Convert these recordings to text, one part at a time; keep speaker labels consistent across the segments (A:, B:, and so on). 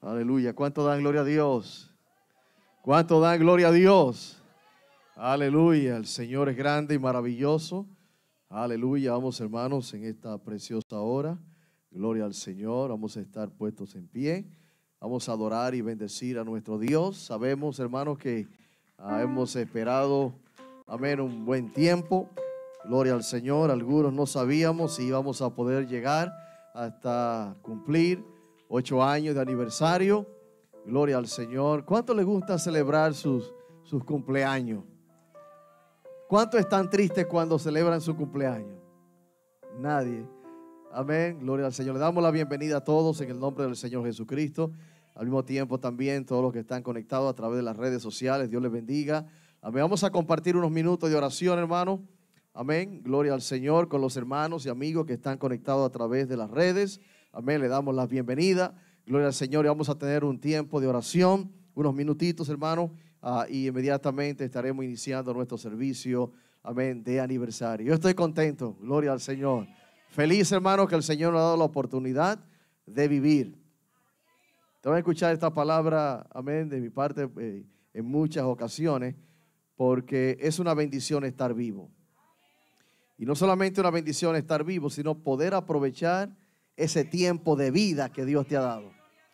A: Aleluya. ¿Cuánto dan gloria a Dios? ¿Cuánto dan gloria a Dios? Aleluya. El Señor es grande y maravilloso. Aleluya. Vamos, hermanos, en esta preciosa hora. Gloria al Señor. Vamos a estar puestos en pie. Vamos a adorar y bendecir a nuestro Dios. Sabemos, hermanos, que hemos esperado, amén, un buen tiempo. Gloria al Señor. Algunos no sabíamos si íbamos a poder llegar hasta cumplir 8 años de aniversario. Gloria al Señor. ¿Cuánto les gusta celebrar sus cumpleaños? ¿Cuántos están tristes cuando celebran su cumpleaños? Nadie. Amén. Gloria al Señor. Le damos la bienvenida a todos en el nombre del Señor Jesucristo. Al mismo tiempo también todos los que están conectados a través de las redes sociales. Dios les bendiga. Amén. Vamos a compartir unos minutos de oración, hermano. Amén. Gloria al Señor con los hermanos y amigos que están conectados a través de las redes. Amén. Le damos la bienvenida. Gloria al Señor. Y vamos a tener un tiempo de oración, unos minutitos, hermano. Y inmediatamente estaremos iniciando nuestro servicio, amén, de aniversario. Yo estoy contento. Gloria al Señor. Feliz, hermano, que el Señor nos ha dado la oportunidad de vivir. Te voy a escuchar esta palabra, amén, de mi parte en muchas ocasiones, porque es una bendición estar vivo. Y no solamente una bendición estar vivo, sino poder aprovechar ese tiempo de vida que Dios te ha dado.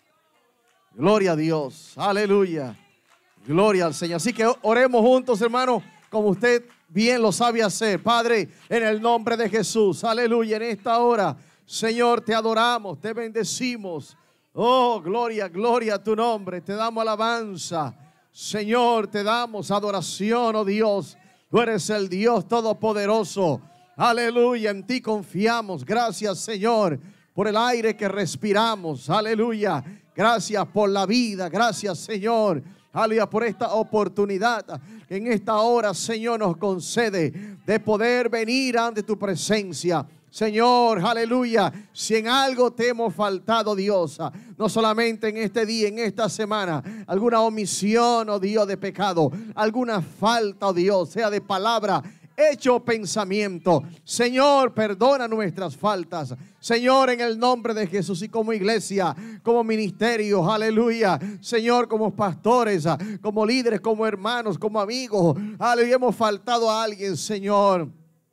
A: Gloria a Dios. Aleluya. Gloria al Señor. Así que oremos juntos, hermano, como usted bien lo sabe hacer. Padre, en el nombre de Jesús. Aleluya. En esta hora, Señor, te adoramos, te bendecimos. Oh, gloria, gloria a tu nombre. Te damos alabanza. Señor, te damos adoración, oh Dios. Tú eres el Dios todopoderoso. Aleluya, en ti confiamos. Gracias, Señor, por el aire que respiramos. Aleluya. Gracias por la vida. Gracias, Señor. Aleluya, por esta oportunidad que en esta hora, Señor, nos concede de poder venir ante tu presencia. Señor, aleluya, si en algo te hemos faltado, Dios, no solamente en este día, en esta semana, alguna omisión, oh Dios, de pecado, alguna falta, oh Dios, sea de palabra, hecho o pensamiento, Señor, perdona nuestras faltas. Señor, en el nombre de Jesús, y como iglesia, como ministerio, aleluya, Señor, como pastores, como líderes, como hermanos, como amigos, aleluya, hemos faltado a alguien, Señor.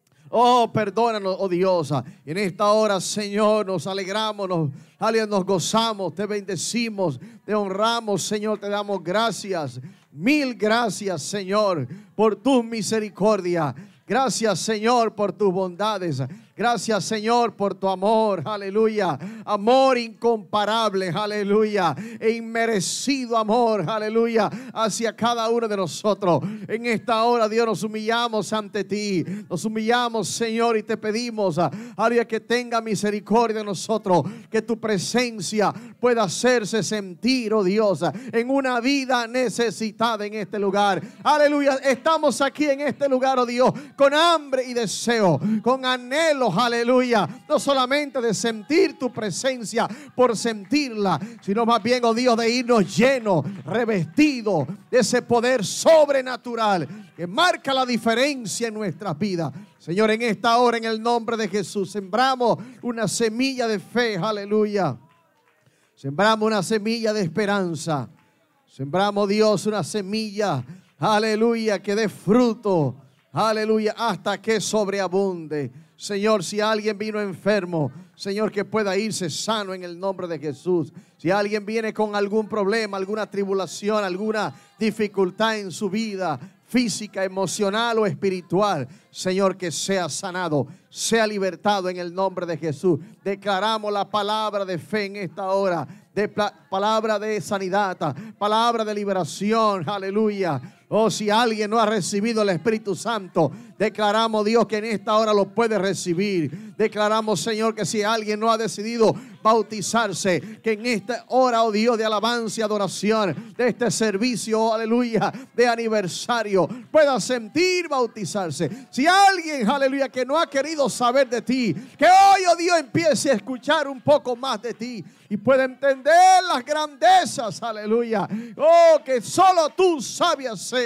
A: Oh, perdónanos, oh Dios. En esta hora, Señor, nos alegramos, nos gozamos, te bendecimos, te honramos, Señor, te damos gracias. Mil gracias, Señor, por tu misericordia. Gracias, Señor, por tus bondades. Gracias, Señor, por tu amor, aleluya, amor incomparable, aleluya, e inmerecido amor, aleluya, hacia cada uno de nosotros. En esta hora, Dios, nos humillamos ante ti, nos humillamos, Señor, y te pedimos, aleluya, que tenga misericordia de nosotros, que tu presencia pueda hacerse sentir, oh Dios, en una vida necesitada en este lugar. Aleluya, estamos aquí en este lugar, oh Dios, con hambre y deseo, con anhelo, aleluya, no solamente de sentir tu presencia por sentirla, sino más bien, oh Dios, de irnos llenos, revestidos de ese poder sobrenatural que marca la diferencia en nuestras vidas. Señor, en esta hora, en el nombre de Jesús, sembramos una semilla de fe, aleluya. Sembramos una semilla de esperanza. Sembramos, Dios, una semilla, aleluya, que dé fruto, aleluya, hasta que sobreabunde. Señor, si alguien vino enfermo, Señor, que pueda irse sano en el nombre de Jesús. Si alguien viene con algún problema, alguna tribulación, alguna dificultad en su vida física, emocional o espiritual, Señor, que sea sanado, sea libertado en el nombre de Jesús. Declaramos la palabra de fe en esta hora, palabra de sanidad, palabra de liberación, aleluya. Oh, si alguien no ha recibido el Espíritu Santo, declaramos, Dios, que en esta hora lo puede recibir. Declaramos, Señor, que si alguien no ha decidido bautizarse, que en esta hora, oh Dios, de alabanza y adoración, de este servicio, aleluya, de aniversario, pueda sentir bautizarse. Si alguien, aleluya, que no ha querido saber de ti, que hoy, oh Dios, empiece a escuchar un poco más de ti y pueda entender las grandezas, aleluya, oh, que solo tú sabes hacer.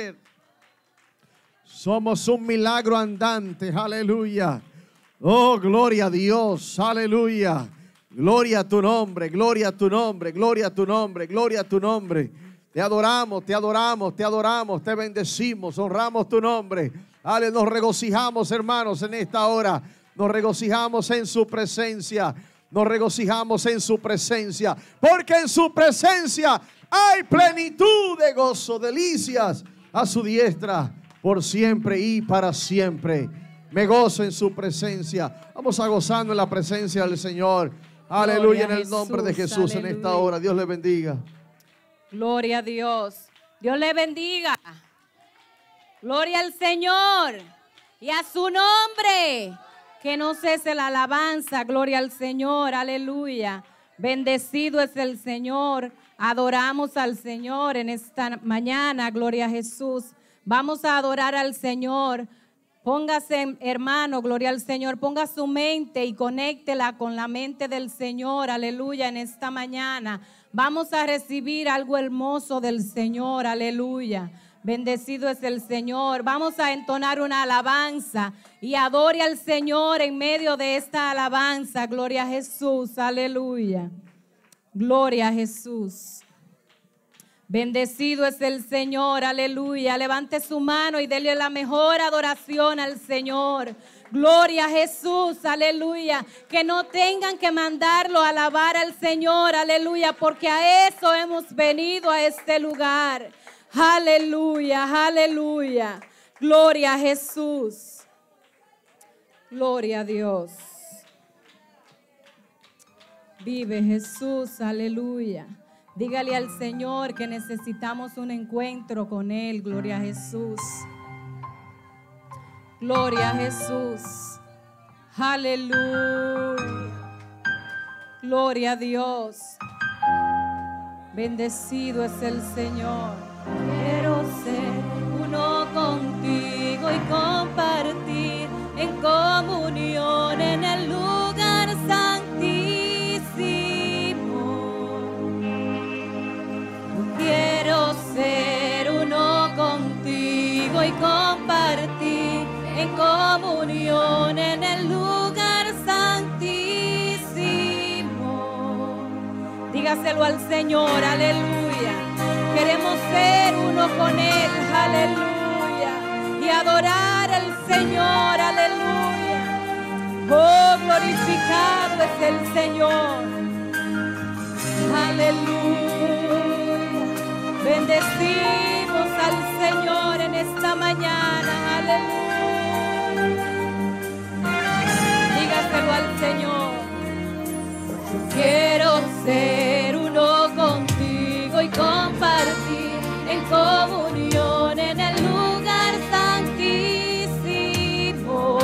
A: Somos un milagro andante, aleluya. Oh, gloria a Dios, aleluya. Gloria a tu nombre, gloria a tu nombre, gloria a tu nombre, gloria a tu nombre. Te adoramos, te adoramos, te adoramos, te bendecimos, honramos tu nombre. Aleluya, nos regocijamos, hermanos, en esta hora. Nos regocijamos en su presencia. Nos regocijamos en su presencia. Porque en su presencia hay plenitud de gozo, delicias a su diestra por siempre y para siempre. Me gozo en su presencia. Vamos a gozarnos en la presencia del Señor. Aleluya, en el nombre de Jesús, aleluya. En esta hora. Dios le bendiga.
B: Gloria a Dios. Dios le bendiga. Gloria al Señor y a su nombre. Que no cese la alabanza. Gloria al Señor. Aleluya. Bendecido es el Señor. Adoramos al Señor en esta mañana. Gloria a Jesús. Vamos a adorar al Señor. Póngase, hermano, gloria al Señor, ponga su mente y conéctela con la mente del Señor, aleluya, en esta mañana. Vamos a recibir algo hermoso del Señor, aleluya. Bendecido es el Señor. Vamos a entonar una alabanza y adore al Señor en medio de esta alabanza. Gloria a Jesús, aleluya. Gloria a Jesús. Bendecido es el Señor, aleluya. Levante su mano y dele la mejor adoración al Señor. Gloria a Jesús, aleluya. Que no tengan que mandarlo a alabar al Señor, aleluya, porque a eso hemos venido a este lugar. Aleluya, aleluya. Gloria a Jesús. Gloria a Dios. Vive Jesús, aleluya. Dígale al Señor que necesitamos un encuentro con Él. Gloria a Jesús. Gloria a Jesús. Aleluya. Gloria a Dios. Bendecido es el Señor. Quiero ser uno contigo y compartir en comunión en el lugar santísimo. Quiero ser uno contigo y compartir en comunión en el lugar santísimo. Dígaselo al Señor, aleluya. Queremos ser uno con Él, aleluya. Y adorar al Señor, aleluya. Oh, glorificado es el Señor, aleluya. Bendecimos al Señor en esta mañana, aleluya. Dígaselo al Señor. Yo quiero ser uno contigo y compartir en comunión en el lugar santísimo.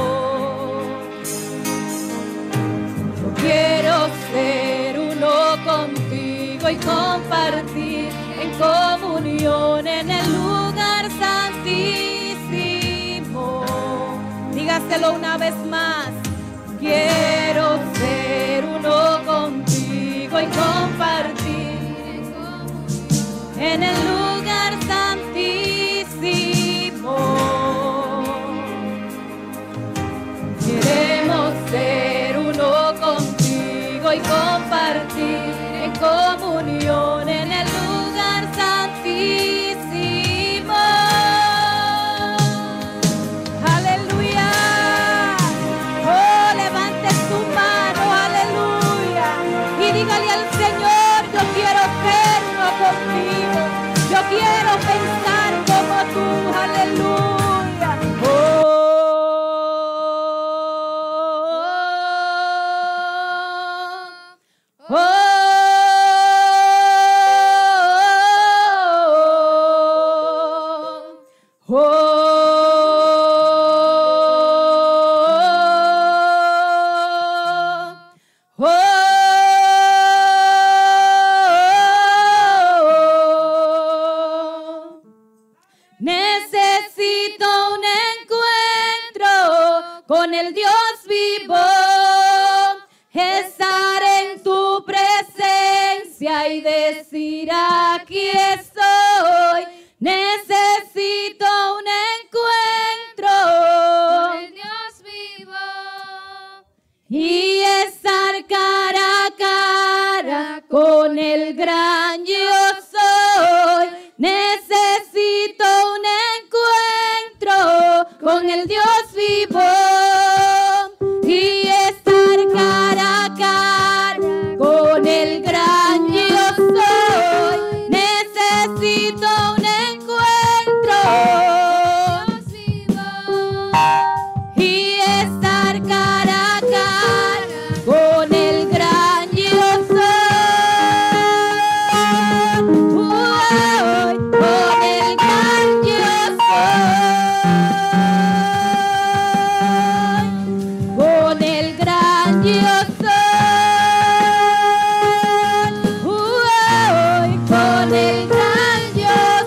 B: Yo quiero ser uno contigo y compartir en comunión en el lugar santísimo. Dígaselo una vez más. Quiero ser uno contigo y compartir en el lugar santísimo. Queremos ser uno contigo y compartir en comunión en el lugar santísimo. Aleluya. Oh, levante su mano, aleluya. Y dígale al Señor, yo quiero ser uno contigo. Yo quiero pensar como tú, aleluya. Necesito un encuentro con el Dios vivo, estar en tu presencia y decir aquí estoy. Necesito un encuentro con el Dios vivo y estar cara a cara vivo y estar cara a cara con el gran yo soy. Necesito un encuentro y estar cara a cara con el gran yo soy. Con el gran yo soy. Con el gran yo soy. Con el gran yo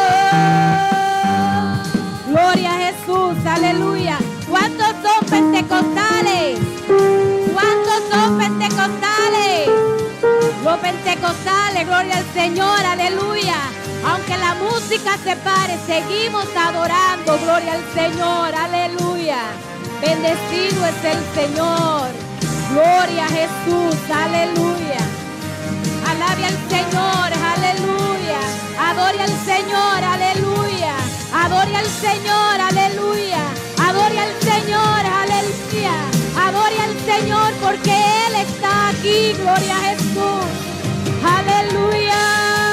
B: soy. Gloria a Jesús, aleluya. ¿Cuántos son pentecostales? ¿Cuántos son pentecostales? Los pentecostales, gloria al Señor, aleluya. Aunque la música se pare, seguimos adorando, gloria al Señor, aleluya. Bendecido es el Señor, gloria a Jesús, aleluya. Alabe al Señor, aleluya. Adore al Señor, aleluya. Adore al Señor, aleluya. Adore al Señor, aleluya. Adore al Señor porque Él está aquí, gloria a Jesús, aleluya.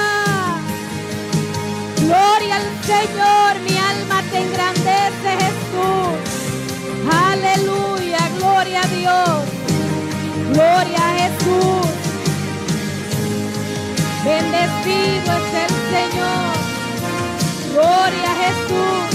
B: Gloria al Señor, mi alma te engrandece, Jesús, aleluya. Gloria a Dios, gloria a Jesús. Bendecido es el Señor, gloria a Jesús.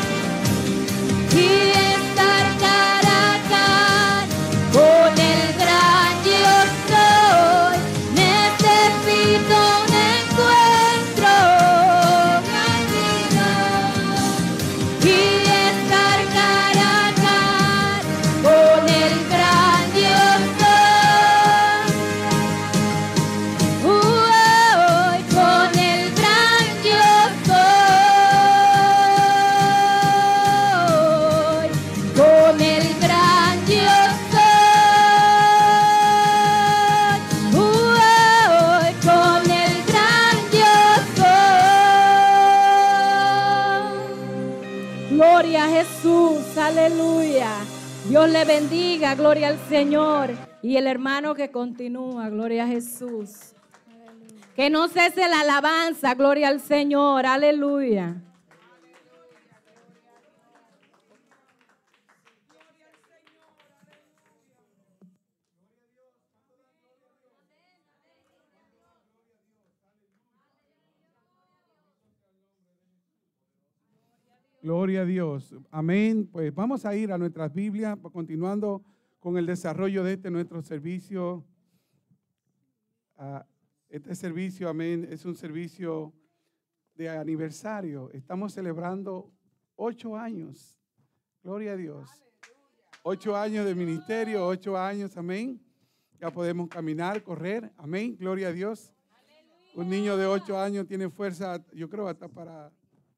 B: Y estar cara a cara con el gran yo soy. Necesito un encuentro contigo. Y estar cara a cara con el gran yo soy. Con el gran yo soy. Con el gran yo soy. Con el gran yo soy. Gloria a Jesús, aleluya. Dios le bendiga, gloria al Señor. Y el hermano que continúa, gloria a Jesús. Que no cese la alabanza, gloria al Señor, aleluya.
C: Gloria a Dios. Amén. Pues vamos a ir a nuestras Biblias, continuando con el desarrollo de nuestro servicio. Este servicio, amén, es un servicio de aniversario. Estamos celebrando 8 años. Gloria a Dios. 8 años de ministerio, 8 años, amén. Ya podemos caminar, correr, amén. Gloria a Dios. Un niño de 8 años tiene fuerza, yo creo, hasta para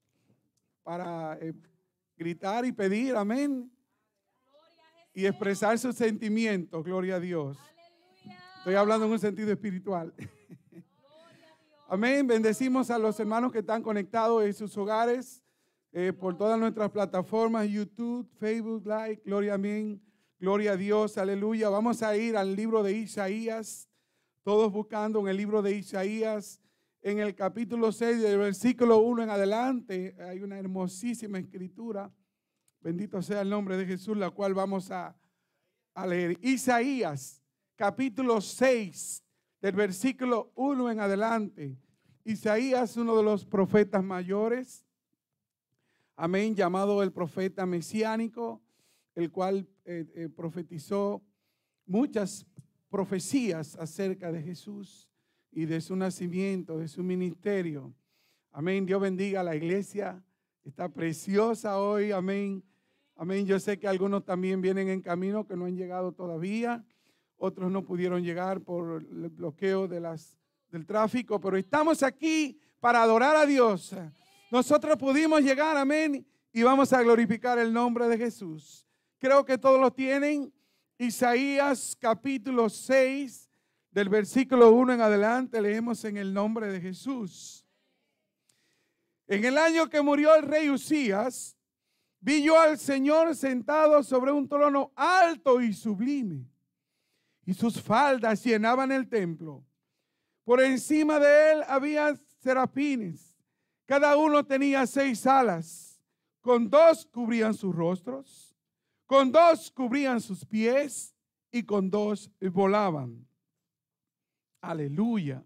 C: gritar y pedir, amén, y expresar sus sentimientos, gloria a Dios. Estoy hablando en un sentido espiritual. Amén, bendecimos a los hermanos que están conectados en sus hogares, por todas nuestras plataformas, YouTube, Facebook Live, gloria, amén, gloria a Dios, aleluya. Vamos a ir al libro de Isaías, todos buscando en el libro de Isaías. En el capítulo 6, del versículo 1 en adelante, hay una hermosísima escritura. Bendito sea el nombre de Jesús, la cual vamos a leer. Isaías, capítulo 6, del versículo 1 en adelante. Isaías, uno de los profetas mayores, amén, llamado el profeta mesiánico, el cual profetizó muchas profecías acerca de Jesús y de su nacimiento, de su ministerio. Amén. Dios bendiga a la iglesia. Está preciosa hoy. Amén. Amén. Yo sé que algunos también vienen en camino que no han llegado todavía. Otros no pudieron llegar por el bloqueo del tráfico. Pero estamos aquí para adorar a Dios. Nosotros pudimos llegar. Amén. Y vamos a glorificar el nombre de Jesús. Creo que todos lo tienen. Isaías capítulo 6. Del versículo 1 en adelante leemos en el nombre de Jesús. En el año que murió el rey Usías, Vi yo al Señor sentado sobre un trono alto y sublime, y sus faldas llenaban el templo. Por encima de él había serafines, cada uno tenía 6 alas, con 2 cubrían sus rostros, con 2 cubrían sus pies, y con 2 volaban. Aleluya.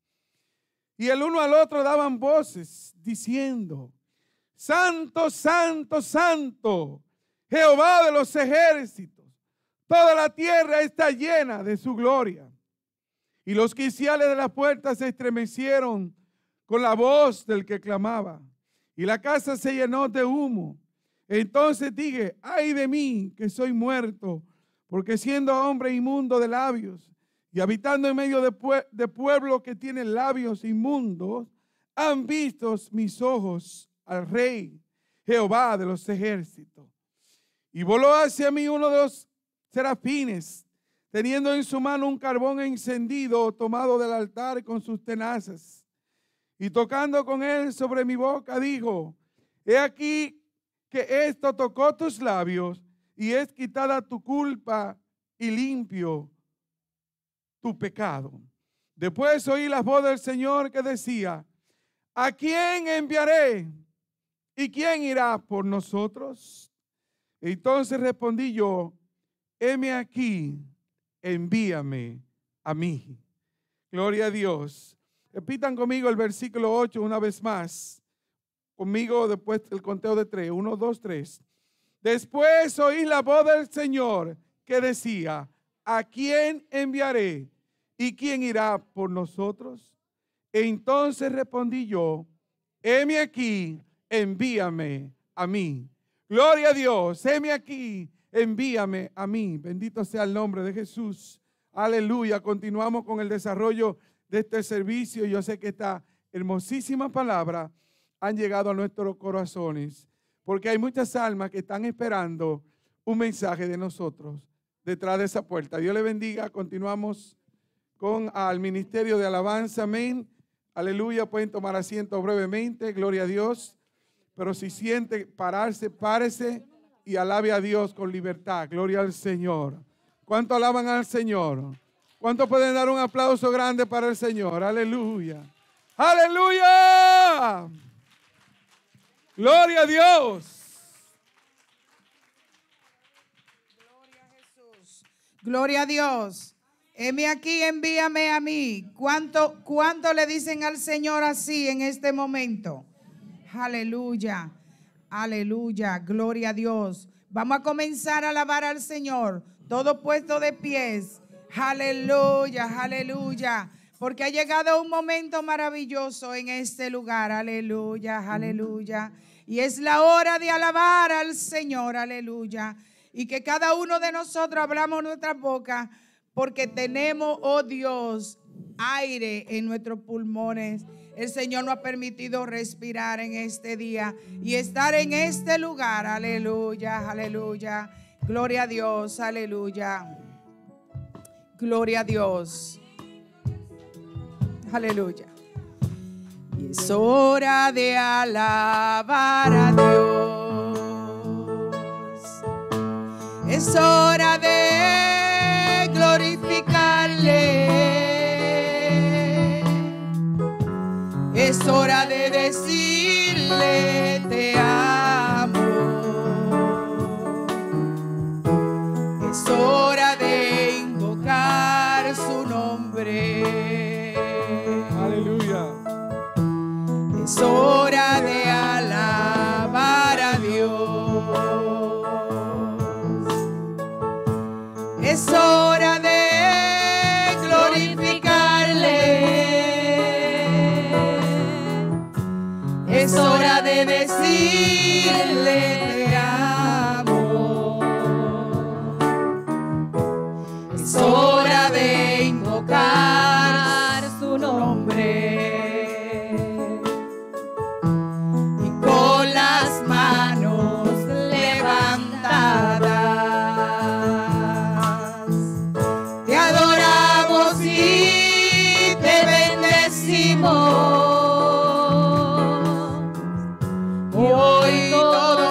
C: Y el uno al otro daban voces diciendo: Santo, santo, santo, Jehová de los ejércitos, toda la tierra está llena de su gloria. Y los quiciales de la puerta se estremecieron con la voz del que clamaba, y la casa se llenó de humo. Entonces dije: ay de mí, que soy muerto, porque siendo hombre inmundo de labios, y habitando en medio de pueblo que tiene labios inmundos, han visto mis ojos al Rey, Jehová de los ejércitos. Y voló hacia mí uno de los serafines, teniendo en su mano un carbón encendido tomado del altar con sus tenazas. Y tocando con él sobre mi boca, dijo: he aquí que esto tocó tus labios, y es quitada tu culpa y limpio tu pecado. Después oí la voz del Señor que decía: ¿a quién enviaré? ¿Y quién irá por nosotros? Entonces respondí yo: heme aquí, envíame a mí. Gloria a Dios. Repitan conmigo el versículo 8 una vez más. Conmigo después el conteo de 3. 1, 2, 3. Después oí la voz del Señor que decía: ¿a quién enviaré? ¿Y quién irá por nosotros? Entonces respondí yo: heme aquí, envíame a mí. Gloria a Dios, heme aquí, envíame a mí. Bendito sea el nombre de Jesús. Aleluya. Continuamos con el desarrollo de este servicio. Yo sé que esta hermosísima palabra han llegado a nuestros corazones, porque hay muchas almas que están esperando un mensaje de nosotros detrás de esa puerta. Dios le bendiga. Continuamos con al ministerio de alabanza. Amén. Aleluya. Pueden tomar asiento brevemente. Gloria a Dios. Pero si siente pararse, párese y alabe a Dios con libertad. Gloria al Señor. ¿Cuánto alaban al Señor? ¿Cuánto pueden dar un aplauso grande para el Señor? Aleluya. Aleluya. Gloria a Dios.
D: Gloria a Jesús. Gloria a Dios. Heme aquí, envíame a mí. ¿Cuánto le dicen al Señor así en este momento? Aleluya. Aleluya. Gloria a Dios. Vamos a comenzar a alabar al Señor. Todo puesto de pies. Aleluya. Aleluya. Porque ha llegado un momento maravilloso en este lugar. Aleluya. Aleluya. Y es la hora de alabar al Señor. Aleluya. Y que cada uno de nosotros abramos nuestras bocas, porque tenemos, oh Dios, aire en nuestros pulmones. El Señor nos ha permitido respirar en este día y estar en este lugar. Aleluya, aleluya. Gloria a Dios, aleluya. Gloria a Dios. Aleluya. Y es hora de alabar a Dios. Es hora de glorificarle. Es hora de decirle te amo. Es hora de invocar su nombre.
C: Aleluya.
D: Es hora de alabar a Dios. Es hora de glorificarle. Es hora de decirle te amo. Es hora de invocar su nombre. Y con las manos levantadas te adoramos y te bendecimos. Hoy todo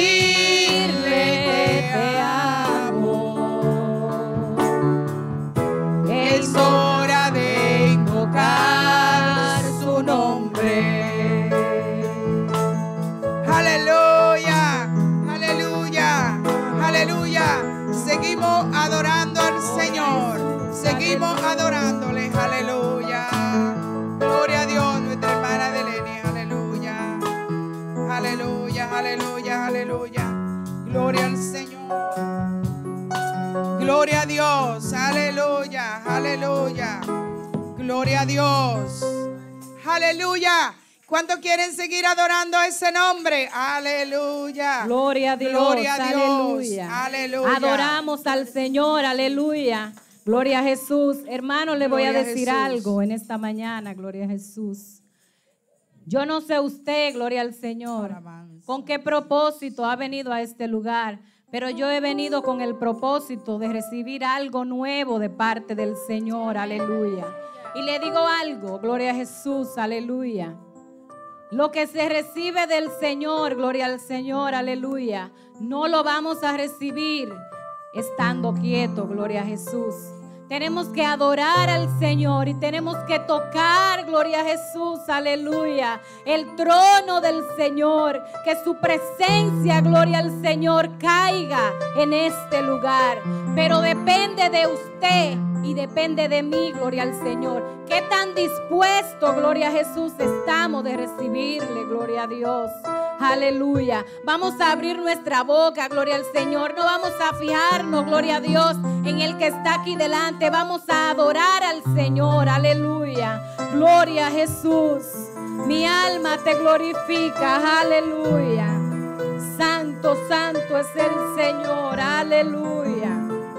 B: decirle que te amo.
D: Es hora de invocar su nombre. Aleluya, aleluya, aleluya. Seguimos adorando al Señor. Seguimos adorándole. Aleluya. Gloria a Dios, nuestra hermana Delene. Aleluya. Aleluya, aleluya, aleluya. Gloria al Señor. Gloria a Dios. Aleluya, aleluya. Gloria a Dios. Aleluya. ¿Cuántos quieren seguir adorando ese nombre? Aleluya.
B: Gloria a Dios.
D: Gloria a Dios.
B: Aleluya.
D: Aleluya.
B: Adoramos al Señor. Aleluya. Gloria a Jesús. Hermano, le voy a
D: Gloria a
B: decir
D: Jesús.
B: algo en esta mañana. Gloria a Jesús. Yo no sé usted, gloria al Señor,
D: Alabanza.
B: con qué propósito ha venido a este lugar, pero yo he venido con el propósito de recibir algo nuevo de parte del Señor. Aleluya. Y le digo algo, gloria a Jesús. Aleluya. Lo que se recibe del Señor, gloria al Señor, aleluya, no lo vamos a recibir estando quieto, gloria a Jesús. Tenemos que adorar al Señor y tenemos que tocar, gloria a Jesús, aleluya, el trono del Señor, que su presencia, gloria al Señor, caiga en este lugar. Pero depende de usted y depende de mí, gloria al Señor. ¿Qué tan dispuesto, gloria a Jesús, estamos de recibirle, gloria a Dios? Aleluya. Vamos a abrir nuestra boca, gloria al Señor. No vamos a fijarnos, gloria a Dios, en el que está aquí delante. Vamos a adorar al Señor. Aleluya. Gloria a Jesús. Mi alma te glorifica. Aleluya. Santo, santo es el Señor. Aleluya.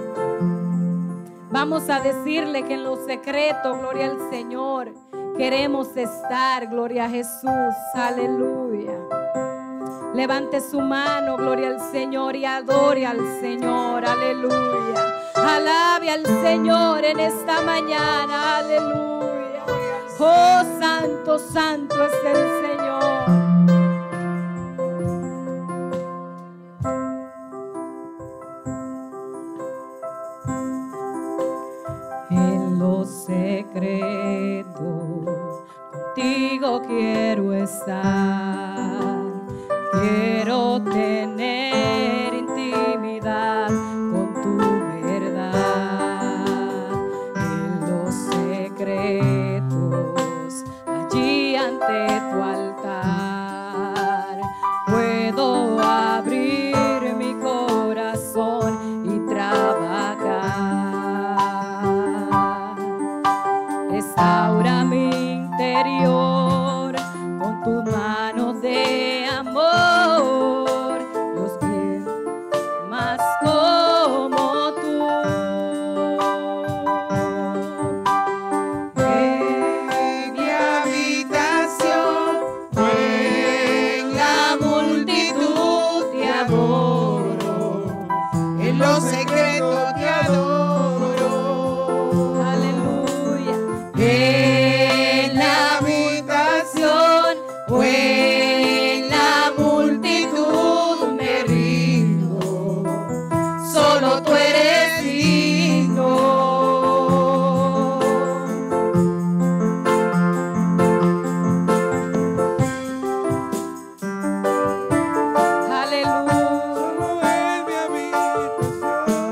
B: Vamos a decirle que en lo secreto, gloria al Señor, queremos estar, gloria a Jesús. Aleluya. Levante su mano, gloria al Señor, y adore al Señor. Aleluya. Alabe al Señor en esta mañana. Aleluya. Oh, santo, santo es el Señor. En lo secreto, contigo quiero estar. Quiero tener intimidad con tu verdad. En los secretos, allí ante tu altar, puedo abrir mi corazón y trabajar. Restaura mi interior con tus manos de amor, los que más como tú.
D: En mi habitación o en la multitud te adoro, en los secretos te adoro.
B: Aleluya.
D: En la habitación o en la multitud me rindo, solo tú eres digno.
B: Aleluya.
C: Solo en mi habitación.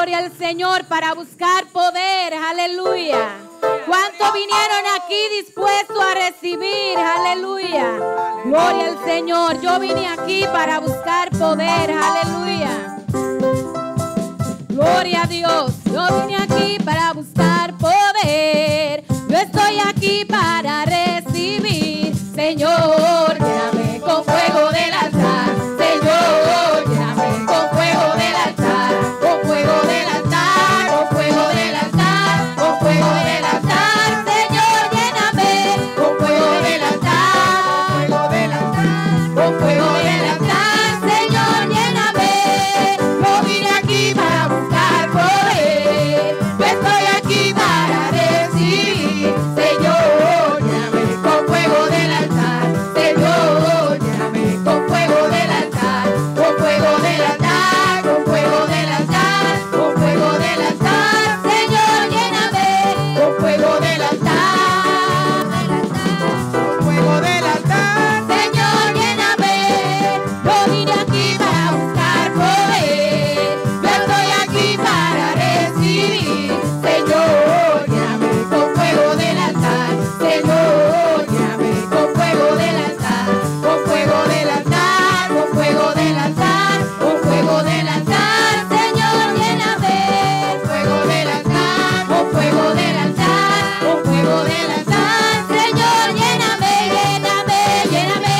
B: gloria al Señor, para buscar poder, aleluya. ¿Cuántos vinieron aquí dispuestos a recibir? Aleluya. Gloria al Señor. Yo vine aquí para buscar poder, aleluya. Gloria a Dios. Yo vine aquí para buscar poder. Yo estoy aquí para recibir. Señor, lléname con fuego del altar. Señor, lléname con fuego del altar. Con fuego del altar, con fuego del altar, con fuego del altar. Señor, lléname con fuego del altar. Con fuego del altar, Señor, lléname. Yo vine aquí para buscar poder. Yo estoy aquí para recibir. Señor, lléname con fuego del altar. Señor, lléname con fuego del altar. Con fuego del altar, con fuego del altar, con fuego del altar. Señor, lléname con fuego del altar.
D: Con fuego del altar.
B: Señor, lléname. Yo vine aquí para buscar poder. Yo estoy aquí para recibir. Señor, lléname con fuego del altar. Señor, lléname con fuego del altar. Con fuego del altar, con fuego del altar, con fuego del altar. Señor, lléname. Fuego del altar, con fuego del altar, con fuego del altar. Señor, lléname, lléname, lléname.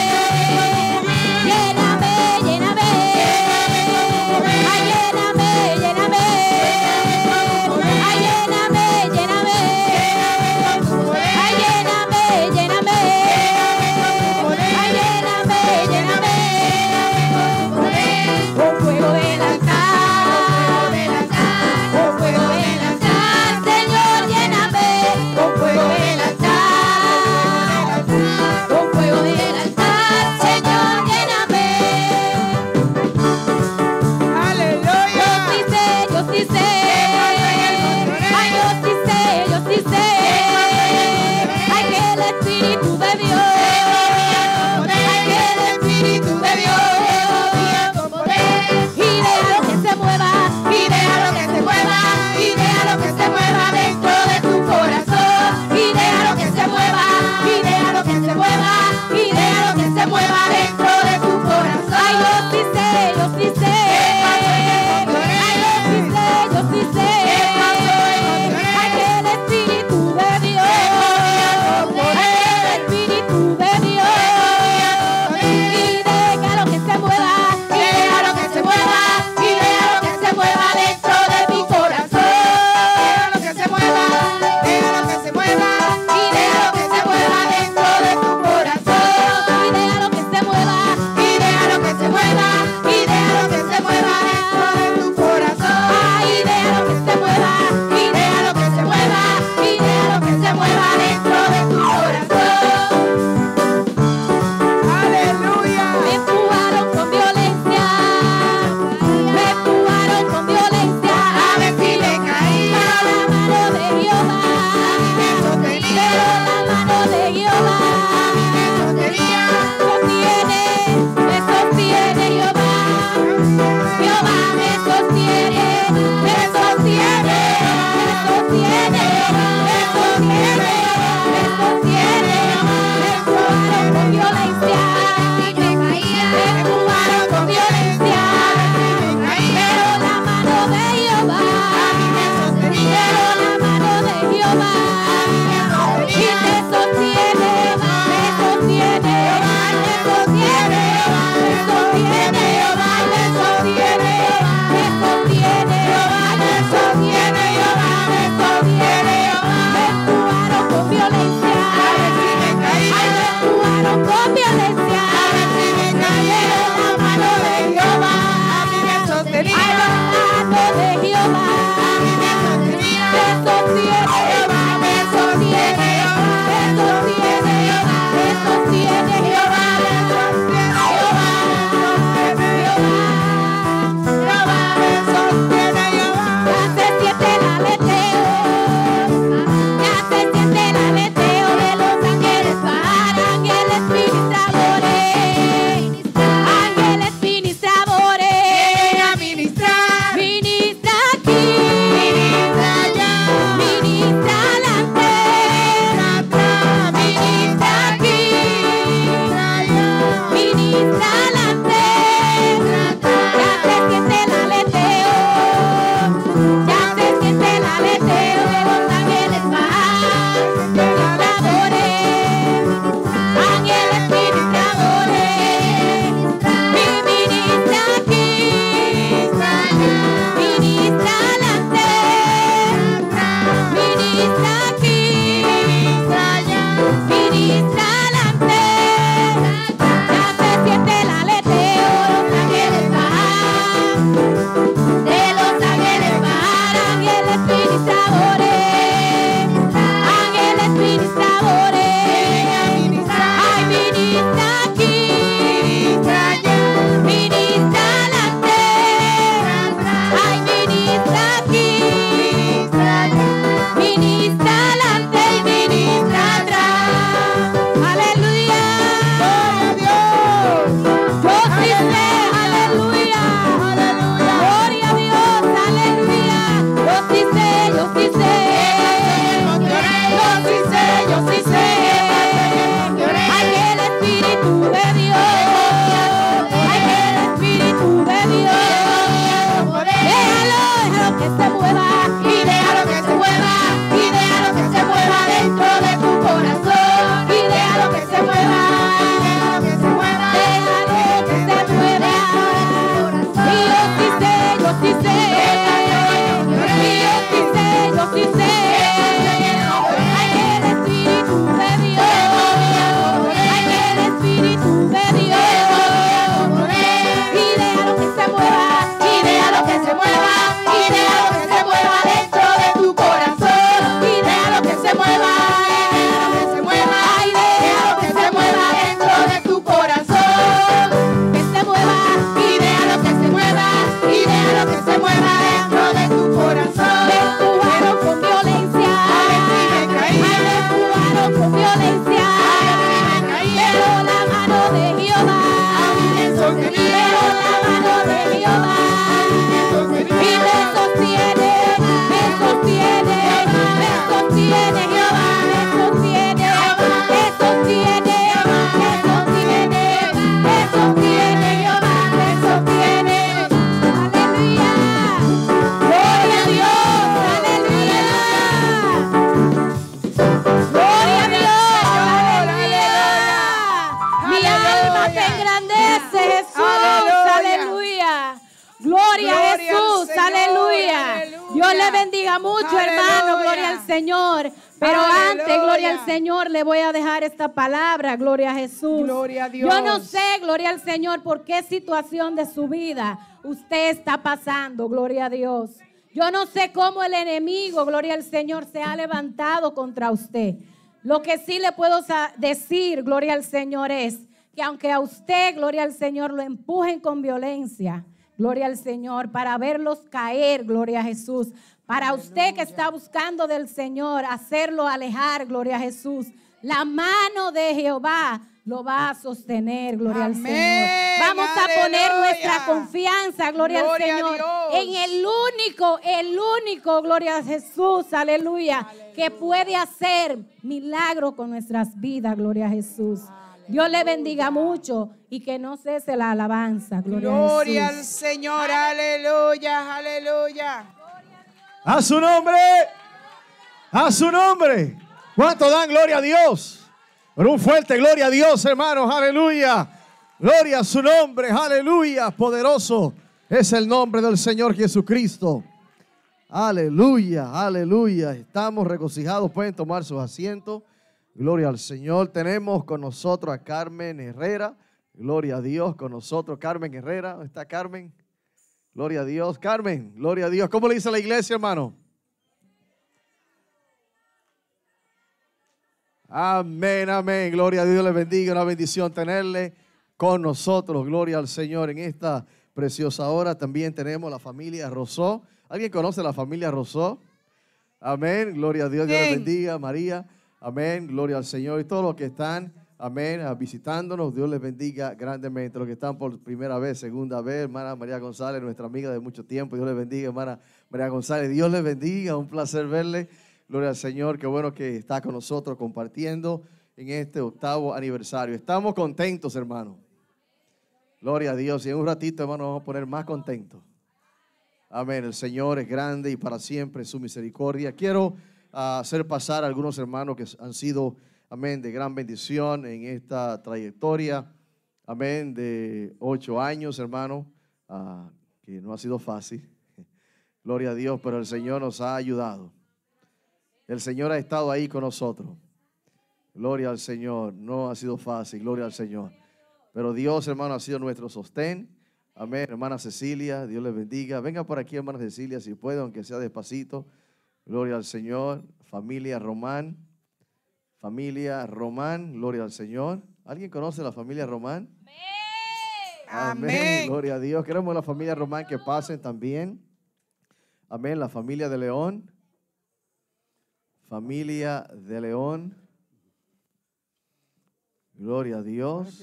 B: Lléname, lléname. Ay, lléname, lléname. Ay, lléname, lléname. Ay, lléname, lléname. Ay, lléname, lléname. Con fuego del altar, con fuego del altar, Señor, lléname. Con fuego del altar, con fuego del altar, Señor, lléname.
D: Aleluya.
B: Yo sí sé. Ay, yo sí sé, yo sí sé. Ay, que el Espíritu de Dios. Ay, que el Espíritu de Dios. Y déjalo que se mueva, y déjalo que se mueva, y déjalo que se mueva dentro de tu corazón. Y déjalo que se mueva, y déjalo que se mueva, y déjalo que se mueva dentro de tu corazón. Ay, yo sí sé, yo sí sé. Ay, yo sí sé, yo sí sé. Ay, que el Espíritu de Dios. Ay, que el Espíritu de Dios. Y déjalo que se mueva, y déjalo que se mueva, y déjalo que se mueva dentro de mi corazón.
D: Déjalo que se mueva. Déjalo que se mueva.
B: Y déjalo que se mueva dentro de tu corazón. Y déjalo que se mueva, y déjalo que se mueva, y déjalo que se mueva dentro de tu corazón. Ay, déjalo que se mueva, y déjalo que se mueva, y déjalo que se mueva dentro de tu corazón.
D: Aleluya.
B: Me empujaron con violencia, me empujaron con violencia, a ver si me caía. La mano de Jehová, pero la mano de Jehová me sostiene Jehová. Jehová me sostiene, me sostiene, me sostiene, me sostiene, me sostiene. Me empujaron con violencia y me caía. Me empujaron con violencia, pero la mano de Jehová, pero la mano de Jehová y me sostiene, me sostiene, me sostiene, me sostiene, me sostiene, me sostiene, me sostiene, me sostiene. Me empujaron con violencia, ay, me empujaron con violencia, pero la mano de Jehová, ay, la mano de Jehová me sostiene, me sostiene, me sostiene, me sostiene Jehová, ya se siente el aleteo, ya se siente el aleteo de los ángeles bajar, ángeles ministradores, ángeles ministradores, ministra sí sé. Ay, que el Espíritu de Dios. Ay, que el Espíritu de Dios. Y déjalo que se mueva. Y déjalo que se mueva. Y déjalo que se mueva dentro de tu corazón. Y déjalo que se mueva. Ay, déjalo que se mueva dentro de tu corazón. Que se mueva. Y déjalo que se mueva. Y déjalo que se mueva dentro de tu corazón. Me empujaron con violencia. Me empujaron con violencia. Pero la mano de Jehová. Pero la mano de Jehová. Y me sostiene. Me sostiene. Me sostiene Jehová. Me sostiene. Me sostiene. Me sostiene. Me sostiene Jehová. Me sostiene. Aleluya. Gloria a Dios. Aleluya. Gloria a Dios. Aleluya. Mi alma te engrandece, Jesús. Aleluya. Gloria a Jesús. Aleluya. Dios le bendiga mucho, hermano. Gloria al Señor. Pero antes, gloria al Señor, le voy a dejar esta palabra. Gloria a Jesús.
D: Gloria a Dios.
B: Yo no sé, gloria al Señor, por qué situación de su vida usted está pasando. Gloria a Dios. Yo no sé cómo el enemigo, gloria al Señor, se ha levantado contra usted. Lo que sí le puedo decir, gloria al Señor, es que aunque a usted, gloria al Señor, lo empujen con violencia, gloria al Señor, para verlos caer, gloria a Jesús. Para usted que está buscando del Señor hacerlo alejar, gloria a Jesús, la mano de Jehová lo va a sostener, gloria al
D: Amén,
B: Señor. Vamos a poner
D: aleluya.
B: nuestra confianza, gloria al
D: Gloria a
B: Señor,
D: Dios.
B: en el único, gloria a Jesús, aleluya, que puede hacer milagro con nuestras vidas, gloria a Jesús. Dios le bendiga mucho y que no cese la alabanza, gloria
D: Gloria
B: a
D: al
B: Jesús.
D: Señor. Aleluya. Aleluya.
A: A su nombre. A su nombre. ¿Cuánto dan gloria a Dios? Pero un fuerte gloria a Dios, hermanos. Aleluya. Gloria a su nombre. Aleluya. Poderoso es el nombre del Señor Jesucristo. Aleluya. Aleluya. Estamos regocijados. Pueden tomar sus asientos. Gloria al Señor. Tenemos con nosotros a Carmen Herrera. Gloria a Dios con nosotros. Carmen Herrera. ¿Dónde está Carmen? Gloria a Dios. Carmen, gloria a Dios. ¿Cómo le dice la iglesia, hermano? Amén, amén. Gloria a Dios, le bendiga. Una bendición tenerle con nosotros. Gloria al Señor en esta preciosa hora. También tenemos la familia Rosó. ¿Alguien conoce la familia Rosó? Amén. Gloria a Dios. Dios le bendiga. María. Amén. Gloria al Señor. Y todos los que están, amén, visitándonos, Dios les bendiga grandemente. Los que están por primera vez, segunda vez, hermana María González, nuestra amiga de mucho tiempo. Dios les bendiga, hermana María González. Dios les bendiga. Un placer verle. Gloria al Señor. Qué bueno que está con nosotros compartiendo en este 8º aniversario. Estamos contentos, hermano. Gloria a Dios. Y en un ratito, hermano, vamos a poner más contentos. Amén. El Señor es grande y para siempre su misericordia. Quiero hacer pasar a algunos hermanos que han sido, amén, de gran bendición en esta trayectoria, amén, de 8 años, hermano, que no ha sido fácil. Gloria a Dios, pero el Señor nos ha ayudado. El Señor ha estado ahí con nosotros. Gloria al Señor. No ha sido fácil, gloria al Señor. Pero Dios, hermano, ha sido nuestro sostén. Amén. Hermana Cecilia, Dios les bendiga. Venga por aquí, hermana Cecilia, si puede, aunque sea despacito. Gloria al Señor. Familia Román. Familia Román, gloria al Señor. ¿Alguien conoce la familia Román?
D: Amén.
A: Amén. Gloria a Dios. Queremos la familia Román que pasen también. Amén. La familia de León. Familia de León. Gloria a Dios.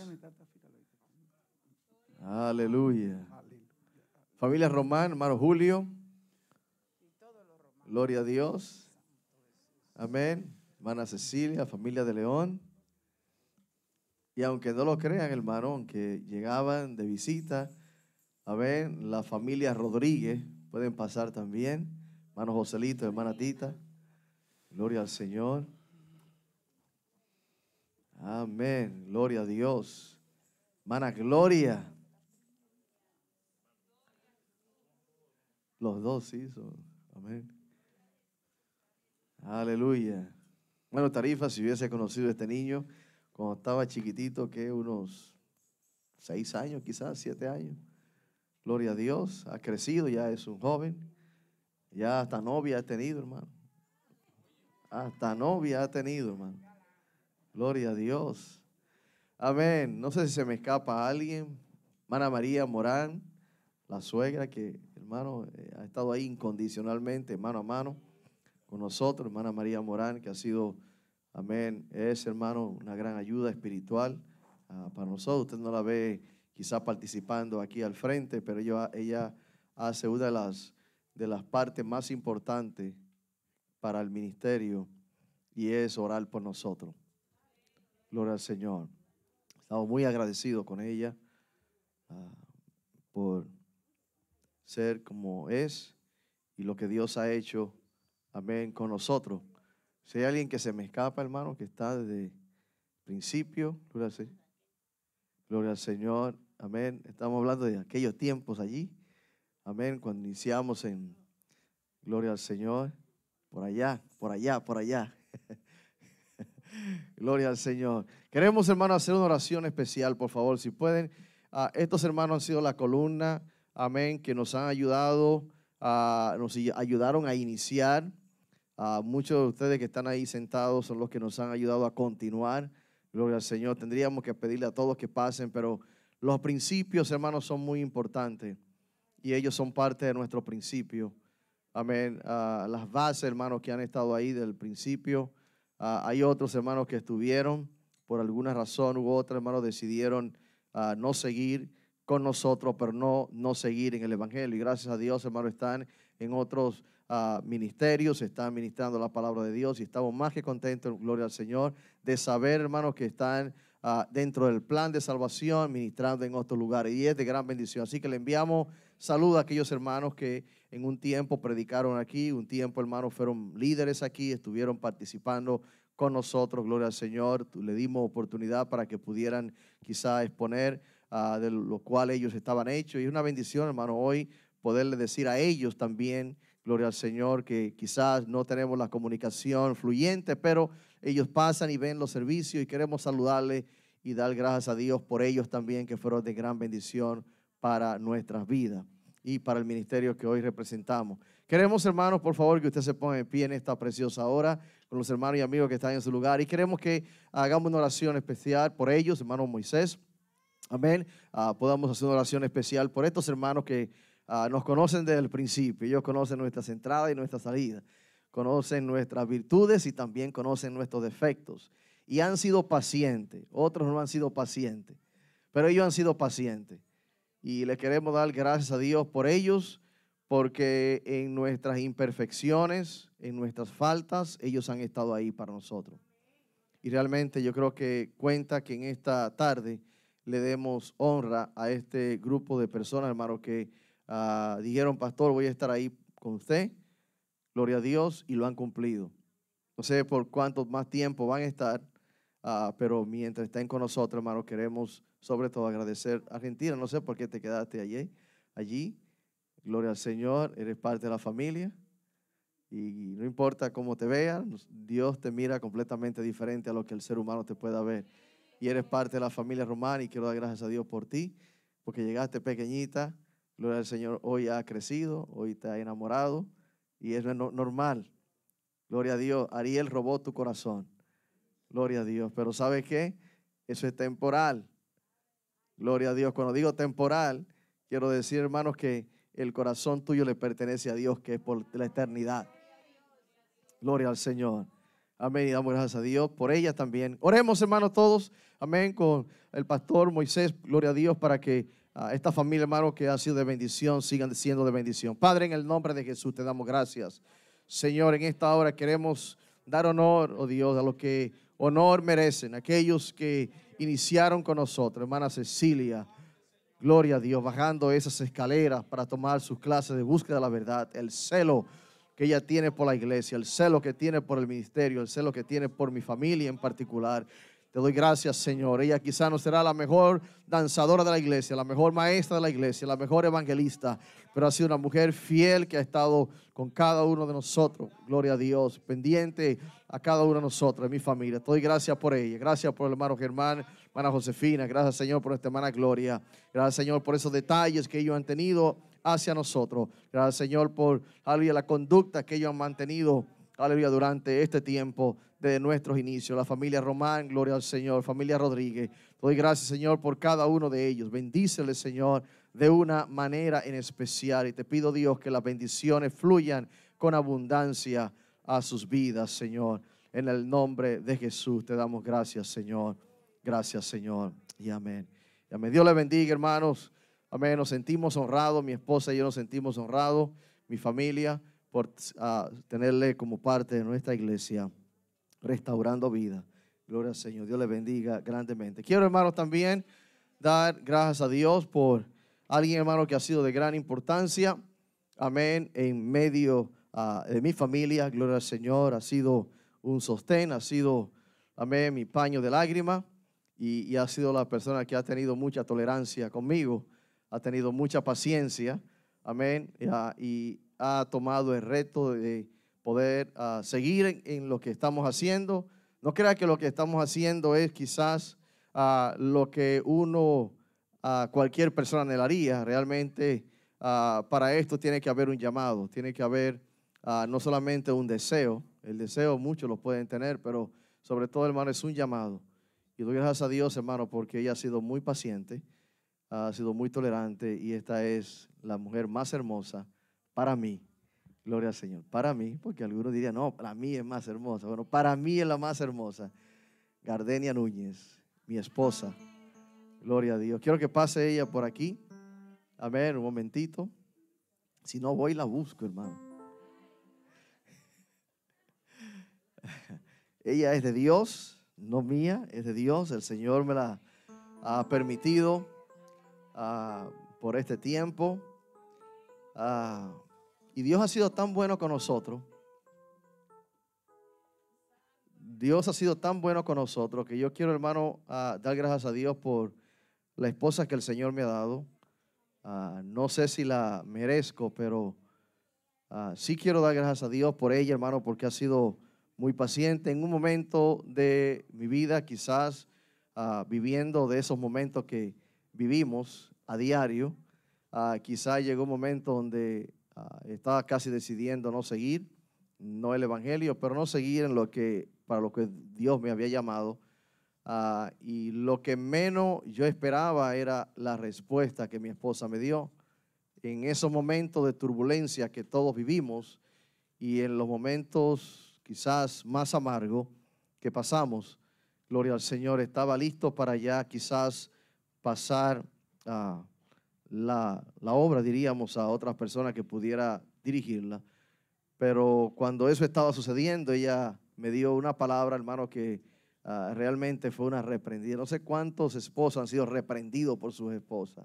A: Aleluya. Familia Román, hermano Julio. Gloria a Dios. Amén. Hermana Cecilia, familia de León. Y aunque no lo crean, hermano, aunque llegaban de visita, amén, la familia Rodríguez, pueden pasar también. Hermano Joselito, hermana Tita. Gloria al Señor. Amén. Gloria a Dios. Hermana Gloria. Los dos, sí. Amén. Aleluya. Bueno, Tarifa, si hubiese conocido a este niño cuando estaba chiquitito, que unos 6 años, quizás 7 años. Gloria a Dios, ha crecido, ya es un joven. Ya hasta novia ha tenido, hermano. Hasta novia ha tenido, hermano. Gloria a Dios. Amén. No sé si se me escapa a alguien. Hermana María Morán, la suegra que, hermano, ha estado ahí incondicionalmente, mano a mano con nosotros. Hermana María Morán, que ha sido, amén, es, hermano, una gran ayuda espiritual para nosotros. Usted no la ve quizá participando aquí al frente, pero ella hace una de las partes más importantes para el ministerio, y es orar por nosotros. Gloria al Señor. Estamos muy agradecidos con ella por ser como es y lo que Dios ha hecho, amén, con nosotros. Si hay alguien que se me escapa, hermano, que está desde el principio, gloria al Señor, amén. Estamos hablando de aquellos tiempos allí, amén, cuando iniciamos en gloria al Señor, por allá. Gloria al Señor. Queremos, hermanos, hacer una oración especial, por favor, si pueden. Estos hermanos han sido la columna, amén, que nos han ayudado, nos ayudaron a iniciar. Muchos de ustedes que están ahí sentados son los que nos han ayudado a continuar. Gloria al Señor. Tendríamos que pedirle a todos que pasen, pero los principios, hermanos, son muy importantes y ellos son parte de nuestro principio. Amén. Las bases, hermanos, que han estado ahí del principio. Hay otros hermanos que estuvieron por alguna razón u otra, hermanos, decidieron no seguir con nosotros, pero no seguir en el Evangelio. Y gracias a Dios, hermanos, están en otros ministerios, están ministrando la palabra de Dios y estamos más que contentos, gloria al Señor, de saber, hermanos, que están dentro del plan de salvación, ministrando en otros lugares, y es de gran bendición. Así que le enviamos saludos a aquellos hermanos que en un tiempo predicaron aquí, un tiempo, hermanos, fueron líderes aquí, estuvieron participando con nosotros, gloria al Señor. Le dimos oportunidad para que pudieran quizá exponer de lo cual ellos estaban hechos, y es una bendición, hermano, hoy poderle decir a ellos también, gloria al Señor, que quizás no tenemos la comunicación fluyente, pero ellos pasan y ven los servicios y queremos saludarles y dar gracias a Dios por ellos también, que fueron de gran bendición para nuestras vidas y para el ministerio que hoy representamos. Queremos, hermanos, por favor, que usted se ponga en pie en esta preciosa hora con los hermanos y amigos que están en su lugar, y queremos que hagamos una oración especial por ellos, hermano Moisés. Amén. Podamos hacer una oración especial por estos hermanos que nos conocen desde el principio. Ellos conocen nuestras entradas y nuestras salidas, conocen nuestras virtudes y también conocen nuestros defectos, y han sido pacientes. Otros no han sido pacientes, pero ellos han sido pacientes, y le queremos dar gracias a Dios por ellos, porque en nuestras imperfecciones, en nuestras faltas, ellos han estado ahí para nosotros. Y realmente yo creo que cuenta que en esta tarde le demos honra a este grupo de personas, hermanos, que dijeron: pastor, voy a estar ahí con usted, gloria a Dios, y lo han cumplido. No sé por cuánto más tiempo van a estar, pero mientras estén con nosotros, hermanos, queremos sobre todo agradecer a Argentina. No sé por qué te quedaste allí. Gloria al Señor, eres parte de la familia, y no importa cómo te vean, Dios te mira completamente diferente a lo que el ser humano te pueda ver. Y eres parte de la familia romana, y quiero dar gracias a Dios por ti, porque llegaste pequeñita. Gloria al Señor, hoy ha crecido, hoy te ha enamorado, y es normal. Gloria a Dios. Ariel robó tu corazón. Gloria a Dios. Pero ¿sabe qué? Eso es temporal. Gloria a Dios. Cuando digo temporal, quiero decir, hermanos, que el corazón tuyo le pertenece a Dios, que es por la eternidad. Gloria al Señor. Amén. Y damos gracias a Dios por ella también. Oremos, hermanos, todos. Amén. Con el pastor Moisés. Gloria a Dios, para que esta familia, hermano, que ha sido de bendición, sigan siendo de bendición. Padre, en el nombre de Jesús te damos gracias. Señor, en esta hora queremos dar honor, oh Dios, a los que honor merecen, aquellos que iniciaron con nosotros. Hermana Cecilia, gloria a Dios, bajando esas escaleras para tomar sus clases de búsqueda de la verdad. El celo que ella tiene por la iglesia, el celo que tiene por el ministerio, el celo que tiene por mi familia en particular. Te Te doy gracias, Señor. Ella quizá no será la mejor danzadora de la iglesia, la mejor maestra de la iglesia, la mejor evangelista, pero ha sido una mujer fiel que ha estado con cada uno de nosotros. Gloria a Dios, pendiente a cada uno de nosotros, de mi familia. Te doy gracias por ella. Gracias por el hermano Germán, hermana Josefina. Gracias, Señor, por nuestra hermana Gloria. Gracias, Señor, por esos detalles que ellos han tenido hacia nosotros. Gracias, Señor, por, aleluya, la conducta que ellos han mantenido, aleluya, durante este tiempo de nuestros inicios. La familia Román, gloria al Señor. Familia Rodríguez, te doy gracias, Señor, por cada uno de ellos. Bendícele, Señor, de una manera en especial. Y te pido, Dios, que las bendiciones fluyan con abundancia a sus vidas, Señor. En el nombre de Jesús te damos gracias, Señor. Gracias, Señor. Y amén. Y amén. Dios le bendiga, hermanos. Amén. Nos sentimos honrados. Mi esposa y yo nos sentimos honrados. Mi familia, por tenerle como parte de nuestra iglesia, Restaurando Vida. Gloria al Señor. Dios le bendiga grandemente. Quiero, hermanos, también dar gracias a Dios por alguien, hermano, que ha sido de gran importancia. Amén. En medio de mi familia. Gloria al Señor. Ha sido un sostén. Ha sido, amén, mi paño de lágrima. Y ha sido la persona que ha tenido mucha tolerancia conmigo. Ha tenido mucha paciencia. Amén. Y ha tomado el reto de poder seguir en lo que estamos haciendo. No crea que lo que estamos haciendo es quizás lo que cualquier persona anhelaría. Realmente para esto tiene que haber un llamado, tiene que haber no solamente un deseo. El deseo muchos lo pueden tener, pero sobre todo, hermano, es un llamado. Y doy gracias a Dios, hermano, porque ella ha sido muy paciente, ha sido muy tolerante, y esta es la mujer más hermosa para mí. Gloria al Señor. Para mí, porque algunos dirían, no, para mí es más hermosa. Bueno, para mí es la más hermosa. Gardenia Núñez, mi esposa. Gloria a Dios. Quiero que pase ella por aquí. A ver, un momentito. Si no voy, la busco, hermano. Ella es de Dios, no mía, es de Dios. El Señor me la ha permitido por este tiempo. Y Dios ha sido tan bueno con nosotros. Dios ha sido tan bueno con nosotros que yo quiero, hermano, dar gracias a Dios por la esposa que el Señor me ha dado. No sé si la merezco, pero sí quiero dar gracias a Dios por ella, hermano, porque ha sido muy paciente en un momento de mi vida, quizás viviendo de esos momentos que vivimos a diario. Quizás llegó un momento donde estaba casi decidiendo no seguir, no el evangelio, pero no seguir para lo que Dios me había llamado. Y lo que menos yo esperaba era la respuesta que mi esposa me dio. En esos momentos de turbulencia que todos vivimos y en los momentos quizás más amargos que pasamos, gloria al Señor, estaba listo para ya quizás pasar la obra, diríamos, a otras personas que pudiera dirigirla. Pero cuando eso estaba sucediendo, ella me dio una palabra, hermano, que realmente fue una reprendida. No sé cuántos esposos han sido reprendidos por sus esposas.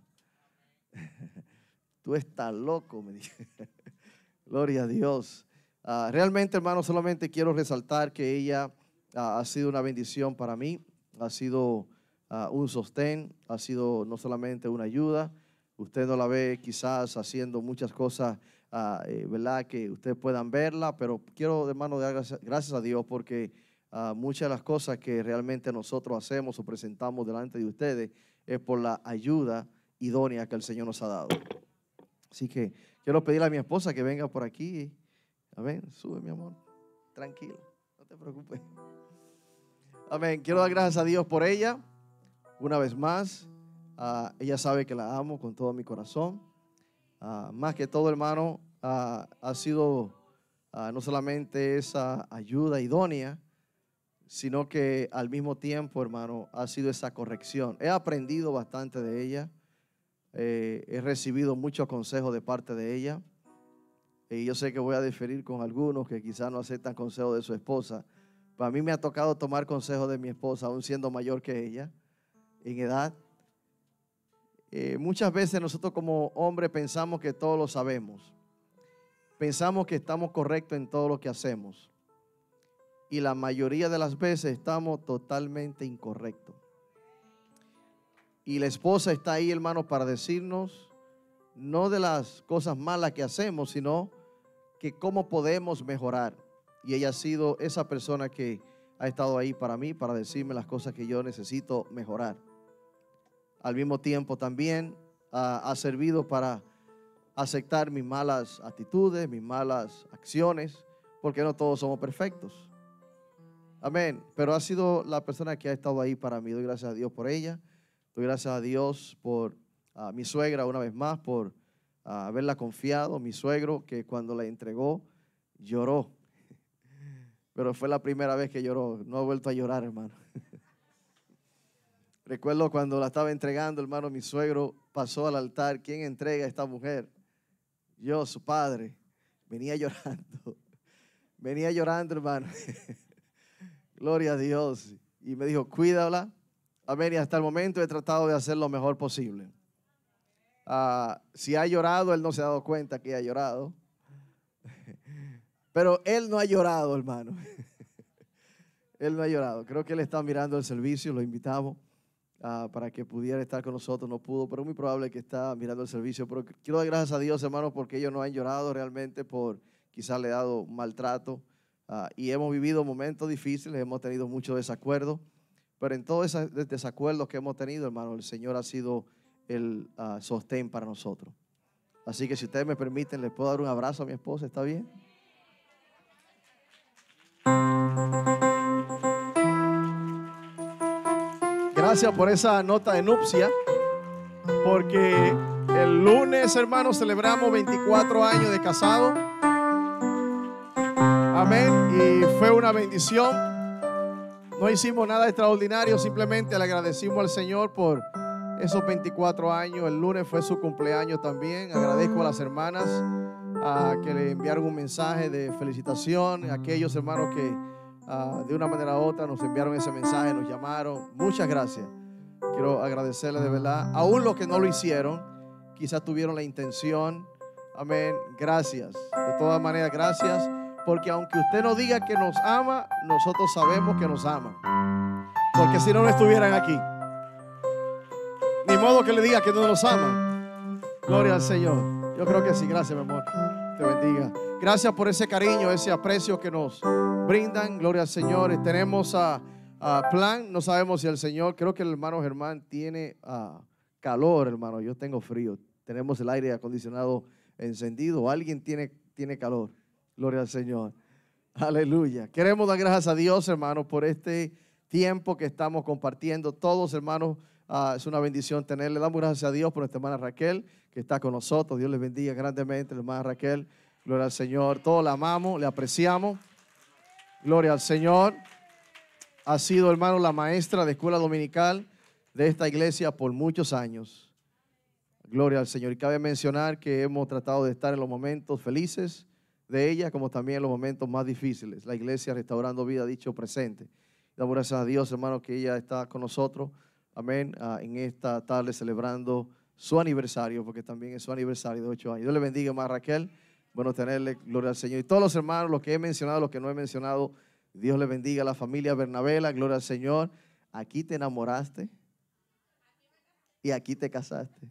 A: Tú estás loco, me dije. Gloria a Dios. Realmente, hermano, solamente quiero resaltar que ella ha sido una bendición para mí. Ha sido un sostén, ha sido no solamente una ayuda. Usted no la ve quizás haciendo muchas cosas, ¿verdad? Que ustedes puedan verla, pero quiero, hermano, dar gracias a Dios porque muchas de las cosas que realmente nosotros hacemos o presentamos delante de ustedes es por la ayuda idónea que el Señor nos ha dado. Así que quiero pedirle a mi esposa que venga por aquí. Amén. Sube, mi amor. Tranquila, no te preocupes. Amén. Quiero dar gracias a Dios por ella. Una vez más, ella sabe que la amo con todo mi corazón. Más que todo, hermano, ha sido no solamente esa ayuda idónea, sino que al mismo tiempo, hermano, ha sido esa corrección. He aprendido bastante de ella. He recibido muchos consejos de parte de ella. Y yo sé que voy a diferir con algunos que quizás no aceptan consejos de su esposa. Pero a mí me ha tocado tomar consejos de mi esposa, aún siendo mayor que ella en edad. Muchas veces nosotros como hombres pensamos que todo lo sabemos. Pensamos que estamos correctos en todo lo que hacemos. y la mayoría de las veces estamos totalmente incorrectos. Y la esposa está ahí, hermano, para decirnos no de las cosas malas que hacemos, sino que cómo podemos mejorar. Y ella ha sido esa persona que ha estado ahí para mí, para decirme las cosas que yo necesito mejorar. Al mismo tiempo también ha servido para aceptar mis malas actitudes, mis malas acciones, porque no todos somos perfectos. Amén. Pero ha sido la persona que ha estado ahí para mí. Doy gracias a Dios por ella. Doy gracias a Dios por mi suegra una vez más, por haberla confiado. Mi suegro, que cuando la entregó lloró. Pero fue la primera vez que lloró. No ha vuelto a llorar, hermano. Recuerdo cuando la estaba entregando, hermano, mi suegro pasó al altar. ¿Quién entrega a esta mujer? Yo, su padre. Venía llorando. Venía llorando, hermano. Gloria a Dios. Y me dijo, cuídala. Amén. Y hasta el momento he tratado de hacer lo mejor posible. Si ha llorado, él no se ha dado cuenta que ha llorado. Pero él no ha llorado, hermano. Él no ha llorado. Creo que él está mirando el servicio. Lo invitamos para que pudiera estar con nosotros. No pudo, pero es muy probable que está mirando el servicio. Pero quiero dar gracias a Dios, hermano, porque ellos no han llorado realmente por quizás le ha dado maltrato. Y hemos vivido momentos difíciles, hemos tenido muchos desacuerdos. Pero en todos esos desacuerdos que hemos tenido, hermano, el Señor ha sido el sostén para nosotros. Así que si ustedes me permiten, les puedo dar un abrazo a mi esposa, ¿está bien? Gracias por esa nota de nupcia, porque el lunes, hermano, celebramos 24 años de casado. Amén. Y fue una bendición. No hicimos nada extraordinario, simplemente le agradecimos al Señor por esos 24 años. El lunes fue su cumpleaños también. Agradezco a las hermanas que le enviaron un mensaje de felicitación. Aquellos hermanos que de una manera u otra nos enviaron ese mensaje, nos llamaron. Muchas gracias. Quiero agradecerles de verdad. Aún los que no lo hicieron, quizás tuvieron la intención. Amén. Gracias. De todas maneras, gracias. Porque aunque usted no diga que nos ama, nosotros sabemos que nos ama. Porque si no, no estuvieran aquí. Ni modo que le diga que no nos ama. Gloria al Señor. Yo creo que sí. Gracias, mi amor. Te bendiga. Gracias por ese cariño, ese aprecio que nos brindan. Gloria al Señor. Tenemos plan. No sabemos si el Señor, creo que el hermano Germán tiene calor, hermano. Yo tengo frío. Tenemos el aire acondicionado encendido. Alguien tiene calor. Gloria al Señor. Aleluya. Queremos dar gracias a Dios, hermanos, por este tiempo que estamos compartiendo. Todos, hermanos, es una bendición tenerle. Damos gracias a Dios por nuestra hermana Raquel, que está con nosotros. Dios les bendiga grandemente, la hermana Raquel. Gloria al Señor. Todos la amamos, le apreciamos. Gloria al Señor. Ha sido, hermano, la maestra de escuela dominical de esta iglesia por muchos años. Gloria al Señor. Y cabe mencionar que hemos tratado de estar en los momentos felices de ella, como también en los momentos más difíciles. La iglesia Restaurando Vida ha dicho presente. Damos gracias a Dios, hermano, que ella está con nosotros. Amén. En esta tarde celebrando su aniversario, porque también es su aniversario de 8 años. Dios le bendiga, hermana Raquel. Bueno tenerle, gloria al Señor. Y todos los hermanos, los que he mencionado, los que no he mencionado, Dios le bendiga. La familia Bernabela, gloria al Señor. Aquí te enamoraste y aquí te casaste.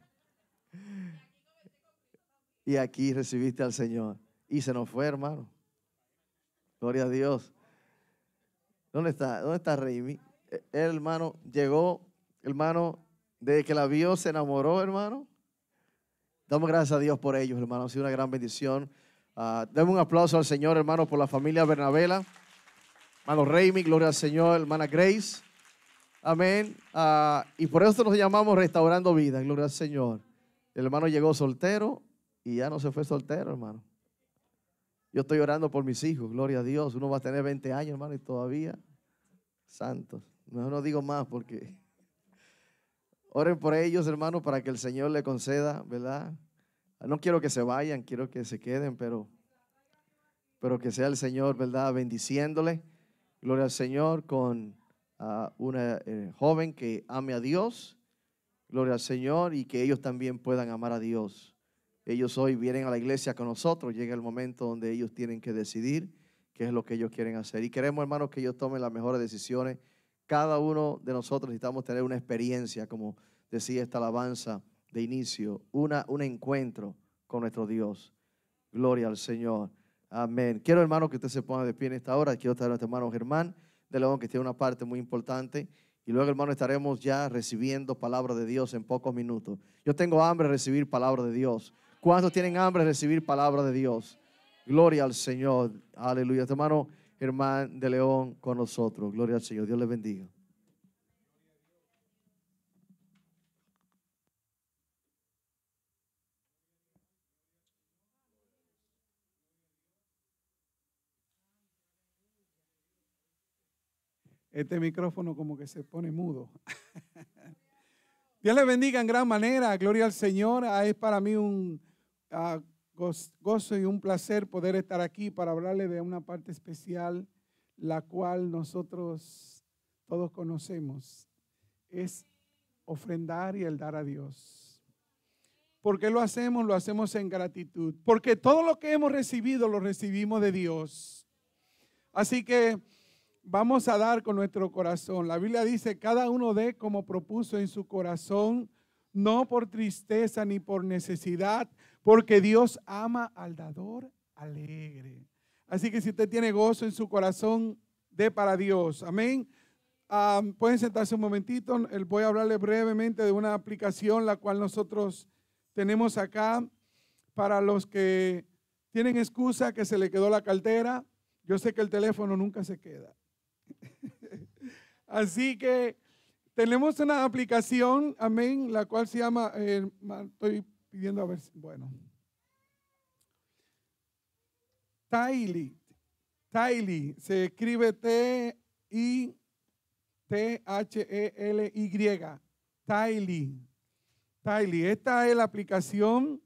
A: Y aquí recibiste al Señor. Y se nos fue, hermano. Gloria a Dios. ¿Dónde está? ¿Dónde está Raimi? El hermano llegó, hermano, desde que la vio se enamoró, hermano. Damos gracias a Dios por ellos, hermano. Ha sido una gran bendición. Demos un aplauso al Señor, hermano, por la familia Bernabela. Hermano Raimi, gloria al Señor. Hermana Grace. Amén. Y por eso nos llamamos Restaurando Vida. Gloria al Señor. El hermano llegó soltero y ya no se fue soltero, hermano. Yo estoy orando por mis hijos, gloria a Dios. Uno va a tener 20 años, hermano, y todavía santos. No digo más porque oren por ellos, hermano, para que el Señor le conceda, ¿verdad? No quiero que se vayan, quiero que se queden, pero que sea el Señor, ¿verdad? Bendiciéndole, gloria al Señor, con una joven que ame a Dios, gloria al Señor, y que ellos también puedan amar a Dios. Ellos hoy vienen a la iglesia con nosotros. Llega el momento donde ellos tienen que decidir qué es lo que ellos quieren hacer. Y queremos, hermanos, que ellos tomen las mejores decisiones. Cada uno de nosotros necesitamos tener una experiencia, como decía esta alabanza de inicio, un encuentro con nuestro Dios. Gloria al Señor. Amén. Quiero, hermano, que usted se ponga de pie en esta hora. Quiero traer a nuestro hermano Germán de León, que tiene una parte muy importante. Y luego, hermano, estaremos ya recibiendo palabra de Dios en pocos minutos. Yo tengo hambre de recibir palabra de Dios. ¿Cuántos tienen hambre de recibir palabra de Dios? Gloria al Señor. Aleluya. Este hermano Germán de León con nosotros. Gloria al Señor. Dios les bendiga.
C: Este micrófono como que se pone mudo. Dios les bendiga en gran manera. Gloria al Señor. Es para mí un gozo y un placer poder estar aquí para hablarle de una parte especial, la cual nosotros todos conocemos. Es ofrendar y el dar a Dios. ¿Por qué lo hacemos? Lo hacemos en gratitud. Porque todo lo que hemos recibido lo recibimos de Dios. Así que vamos a dar con nuestro corazón. La Biblia dice, cada uno dé como propuso en su corazón, no por tristeza ni por necesidad, porque Dios ama al dador alegre. Así que si usted tiene gozo en su corazón, dé para Dios. Amén. Pueden sentarse un momentito. Voy a hablarle brevemente de una aplicación la cual nosotros tenemos acá para los que tienen excusa que se le quedó la cartera. Yo sé que el teléfono nunca se queda. Así que tenemos una aplicación, amén, la cual se llama, estoy pidiendo a ver si, bueno, Tithely, se escribe Tithely, Tithely. Esta es la aplicación.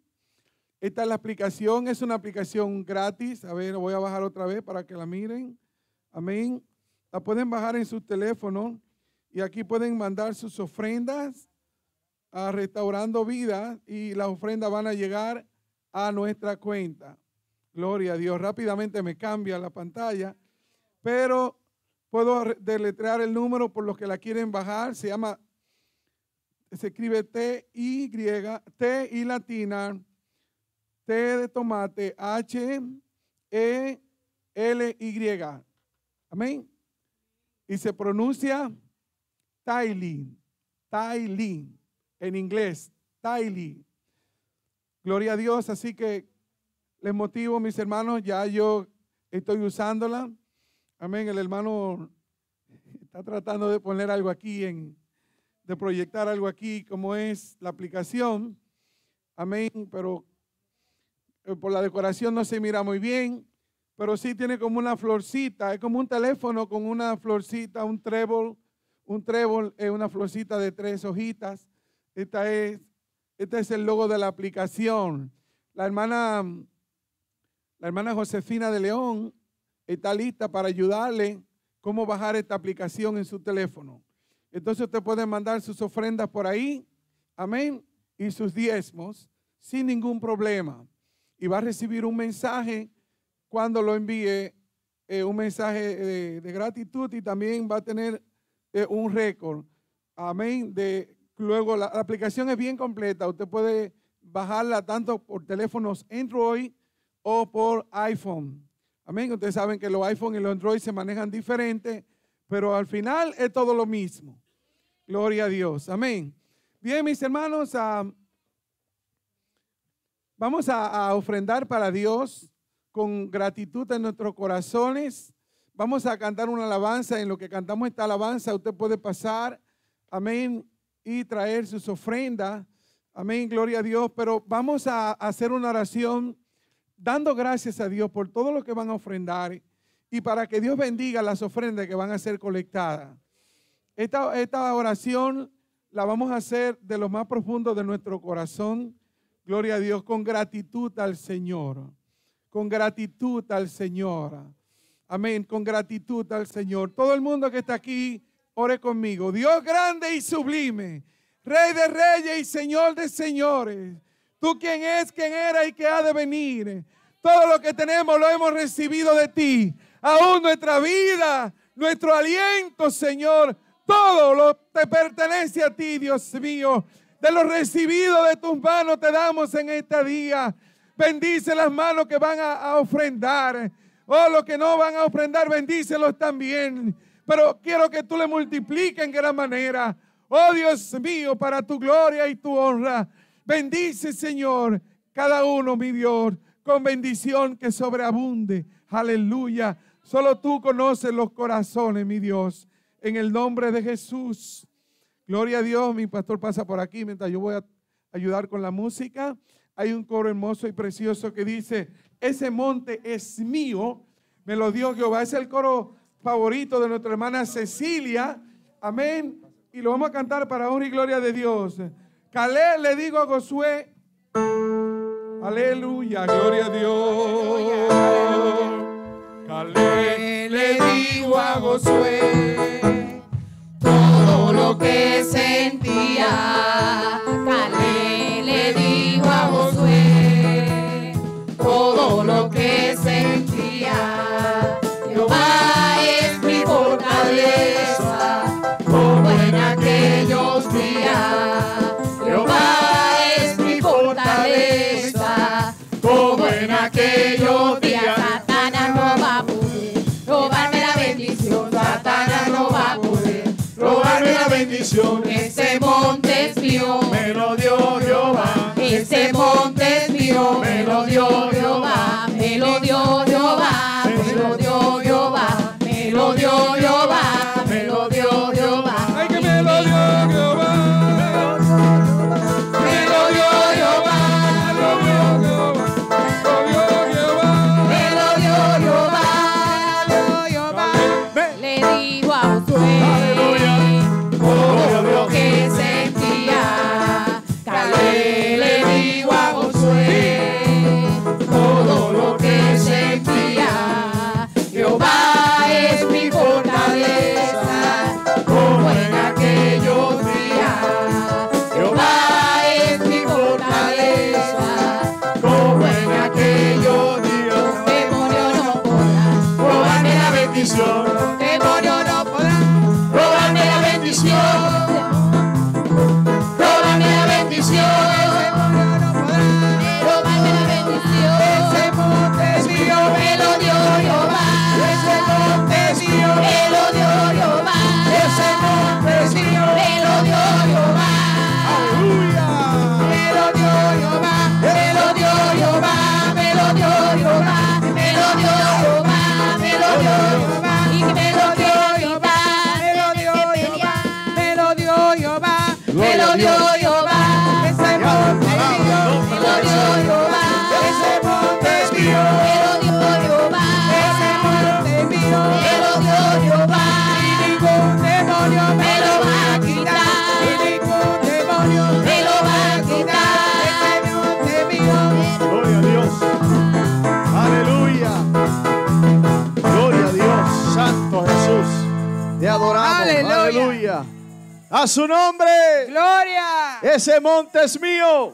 C: Es una aplicación gratis. A ver, voy a bajar otra vez para que la miren. Amén. La pueden bajar en su teléfono y aquí pueden mandar sus ofrendas a Restaurando Vida y las ofrendas van a llegar a nuestra cuenta. Gloria a Dios. Rápidamente me cambia la pantalla, pero puedo deletrear el número por los que la quieren bajar. Se escribe T-Y, T y latina, T de tomate, H-E-L-Y. Amén. Y se pronuncia Tithely en inglés, Tithely. Gloria a Dios. Así que les motivo, mis hermanos, ya yo estoy usándola. Amén. El hermano está tratando de poner algo aquí, de proyectar algo aquí, como es la aplicación. Amén. Pero por la decoración no se mira muy bien. Pero sí tiene como una florcita, es como un teléfono con una florcita, un trébol es una florcita de 3 hojitas. Este es el logo de la aplicación. La hermana Josefina de León está lista para ayudarle cómo bajar esta aplicación en su teléfono. Entonces usted puede mandar sus ofrendas por ahí, amén, y sus diezmos sin ningún problema. Y va a recibir un mensaje cuando lo envíe, un mensaje de gratitud, y también va a tener un récord. Amén. Luego la aplicación es bien completa. Usted puede bajarla tanto por teléfonos Android o por iPhone. Amén. Ustedes saben que los iPhone y los Android se manejan diferente, pero al final es todo lo mismo. Gloria a Dios. Amén. Bien, mis hermanos, vamos a ofrendar para Dios con gratitud en nuestros corazones. Vamos a cantar una alabanza. En lo que cantamos esta alabanza, usted puede pasar, amén, y traer sus ofrendas. Amén, gloria a Dios. Pero vamos a hacer una oración dando gracias a Dios por todo lo que van a ofrendar y para que Dios bendiga las ofrendas que van a ser colectadas. Esta oración la vamos a hacer de lo más profundo de nuestro corazón. Gloria a Dios, con gratitud al Señor. Con gratitud al Señor. Amén, con gratitud al Señor. Todo el mundo que está aquí, ore conmigo. Dios grande y sublime, Rey de reyes y Señor de señores. Tú quien es, quien era y que ha de venir. Todo lo que tenemos lo hemos recibido de ti. aún nuestra vida, nuestro aliento, Señor. Todo lo te pertenece a ti, Dios mío. De lo recibido de tus manos te damos en este día. Bendice las manos que van a ofrendar. Oh, los que no van a ofrendar, bendícelos también. Pero quiero que tú le multipliques en gran manera. Oh, Dios mío, para tu gloria y tu honra. Bendice, Señor, cada uno, mi Dios, con bendición que sobreabunde. Aleluya. Solo tú conoces los corazones, mi Dios. En el nombre de Jesús. Gloria a Dios. Mi pastor pasa por aquí mientras yo voy a ayudar con la música. Hay un coro hermoso y precioso que dice: ese monte es mío, me lo dio Jehová. Es el coro favorito de nuestra hermana Cecilia. Amén. Y lo vamos a cantar para honra y gloria de Dios. Caleb le digo a Josué. Aleluya, gloria a Dios. Caleb le digo a Josué
B: todo lo que sentía. Caleb le dijo a Josué todo lo que sentía. Jehová es mi fortaleza, como en aquellos días. Jehová es mi fortaleza, como en aquellos días. Satanás no va a poder robarme la bendición. Satanás no va a poder robarme la bendición. Ese monte es mío, me lo dio Jehová. Ese monte es mío, me lo dio Jehová. Me lo dio Jehová, me lo dio Jehová. Me lo dio Jehová, me lo dio Jehová.
C: Ay, que me lo dio Jehová.
B: Me lo dio Jehová,
C: Me lo dio Jehová.
B: me lo dio Jehová. Le dijo a Josué todo lo que sentía. Caleb le dijo a Josué todo lo que sentía. Jehová es mi fortaleza, como en aquellos días. Jehová es mi fortaleza, como en aquellos días. Los demonios no podrán robarme la bendición. Los demonios no podrán robarme la bendición. Robarme la bendición. Robarme la bendición. Ese monte es mío, me lo dio Jehová. Ese monte es mío, me lo dio Jehová. Ese monte es mío, me lo dio Jehová. Me lo dio Jehová, me lo dio Jehová, me lo dio Jehová, me lo dio Jehová, me lo dio Jehová, y me lo dio Jehová, me lo dio Jehová, me lo dio Jehová, me lo dio Jehová. Ese monte es mío, me lo dio Jehová. Ese monte es mío, me lo dio Jehová. Ese monte es mío, me lo dio Jehová. Y ningún demonio me lo va a quitar. Y ningún demonio me lo va a quitar. Ese monte es mío.
A: Gloria a Dios. Aleluya. Gloria a Dios. Santo Jesús. Te adoramos.
D: Aleluya.
A: Aleluya. A su nombre.
D: Gloria.
A: Ese monte es mío.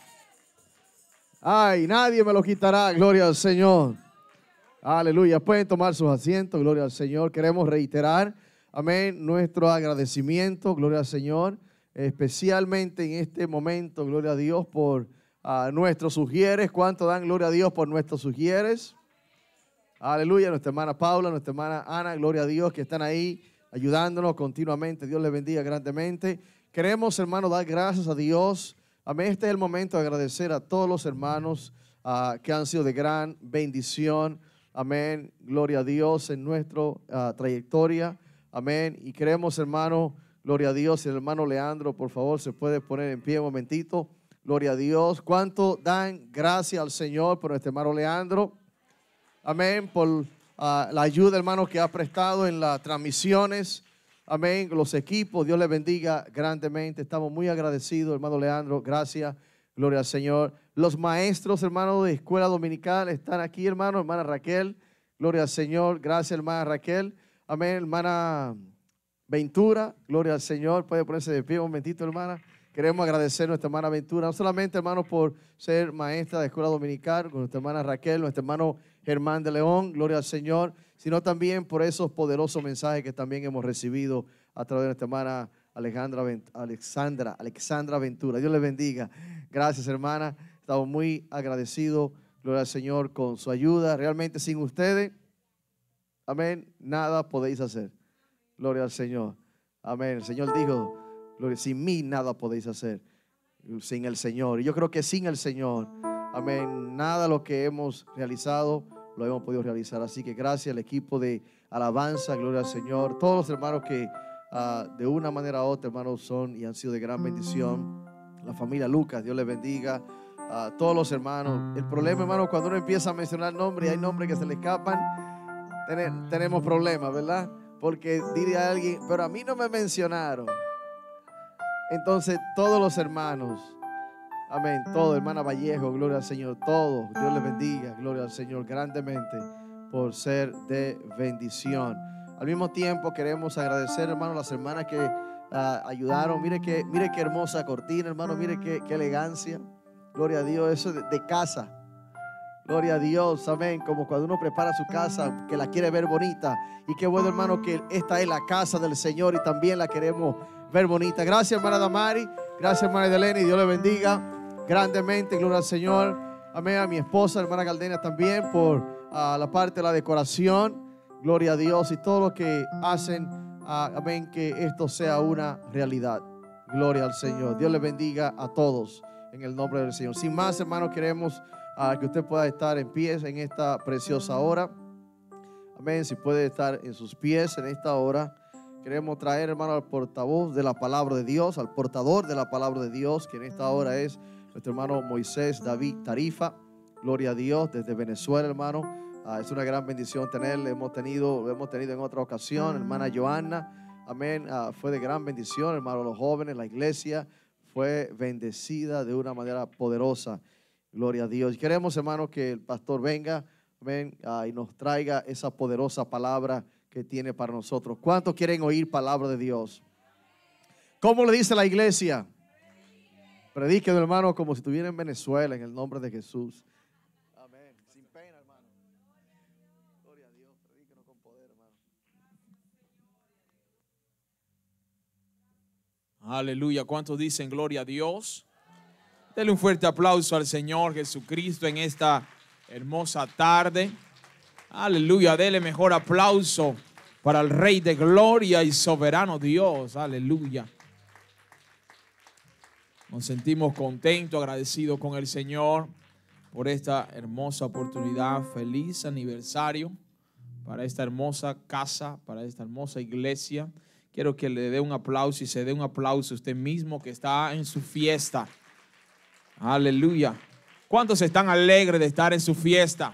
A: Ay, nadie me lo quitará. Gloria al Señor. Aleluya. Pueden tomar sus asientos. Gloria al Señor. Queremos reiterar, amén, nuestro agradecimiento. Gloria al Señor. Especialmente en este momento, gloria a Dios por nuestros sugieres. ¿Cuánto dan gloria a Dios por nuestros sugieres? Aleluya. Nuestra hermana Paula, nuestra hermana Ana, gloria a Dios, que están ahí ayudándonos continuamente. Dios les bendiga grandemente. Queremos, hermanos, dar gracias a Dios. Amén. Este es el momento de agradecer a todos los hermanos que han sido de gran bendición. Amén. Gloria a Dios en nuestra trayectoria. Amén. Y queremos, hermano, gloria a Dios. El hermano Leandro, por favor, se puede poner en pie un momentito. Gloria a Dios. ¿Cuánto dan gracias al Señor por nuestro hermano Leandro? Amén. Por la ayuda, hermano, que ha prestado en las transmisiones. Amén. Los equipos, Dios les bendiga grandemente. Estamos muy agradecidos, hermano Leandro. Gracias. Gloria al Señor. Los maestros, hermano, de escuela dominical están aquí, hermano. Hermana Raquel. Gloria al Señor. Gracias, hermana Raquel. Amén. Hermana Ventura. Gloria al Señor. Puede ponerse de pie un momentito, hermana. queremos agradecer a nuestra hermana Ventura, no solamente, hermanos, por ser maestra de escuela dominical, con nuestra hermana Raquel, nuestro hermano Germán de León, gloria al Señor, sino también por esos poderosos mensajes que también hemos recibido a través de nuestra hermana Alexandra Ventura. Dios les bendiga. Gracias, hermana. Estamos muy agradecidos, gloria al Señor, con su ayuda. Realmente sin ustedes, amén, nada podéis hacer. Gloria al Señor. Amén. El Señor dijo, gloria, sin mí nada podéis hacer. Sin el Señor. Y yo creo que sin el Señor, amén, nada de lo que hemos realizado lo hemos podido realizar. Así que gracias al equipo de alabanza, gloria al Señor. Todos los hermanos que de una manera u otra, hermanos, son y han sido de gran bendición. La familia Lucas, Dios les bendiga. A todos los hermanos. El problema, hermano, cuando uno empieza a mencionar nombres y hay nombres que se le escapan, tenemos problemas, ¿verdad? Porque diría alguien, pero a mí no me mencionaron. Entonces, todos los hermanos, amén, todo, hermana Vallejo, gloria al Señor, todos, Dios les bendiga, gloria al Señor, grandemente por ser de bendición. Al mismo tiempo queremos agradecer, hermano, a las hermanas que ayudaron. Mire qué hermosa cortina, hermano, mire qué elegancia. Gloria a Dios, eso de casa. Gloria a Dios, amén. Como cuando uno prepara su casa, que la quiere ver bonita. Y qué bueno, hermano, que esta es la casa del Señor y también la queremos ver bonita. Gracias, hermana Damari. Gracias, hermana Edeleni. Dios le bendiga grandemente. Gloria al Señor. Amén. A mi esposa, hermana Galdena, también por la parte de la decoración. Gloria a Dios y todo lo que hacen. Amén. Que esto sea una realidad. Gloria al Señor. Dios le bendiga a todos en el nombre del Señor. Sin más, hermanos, queremos que usted pueda estar en pie en esta preciosa hora. Amén. Si puede estar en sus pies en esta hora. Queremos traer, hermano, al portavoz de la palabra de Dios, al portador de la palabra de Dios, que en esta hora es nuestro hermano Moisés David Tarifa. Gloria a Dios, desde Venezuela, hermano. Es una gran bendición tenerle. Lo hemos tenido en otra ocasión, hermana Johanna. Amén. Fue de gran bendición, hermano. Los jóvenes, la iglesia fue bendecida de una manera poderosa. Gloria a Dios. Queremos, hermano, que el pastor venga, amén, y nos traiga esa poderosa palabra que tiene para nosotros. ¿Cuántos quieren oír palabra de Dios? ¿Cómo le dice la iglesia? Prediquen, hermano, como si estuviera en Venezuela, en el nombre de Jesús. Amén. Sin pena, hermano. Gloria a Dios. Predíquenos con poder, hermano.
E: Aleluya. ¿Cuántos dicen gloria a Dios? Denle un fuerte aplauso al Señor Jesucristo en esta hermosa tarde. Aleluya. Dele mejor aplauso para el Rey de Gloria y soberano Dios. Aleluya. Nos sentimos contentos, agradecidos con el Señor por esta hermosa oportunidad. Feliz aniversario para esta hermosa casa, para esta hermosa iglesia. Quiero que le dé un aplauso y se dé un aplauso a usted mismo que está en su fiesta. Aleluya. ¿Cuántos están alegres de estar en su fiesta?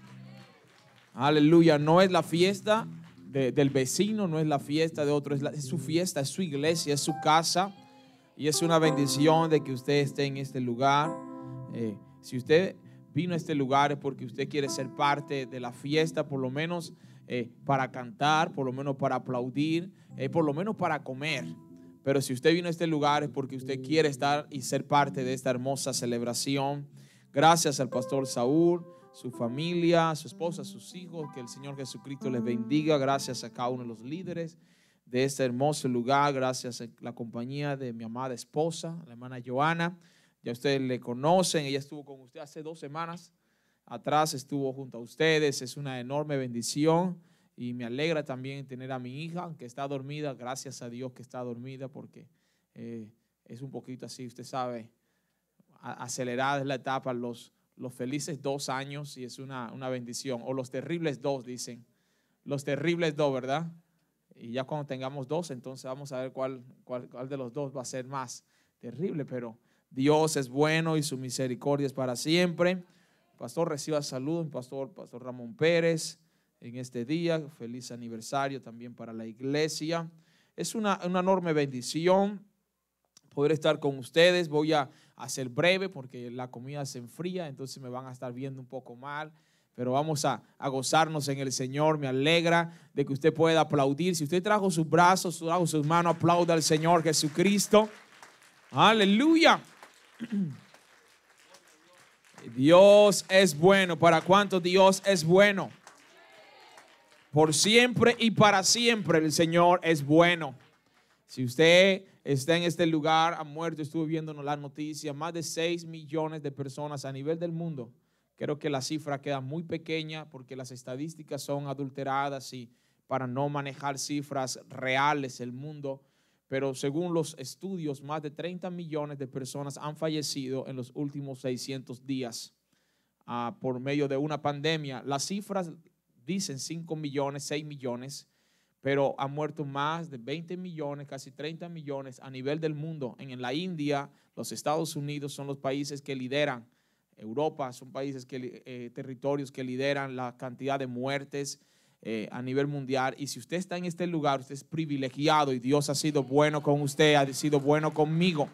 E: Aleluya. No es la fiesta del vecino, no es la fiesta de otro, es su fiesta, es su iglesia, es su casa. Y es una bendición de que usted esté en este lugar. Si usted vino a este lugar es porque usted quiere ser parte de la fiesta, por lo menos para cantar, por lo menos para aplaudir, por lo menos para comer. Pero si usted vino a este lugar es porque usted quiere estar y ser parte de esta hermosa celebración. Gracias al pastor Saúl, su familia, su esposa, sus hijos. Que el Señor Jesucristo les bendiga. Gracias a cada uno de los líderes de este hermoso lugar. Gracias a la compañía de mi amada esposa, la hermana Johanna. Ya ustedes le conocen. Ella estuvo con usted hace 2 semanas atrás. Estuvo junto a ustedes. Es una enorme bendición. Y me alegra también tener a mi hija, aunque está dormida. Gracias a Dios que está dormida, porque es un poquito así, usted sabe, acelerada es la etapa, los felices 2 años, y es una bendición. O los terribles 2, dicen. Los terribles 2, ¿verdad? Y ya cuando tengamos 2, entonces vamos a ver cuál de los 2 va a ser más terrible. Pero Dios es bueno y su misericordia es para siempre. Pastor, reciba saludos, pastor Ramón Pérez. En este día, feliz aniversario también para la iglesia. Es una enorme bendición poder estar con ustedes. Voy a hacer breve porque la comida se enfría, entonces me van a estar viendo un poco mal. Pero vamos a gozarnos en el Señor. Me alegra de que usted pueda aplaudir. Si usted trajo sus brazos, trajo sus manos, aplauda al Señor Jesucristo. Aleluya. Dios es bueno. ¿Para cuánto Dios es bueno? Por siempre y para siempre el Señor es bueno. Si usted está en este lugar, ha muerto, estuve viendo las noticias, más de 6 millones de personas a nivel del mundo. Creo que la cifra queda muy pequeña porque las estadísticas son adulteradas y para no manejar cifras reales el mundo. Pero según los estudios, más de 30 millones de personas han fallecido en los últimos 600 días por medio de una pandemia. Las cifras dicen 5 millones, 6 millones, pero han muerto más de 20 millones, casi 30 millones a nivel del mundo. En la India, los Estados Unidos son los países que lideran. Europa son países territorios que lideran la cantidad de muertes a nivel mundial. Y si usted está en este lugar, usted es privilegiado y Dios ha sido bueno con usted, ha sido bueno conmigo.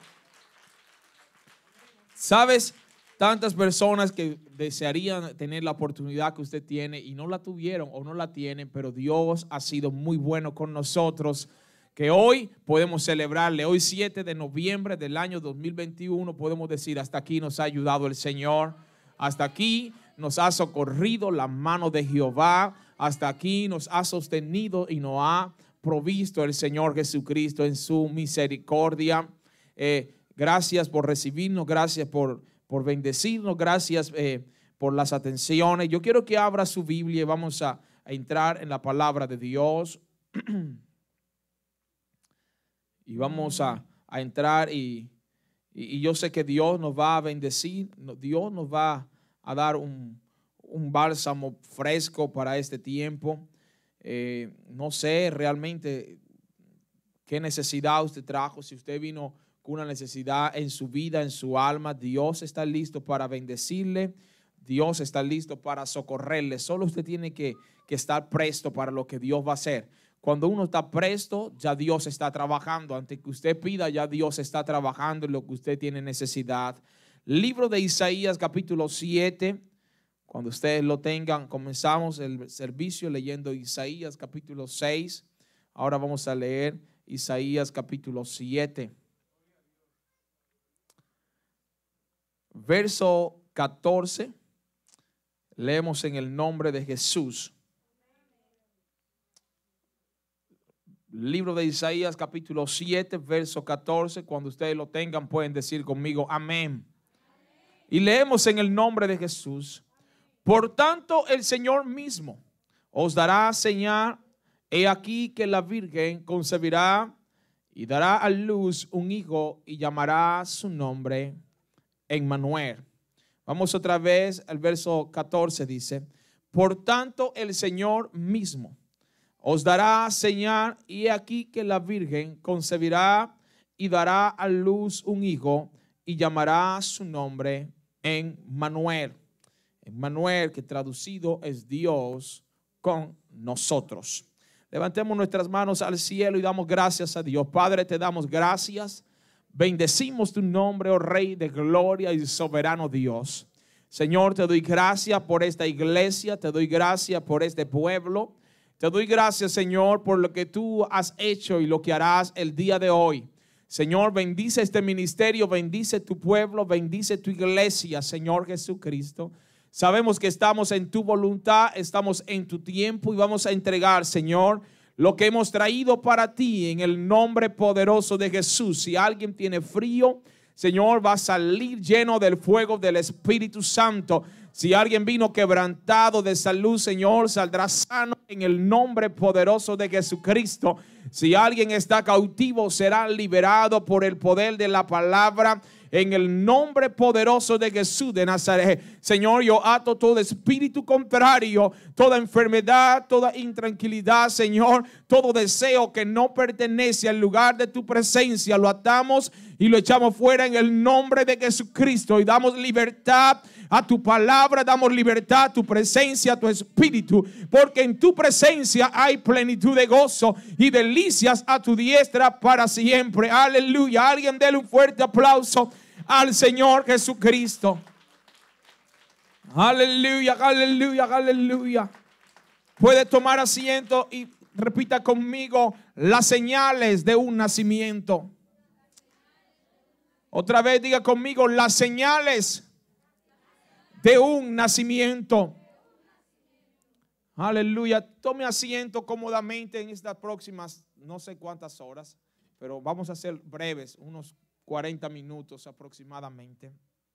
E: ¿Sabes? Tantas personas que desearían tener la oportunidad que usted tiene y no la tuvieron o no la tienen, pero Dios ha sido muy bueno con nosotros, que hoy podemos celebrarle. Hoy 7 de noviembre del año 2021 podemos decir, hasta aquí nos ha ayudado el Señor, hasta aquí nos ha socorrido la mano de Jehová, hasta aquí nos ha sostenido y nos ha provisto el Señor Jesucristo en su misericordia. Gracias por recibirnos, gracias por bendecirnos, gracias por las atenciones. Yo quiero que abra su Biblia y vamos a entrar en la palabra de Dios. Y vamos a entrar y yo sé que Dios nos va a bendecir, Dios nos va a dar un bálsamo fresco para este tiempo. No sé realmente qué necesidad usted trajo, si usted vino una necesidad en su vida, en su alma. Dios está listo para bendecirle. Dios está listo para socorrerle. Solo usted tiene que estar presto para lo que Dios va a hacer. Cuando uno está presto, ya Dios está trabajando. Antes que usted pida, ya Dios está trabajando en lo que usted tiene necesidad. Libro de Isaías, capítulo 7. Cuando ustedes lo tengan, comenzamos el servicio leyendo Isaías, capítulo 6. Ahora vamos a leer Isaías, capítulo 7. Verso 14, leemos en el nombre de Jesús. Libro de Isaías, capítulo 7, verso 14. Cuando ustedes lo tengan, pueden decir conmigo, amén. Y leemos en el nombre de Jesús. Por tanto, el Señor mismo os dará señal. He aquí que la Virgen concebirá y dará a luz un hijo y llamará su nombre Emmanuel. Vamos otra vez al verso 14, dice: por tanto el Señor mismo os dará señal, y he aquí que la Virgen concebirá y dará a luz un hijo y llamará su nombre Emmanuel. Emmanuel, que traducido es Dios con nosotros. Levantemos nuestras manos al cielo y damos gracias a Dios. Padre, te damos gracias. Bendecimos tu nombre, oh Rey de gloria y soberano Dios. Señor, te doy gracias por esta iglesia, te doy gracias por este pueblo. Te doy gracias, Señor, por lo que tú has hecho y lo que harás el día de hoy. Señor, bendice este ministerio, bendice tu pueblo, bendice tu iglesia, Señor Jesucristo. Sabemos que estamos en tu voluntad, estamos en tu tiempo y vamos a entregar, Señor, lo que hemos traído para ti en el nombre poderoso de Jesús. Si alguien tiene frío, Señor, va a salir lleno del fuego del Espíritu Santo. Si alguien vino quebrantado de salud, Señor, saldrá sano en el nombre poderoso de Jesucristo. Si alguien está cautivo, será liberado por el poder de la palabra. En el nombre poderoso de Jesús de Nazaret. Señor, yo ato todo espíritu contrario, toda enfermedad, toda intranquilidad, Señor, todo deseo que no pertenece al lugar de tu presencia, lo atamos y lo echamos fuera en el nombre de Jesucristo y damos libertad a tu palabra, damos libertad a tu presencia, a tu espíritu, porque en tu presencia hay plenitud de gozo y delicias a tu diestra para siempre. Aleluya. Alguien déle un fuerte aplauso al Señor Jesucristo. Aleluya, aleluya, aleluya. Puede tomar asiento y repita conmigo: las señales de un nacimiento. Otra vez diga conmigo, las señales de un nacimiento. Aleluya. Tome asiento cómodamente en estas próximas no sé cuántas horas, pero vamos a ser breves, unos 40 minutos aproximadamente.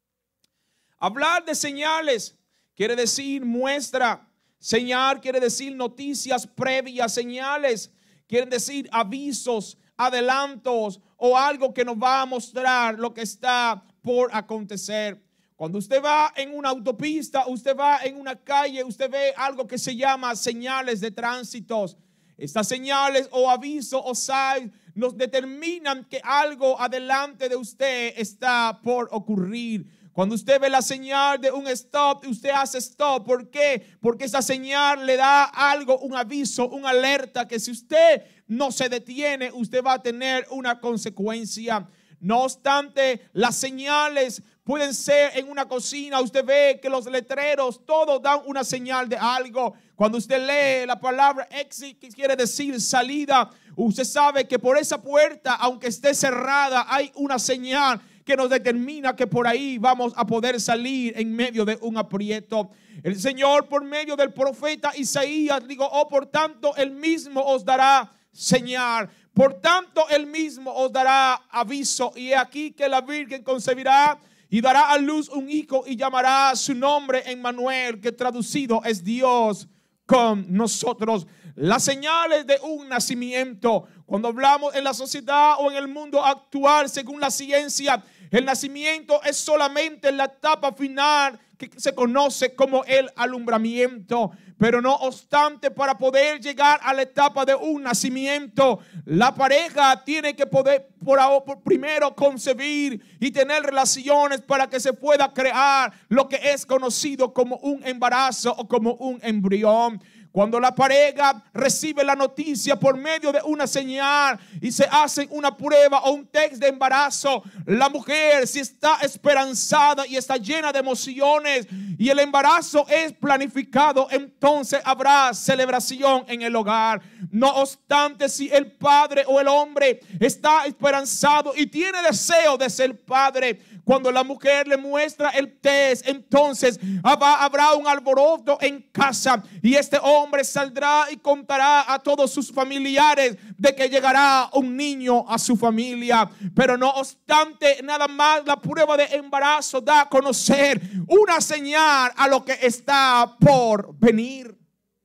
E: Hablar de señales quiere decir muestra. Señal quiere decir noticias previas. Señales quieren decir avisos, adelantos o algo que nos va a mostrar lo que está por acontecer. Cuando usted va en una autopista, usted va en una calle, usted ve algo que se llama señales de tránsitos. Estas señales o avisos o signs nos determinan que algo adelante de usted está por ocurrir. Cuando usted ve la señal de un stop, usted hace stop. ¿Por qué? Porque esa señal le da algo, un aviso, una alerta que si usted no se detiene, usted va a tener una consecuencia. No obstante, las señales pueden ser en una cocina. Usted ve que los letreros todos dan una señal de algo. Cuando usted lee la palabra exit, que quiere decir salida, usted sabe que por esa puerta, aunque esté cerrada, hay una señal que nos determina que por ahí vamos a poder salir en medio de un aprieto. El Señor, por medio del profeta Isaías, dijo: oh, por tanto, Él mismo os dará señal. Por tanto, Él mismo os dará aviso. Y he aquí que la Virgen concebirá y dará a luz un hijo y llamará su nombre Emmanuel, que traducido es Dios con nosotros. Las señales de un nacimiento. Cuando hablamos en la sociedad o en el mundo actual, según la ciencia, el nacimiento es solamente la etapa final que se conoce como el alumbramiento. Pero no obstante, para poder llegar a la etapa de un nacimiento, la pareja tiene que poder primero concebir y tener relaciones para que se pueda crear lo que es conocido como un embarazo o como un embrión. Cuando la pareja recibe la noticia por medio de una señal y se hace una prueba o un test de embarazo, la mujer, si está esperanzada y está llena de emociones y el embarazo es planificado, entonces habrá celebración en el hogar. No obstante, si el padre o el hombre está esperanzado y tiene deseo de ser padre, cuando la mujer le muestra el test, entonces habrá un alboroto en casa y este hombre saldrá y contará a todos sus familiares de que llegará un niño a su familia. Pero no obstante, nada más la prueba de embarazo da a conocer una señal a lo que está por venir.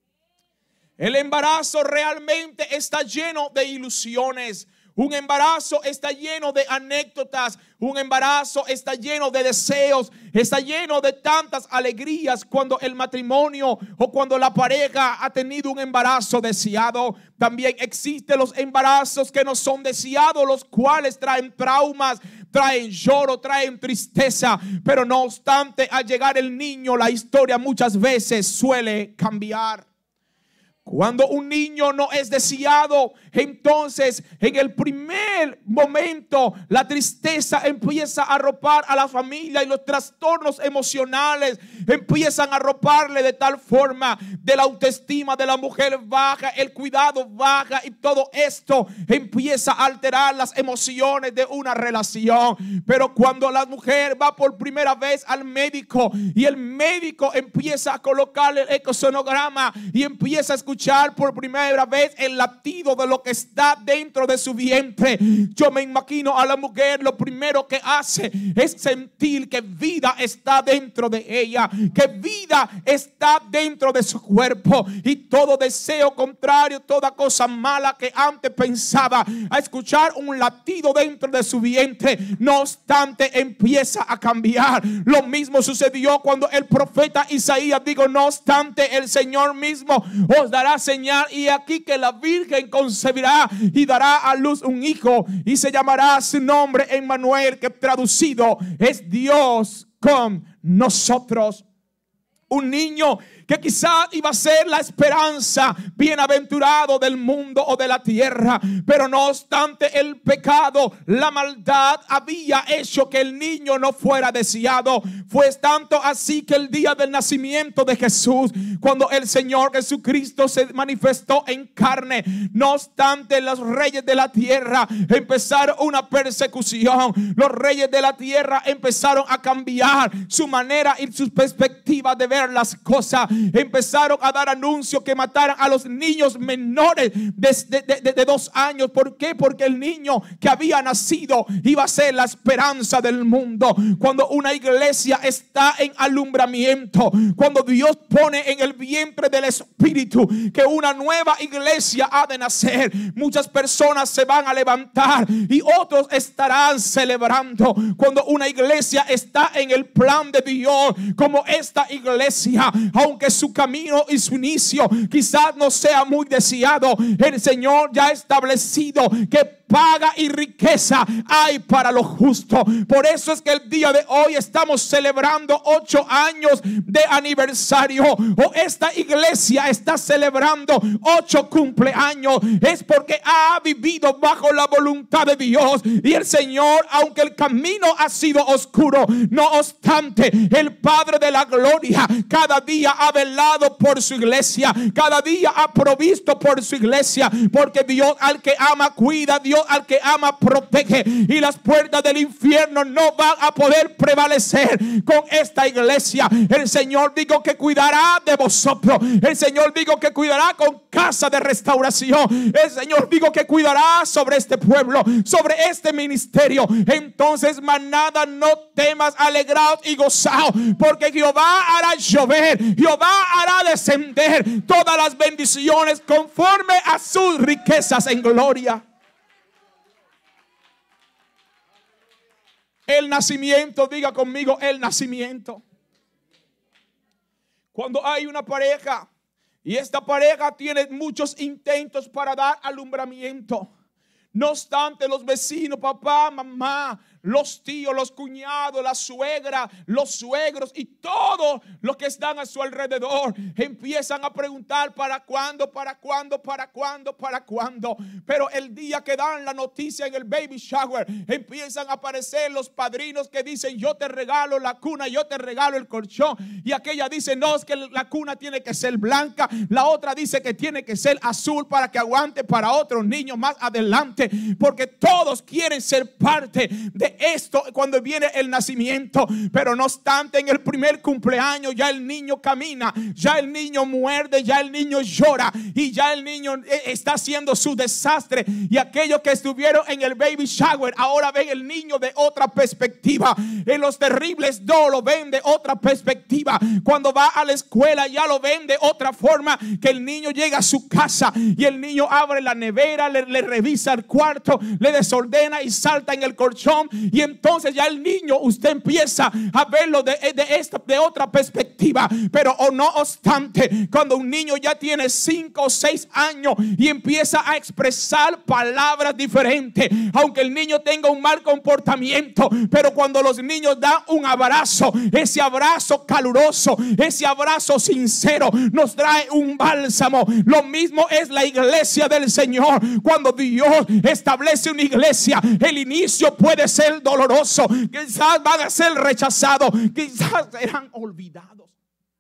E: El embarazo realmente está lleno de ilusiones. Un embarazo está lleno de anécdotas. Un embarazo está lleno de deseos. Está lleno de tantas alegrías cuando el matrimonio o cuando la pareja ha tenido un embarazo deseado. También existen los embarazos que no son deseados, los cuales traen traumas, traen lloro, traen tristeza. Pero no obstante, al llegar el niño, la historia muchas veces suele cambiar. Cuando un niño no es deseado, entonces en el primer momento la tristeza empieza a arropar a la familia y los trastornos emocionales empiezan a arroparle de tal forma de la autoestima de la mujer baja, el cuidado baja y todo esto empieza a alterar las emociones de una relación. Pero cuando la mujer va por primera vez al médico y el médico empieza a colocarle el ecosonograma y empieza a escuchar por primera vez el latido de lo que está dentro de su vientre, yo me imagino a la mujer lo primero que hace es sentir que vida está dentro de ella, que vida está dentro de su cuerpo, y todo deseo contrario, toda cosa mala que antes pensaba a escuchar un latido dentro de su vientre, no obstante empieza a cambiar. Lo mismo sucedió cuando el profeta Isaías dijo: no obstante, el Señor mismo os dará señal, y aquí que la Virgen concebirá y dará a luz un hijo y se llamará su nombre Emmanuel, que traducido es Dios con nosotros. Un niño que quizás iba a ser la esperanza, bienaventurado del mundo o de la tierra. Pero no obstante, el pecado, la maldad había hecho que el niño no fuera deseado. Fue tanto así que el día del nacimiento de Jesús, cuando el Señor Jesucristo se manifestó en carne, no obstante, los reyes de la tierra empezaron una persecución. Los reyes de la tierra empezaron a cambiar su manera y sus perspectivas de ver las cosas. Empezaron a dar anuncios que mataran a los niños menores de 2 años. ¿Por qué? Porque el niño que había nacido iba a ser la esperanza del mundo. Cuando una iglesia está en alumbramiento, cuando Dios pone en el vientre del Espíritu que una nueva iglesia ha de nacer, muchas personas se van a levantar y otros estarán celebrando. Cuando una iglesia está en el plan de Dios, como esta iglesia, aunque su camino y su inicio quizás no sea muy deseado, el Señor ya ha establecido que paga y riqueza hay para los justos. Por eso es que el día de hoy estamos celebrando 8 años de aniversario, o esta iglesia está celebrando 8 cumpleaños. Es porque ha vivido bajo la voluntad de Dios, y el Señor, aunque el camino ha sido oscuro, no obstante, el Padre de la gloria cada día ha velado por su iglesia, cada día ha provisto por su iglesia, porque Dios al que ama cuida, Dios al que ama protege, y las puertas del infierno no van a poder prevalecer con esta iglesia. El Señor dijo que cuidará de vosotros. El Señor dijo que cuidará con casa de restauración. El Señor dijo que cuidará sobre este pueblo, sobre este ministerio. Entonces, manada, no temas, alegraos y gozaos, porque Jehová hará llover, Jehová hará descender todas las bendiciones conforme a sus riquezas en gloria. El nacimiento, diga conmigo, el nacimiento. Cuando hay una pareja y esta pareja tiene muchos intentos para dar alumbramiento, no obstante, los vecinos, papá, mamá, los tíos, los cuñados, la suegra, los suegros y todos los que están a su alrededor empiezan a preguntar para cuándo, para cuándo, para cuándo, para cuándo. Pero el día que dan la noticia en el baby shower, empiezan a aparecer los padrinos que dicen: yo te regalo la cuna, yo te regalo el colchón. Y aquella dice: no, es que la cuna tiene que ser blanca. La otra dice que tiene que ser azul para que aguante para otros niños más adelante, porque todos quieren ser parte de esto cuando viene el nacimiento. Pero no obstante, en el primer cumpleaños ya el niño camina, ya el niño muerde, ya el niño llora, y ya el niño está haciendo su desastre. Y aquellos que estuvieron en el baby shower ahora ven el niño de otra perspectiva. En los terribles dos lo ven de otra perspectiva. Cuando va a la escuela ya lo ven de otra forma. Que el niño llega a su casa y el niño abre la nevera, le revisa el cuarto, le desordena y salta en el colchón. Y entonces ya el niño, usted empieza a verlo de otra perspectiva. Pero no obstante, cuando un niño ya tiene 5 o 6 años y empieza a expresar palabras diferentes, aunque el niño tenga un mal comportamiento, pero cuando los niños dan un abrazo, ese abrazo caluroso, ese abrazo sincero nos trae un bálsamo. Lo mismo es la iglesia del Señor. Cuando Dios establece una iglesia, el inicio puede ser doloroso, quizás van a ser rechazados, quizás serán olvidados.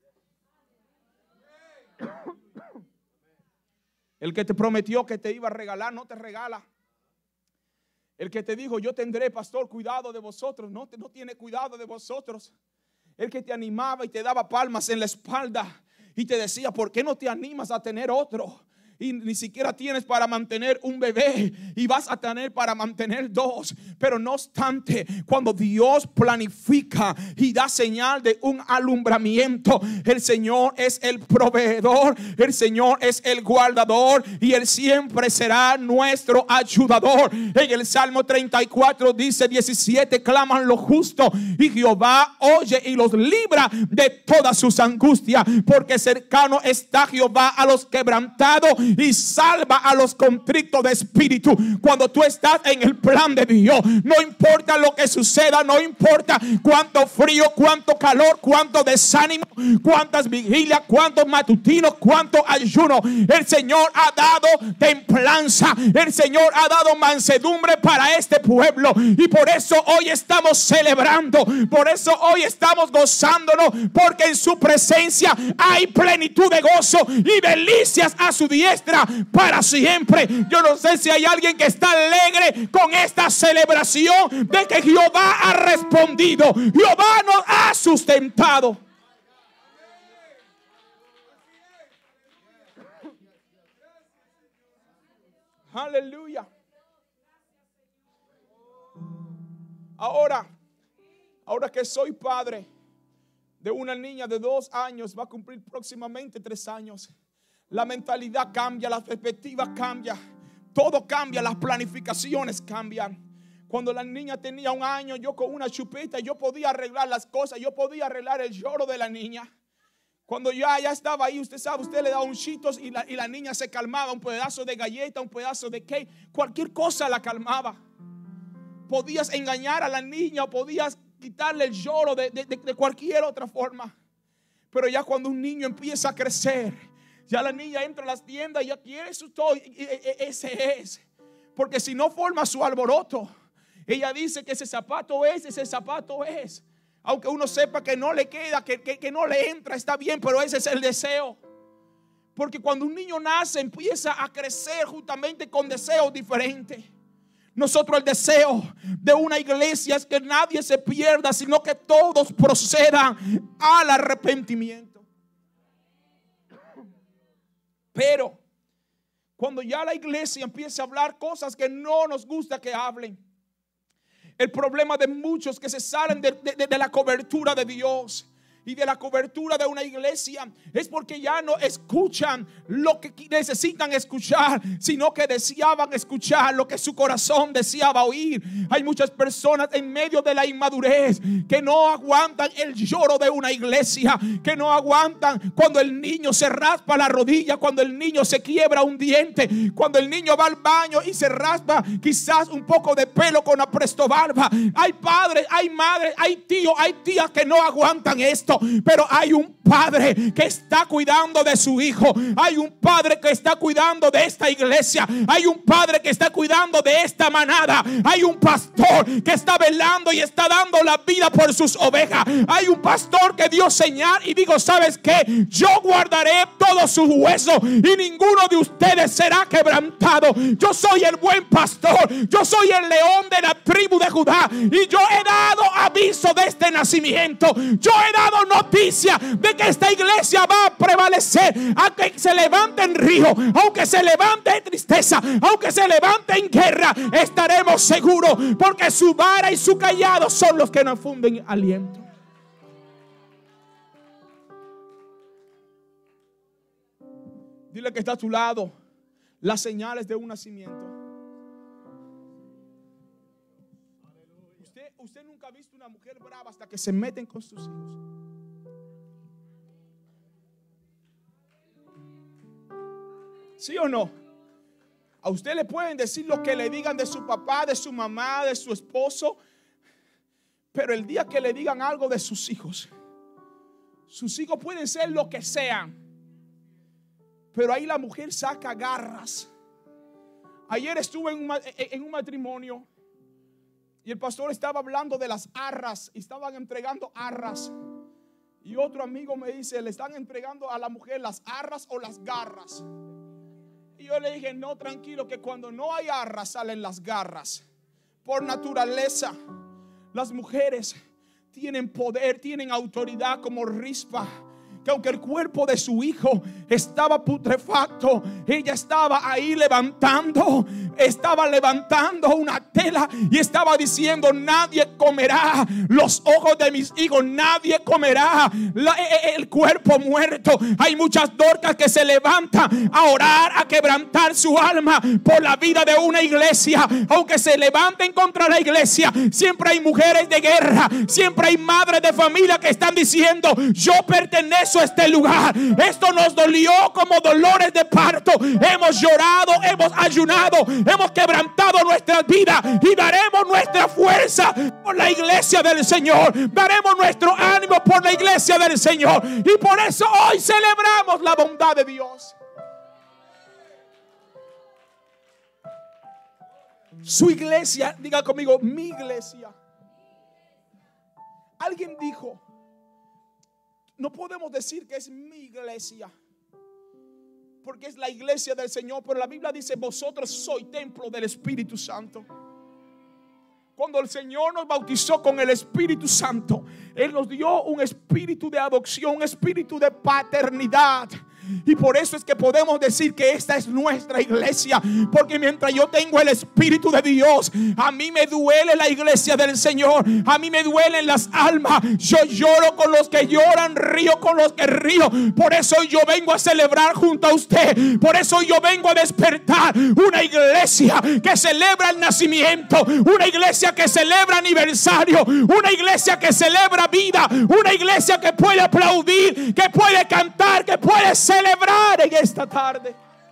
E: El que te prometió que te iba a regalar no te regala. El que te dijo: yo tendré, pastor, cuidado de vosotros, no tiene cuidado de vosotros. El que te animaba y te daba palmas en la espalda y te decía: ¿por qué no te animas a tener otro? Y ni siquiera tienes para mantener un bebé y vas a tener para mantener 2. Pero no obstante, cuando Dios planifica y da señal de un alumbramiento, el Señor es el proveedor, el Señor es el guardador, y Él siempre será nuestro ayudador. En el Salmo 34 dice 17: claman los justos y Jehová oye y los libra de todas sus angustias, porque cercano está Jehová a los quebrantados y salva a los contritos de espíritu. Cuando tú estás en el plan de Dios, no importa lo que suceda, no importa cuánto frío, cuánto calor, cuánto desánimo, cuántas vigilias, cuántos matutinos, cuánto ayuno, el Señor ha dado templanza, el Señor ha dado mansedumbre para este pueblo. Y por eso hoy estamos celebrando, por eso hoy estamos gozándonos, porque en su presencia hay plenitud de gozo y delicias a su diestra para siempre. Yo no sé si hay alguien que está alegre con esta celebración de que Jehová ha respondido, Jehová nos ha sustentado. Aleluya. Ahora que soy padre de una niña de 2 años, va a cumplir próximamente 3 años, la mentalidad cambia, la perspectiva cambia, todo cambia, las planificaciones cambian. Cuando la niña tenía 1 año, yo con una chupeta yo podía arreglar las cosas, yo podía arreglar el lloro de la niña. Cuando ya estaba ahí, usted sabe, usted le daba un Cheetos y la niña se calmaba, un pedazo de galleta, un pedazo de cake, cualquier cosa la calmaba. Podías engañar a la niña o podías quitarle el lloro de cualquier otra forma. Pero ya cuando un niño empieza a crecer, ya la niña entra a las tiendas y ya quiere su toy. Ese es. Porque si no forma su alboroto, ella dice que ese zapato es. Aunque uno sepa que no le queda, que no le entra, está bien, pero ese es el deseo. Porque cuando un niño nace, empieza a crecer justamente con deseos diferentes. Nosotros el deseo de una iglesia es que nadie se pierda, sino que todos procedan al arrepentimiento. Pero cuando ya la iglesia empieza a hablar cosas que no nos gusta que hablen, el problema de muchos que se salen de la cobertura de Dios y de la cobertura de una iglesia es porque ya no escuchan lo que necesitan escuchar, sino que deseaban escuchar lo que su corazón deseaba oír. Hay muchas personas en medio de la inmadurez que no aguantan el lloro de una iglesia, que no aguantan cuando el niño se raspa la rodilla, cuando el niño se quiebra un diente, cuando el niño va al baño y se raspa quizás un poco de pelo con la presto barba. Hay padres, hay madres, hay tíos, hay tías que no aguantan esto. Pero hay un padre que está cuidando de su hijo. Hay un padre que está cuidando de esta iglesia. Hay un padre que está cuidando de esta manada. Hay un pastor que está velando y está dando la vida por sus ovejas. Hay un pastor que dio señal y digo, ¿sabes qué? Yo guardaré todos sus huesos y ninguno de ustedes será quebrantado. Yo soy el buen pastor. Yo soy el león de la tribu de Judá y yo he dado aviso de este nacimiento. Yo he dado noticia de que esta iglesia va a prevalecer, aunque se levante en río, aunque se levante en tristeza, aunque se levante en guerra, estaremos seguros, porque su vara y su cayado son los que nos funden aliento. Dile que está a tu lado, las señales de un nacimiento. Usted nunca ha visto una mujer brava hasta que se meten con sus hijos. ¿Sí o no? A usted le pueden decir lo que le digan de su papá, de su mamá, de su esposo, pero el día que le digan algo de sus hijos pueden ser lo que sean, pero ahí la mujer saca garras. Ayer estuve en un matrimonio y el pastor estaba hablando de las arras y estaban entregando arras. Y otro amigo me dice, ¿le están entregando a la mujer las arras o las garras? Y yo le dije, no, tranquilo, que cuando no hay arras salen las garras. Por naturaleza, las mujeres tienen poder, tienen autoridad como Rispa, que aunque el cuerpo de su hijo estaba putrefacto, ella estaba ahí levantando una tela y estaba diciendo, nadie comerá los ojos de mis hijos, nadie comerá el cuerpo muerto. Hay muchas Dorcas que se levantan a orar, a quebrantar su alma por la vida de una iglesia. Aunque se levanten contra la iglesia, siempre hay mujeres de guerra, siempre hay madres de familia que están diciendo, yo pertenezco doloroso este lugar. Esto nos dolió como dolores de parto. Hemos llorado, hemos ayunado, hemos quebrantado nuestras vidas y daremos nuestra fuerza por la iglesia del Señor. Daremos nuestro ánimo por la iglesia del Señor. Y por eso hoy celebramos la bondad de Dios. Su iglesia, diga conmigo, mi iglesia. Alguien dijo, no podemos decir que es mi iglesia, porque es la iglesia del Señor. Pero la Biblia dice, vosotros sois templo del Espíritu Santo. Cuando el Señor nos bautizó con el Espíritu Santo, Él nos dio un espíritu de adopción, un espíritu de paternidad. Y por eso es que podemos decir que esta es nuestra iglesia, porque mientras yo tengo el Espíritu de Dios, a mí me duele la iglesia del Señor, a mí me duelen las almas. Yo lloro con los que lloran, río con los que río. Por eso yo vengo a celebrar junto a usted. Por eso yo vengo a despertar una iglesia que celebra el nacimiento, una iglesia que celebra aniversario, una iglesia que celebra vida, una iglesia que puede aplaudir, que puede cantar, que puede celebrar en esta tarde.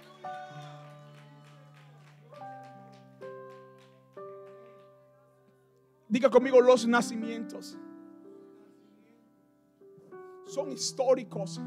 E: Diga conmigo, los nacimientos son históricos,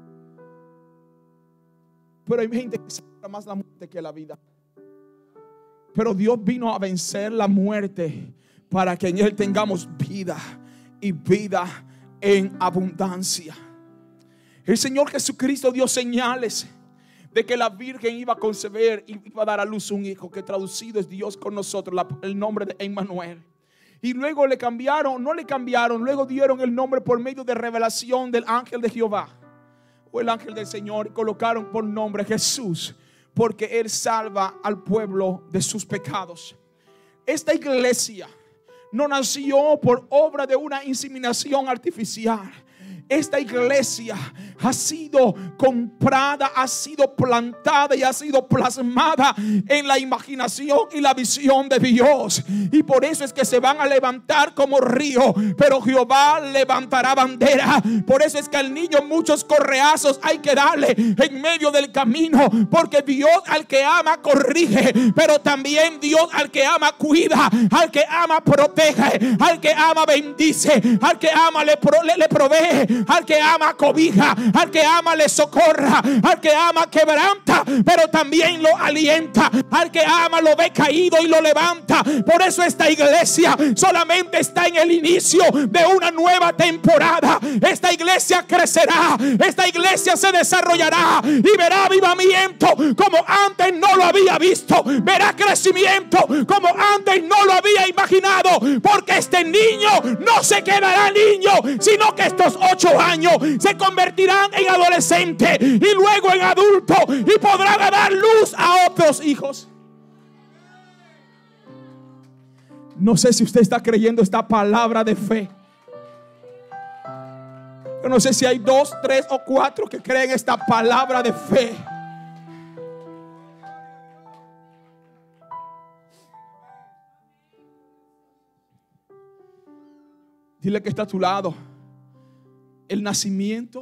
E: pero hay gente que celebra más la muerte que la vida. Pero Dios vino a vencer la muerte para que en Él tengamos vida y vida en abundancia. El Señor Jesucristo dio señales de que la Virgen iba a conceber y iba a dar a luz un hijo, que traducido es Dios con nosotros, el nombre de Emmanuel. Y luego luego dieron el nombre por medio de revelación del ángel de Jehová o el ángel del Señor, y colocaron por nombre Jesús, porque Él salva al pueblo de sus pecados. Esta iglesia no nació por obra de una inseminación artificial. Esta iglesia ha sido comprada, ha sido plantada y ha sido plasmada en la imaginación y la visión de Dios. Y por eso es que se van a levantar como río, pero Jehová levantará bandera. Por eso es que al niño muchos correazos hay que darle en medio del camino, porque Dios al que ama corrige, pero también Dios al que ama cuida, al que ama protege, al que ama bendice, al que ama le provee, al que ama cobija, al que ama le socorra, al que ama quebranta, pero también lo alienta, al que ama lo ve caído y lo levanta. Por eso esta iglesia solamente está en el inicio de una nueva temporada. Esta iglesia crecerá, esta iglesia se desarrollará y verá avivamiento como antes no lo había visto, verá crecimiento como antes no lo había imaginado, porque este niño no se quedará niño, sino que estos 8 años se convertirán en adolescentes y luego en adultos, y podrán dar luz a otros hijos. No sé si usted está creyendo esta palabra de fe. Yo no sé si hay 2, 3 o 4 que creen esta palabra de fe. Dile que está a tu lado. El nacimiento,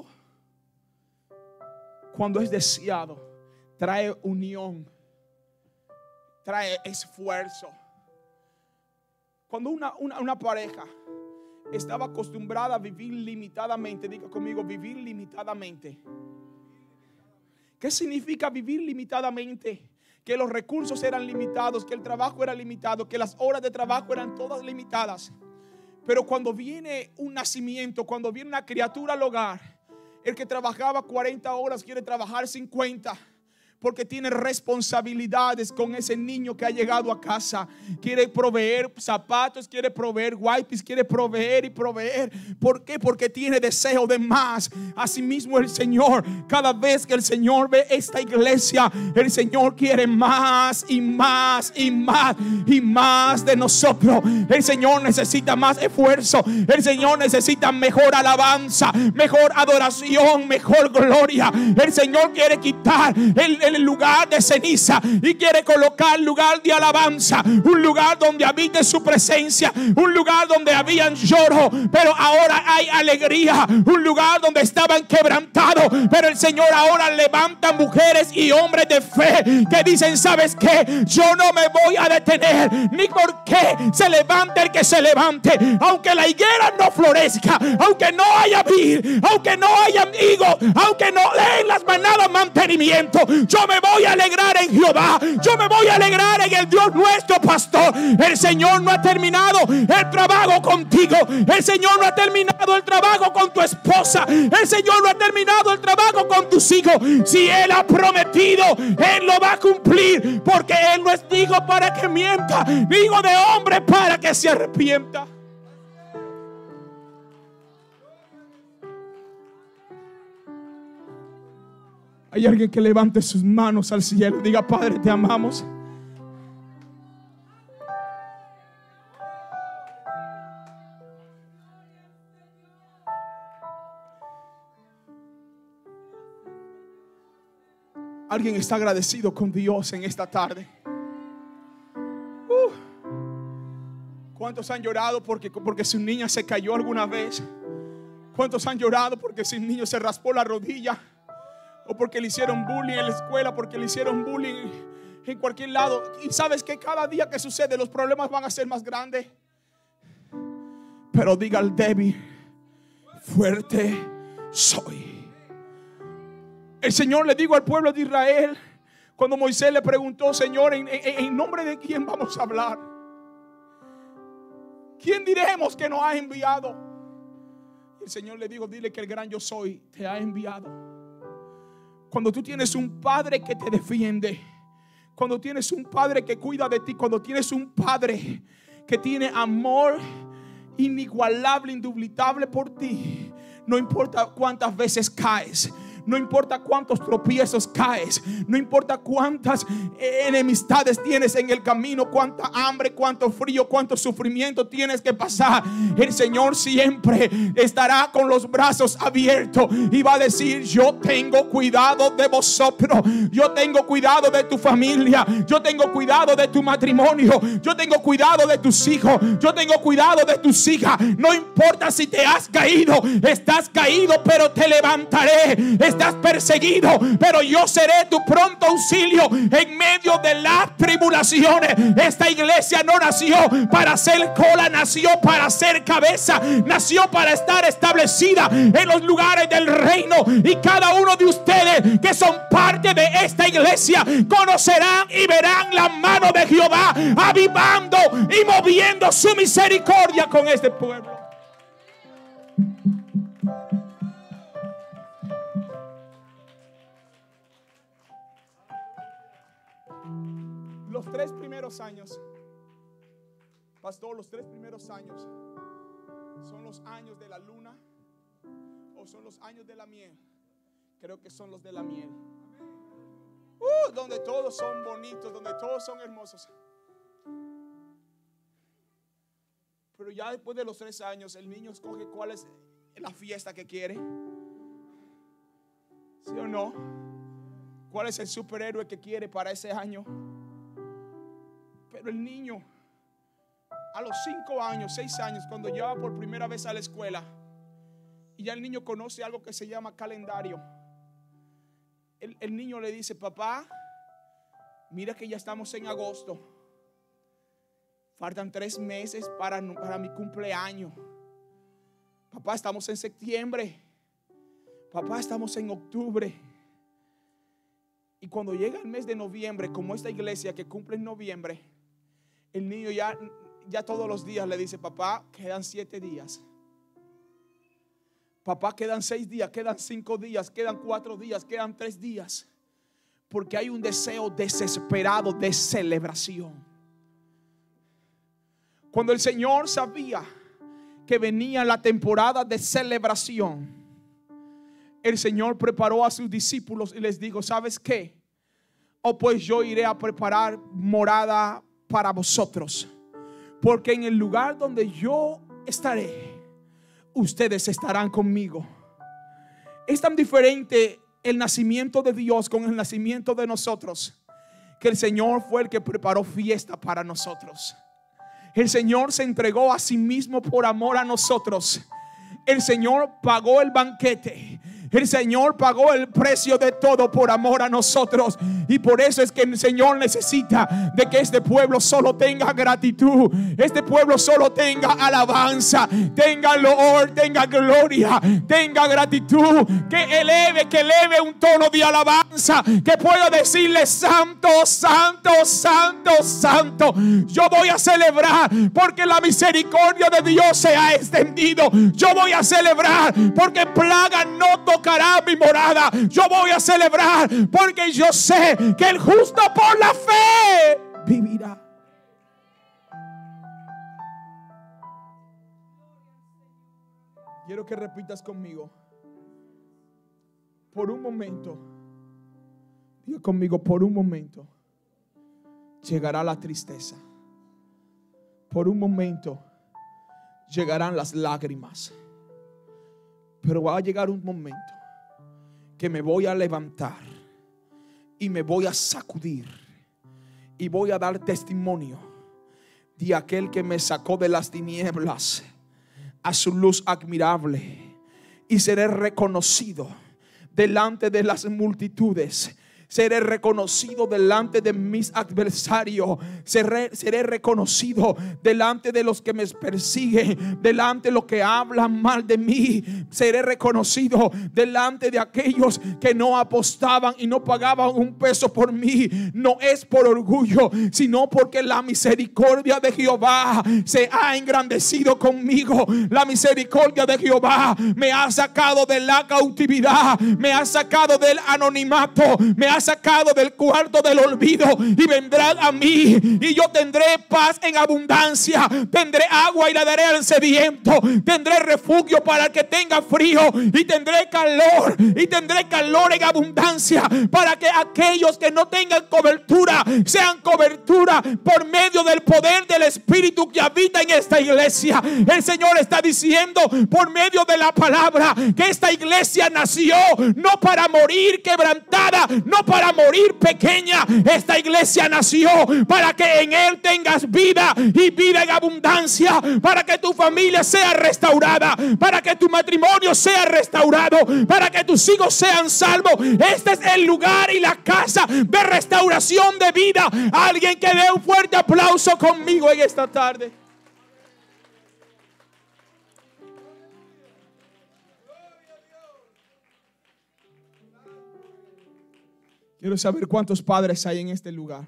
E: cuando es deseado, trae unión, trae esfuerzo. Cuando una pareja estaba acostumbrada a vivir limitadamente, diga conmigo, vivir limitadamente. ¿Qué significa vivir limitadamente? Que los recursos eran limitados, que el trabajo era limitado, que las horas de trabajo eran todas limitadas. Pero cuando viene un nacimiento, cuando viene una criatura al hogar, el que trabajaba 40 horas quiere trabajar 50. Porque tiene responsabilidades con ese niño que ha llegado a casa. Quiere proveer zapatos, quiere proveer wipes, quiere proveer y proveer. ¿Por qué? Porque tiene deseo de más. Asimismo el Señor, cada vez que el Señor ve esta iglesia, el Señor quiere más y más y más y más de nosotros. El Señor necesita más esfuerzo. El Señor necesita mejor alabanza, mejor adoración, mejor gloria. El Señor quiere quitar el el lugar de ceniza y quiere colocar lugar de alabanza, un lugar donde habite su presencia, un lugar donde había lloro, pero ahora hay alegría, un lugar donde estaban quebrantados, pero el Señor ahora levanta mujeres y hombres de fe que dicen: ¿sabes qué? Yo no me voy a detener, ni porque se levante el que se levante, aunque la higuera no florezca, aunque no haya vid, aunque no haya higo, aunque no den las manadas mantenimiento, yo me voy a alegrar en Jehová, yo me voy a alegrar en el Dios nuestro pastor. El Señor no ha terminado el trabajo contigo, el Señor no ha terminado el trabajo con tu esposa, el Señor no ha terminado el trabajo con tus hijos. Si Él ha prometido, Él lo va a cumplir, porque Él no es hijo para que mienta, ni hijo de hombre para que se arrepienta. Hay alguien que levante sus manos al cielo y diga: Padre, te amamos. Alguien está agradecido con Dios en esta tarde. ¿Cuántos han llorado porque su niña se cayó alguna vez? ¿Cuántos han llorado porque su niño se raspó la rodilla? O porque le hicieron bullying en la escuela, porque le hicieron bullying en cualquier lado. Y sabes que cada día que sucede los problemas van a ser más grandes. Pero diga al débil: fuerte soy. El Señor le dijo al pueblo de Israel, cuando Moisés le preguntó: Señor, ¿en nombre de quién vamos a hablar? ¿Quién diremos que nos ha enviado? El Señor le dijo: dile que el gran yo soy te ha enviado. Cuando tú tienes un padre que te defiende, cuando tienes un padre que cuida de ti, cuando tienes un padre que tiene amor inigualable, indubitable por ti, no importa cuántas veces caes, no importa cuántos tropiezos caes, no importa cuántas enemistades tienes en el camino, cuánta hambre, cuánto frío, cuánto sufrimiento tienes que pasar, el Señor siempre estará con los brazos abiertos y va a decir: yo tengo cuidado de vosotros, yo tengo cuidado de tu familia, yo tengo cuidado de tu matrimonio, yo tengo cuidado de tus hijos, yo tengo cuidado de tus hijas. No importa si te has caído, estás caído, pero te levantaré. Estás perseguido, pero yo seré tu pronto auxilio en medio de las tribulaciones. Esta iglesia no nació para ser cola, nació para ser cabeza, nació para estar establecida en los lugares del reino. Y cada uno de ustedes que son parte de esta iglesia conocerán y verán la mano de Jehová avivando y moviendo su misericordia con este pueblo. Los 3 primeros años, pastor, los 3 primeros años son los años de la luna o son los años de la miel. Creo que son los de la miel. Donde todos son bonitos, donde todos son hermosos. Pero ya después de los 3 años, el niño escoge cuál es la fiesta que quiere. ¿Sí o no? ¿Cuál es el superhéroe que quiere para ese año? Pero el niño, a los 5 años, 6 años, cuando lleva por primera vez a la escuela, y ya el niño conoce algo que se llama calendario, el niño le dice: papá, mira que ya estamos en agosto, faltan 3 meses para mi cumpleaños. Papá, estamos en septiembre. Papá, estamos en octubre. Y cuando llega el mes de noviembre, como esta iglesia que cumple en noviembre, el niño ya todos los días le dice: papá, quedan 7 días. Papá, quedan 6 días, quedan 5 días, quedan 4 días, quedan 3 días. Porque hay un deseo desesperado de celebración. Cuando el Señor sabía que venía la temporada de celebración, el Señor preparó a sus discípulos y les dijo: ¿sabes qué? Pues yo iré a preparar morada para vosotros, porque en el lugar donde yo estaré, ustedes estarán conmigo. Es tan diferente el nacimiento de Dios con el nacimiento de nosotros, que el Señor fue el que preparó fiesta para nosotros. El Señor se entregó a sí mismo por amor a nosotros. El Señor pagó el banquete. El Señor pagó el precio de todo por amor a nosotros. Y por eso es que el Señor necesita de que este pueblo solo tenga gratitud. Este pueblo solo tenga alabanza, tenga loor, tenga gloria, tenga gratitud. Que eleve un tono de alabanza. Que pueda decirle: santo, santo, santo, santo. Yo voy a celebrar porque la misericordia de Dios se ha extendido. Yo voy a celebrar porque plaga no tocará mi morada. Yo voy a celebrar porque yo sé que el justo por la fe vivirá. Quiero que repitas conmigo. Por un momento, diga conmigo, por un momento llegará la tristeza. Por un momento llegarán las lágrimas. Pero va a llegar un momento que me voy a levantar y me voy a sacudir y voy a dar testimonio de aquel que me sacó de las tinieblas a su luz admirable, y seré reconocido delante de las multitudes. Seré reconocido delante de mis adversarios. Seré reconocido delante de los que me persiguen, delante de los que hablan mal de mí. Seré reconocido delante de aquellos que no apostaban y no pagaban un peso por mí. No es por orgullo, sino porque la misericordia de Jehová se ha engrandecido conmigo. La misericordia de Jehová me ha sacado de la cautividad, me ha sacado del anonimato, me ha sacado del cuarto del olvido, y vendrán a mí y yo tendré paz en abundancia, tendré agua y la daré al sediento, tendré refugio para el que tenga frío, y tendré calor en abundancia para que aquellos que no tengan cobertura sean cobertura por medio del poder del Espíritu que habita en esta iglesia. El Señor está diciendo por medio de la palabra que esta iglesia nació no para morir quebrantada, no para morir pequeña. Esta iglesia nació para que en Él tengas vida y vida en abundancia, para que tu familia sea restaurada, para que tu matrimonio sea restaurado, para que tus hijos sean salvos. Este es el lugar y la casa de restauración de vida. Alguien que dé un fuerte aplauso conmigo en esta tarde. Quiero saber cuántos padres hay en este lugar.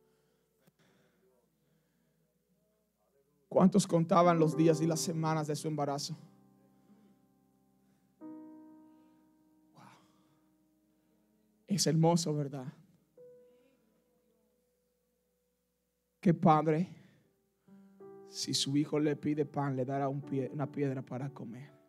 E: ¿Cuántos contaban los días y las semanas de su embarazo? Wow. Es hermoso, ¿verdad? ¿Qué padre, si su hijo le pide pan, le dará una piedra para comer?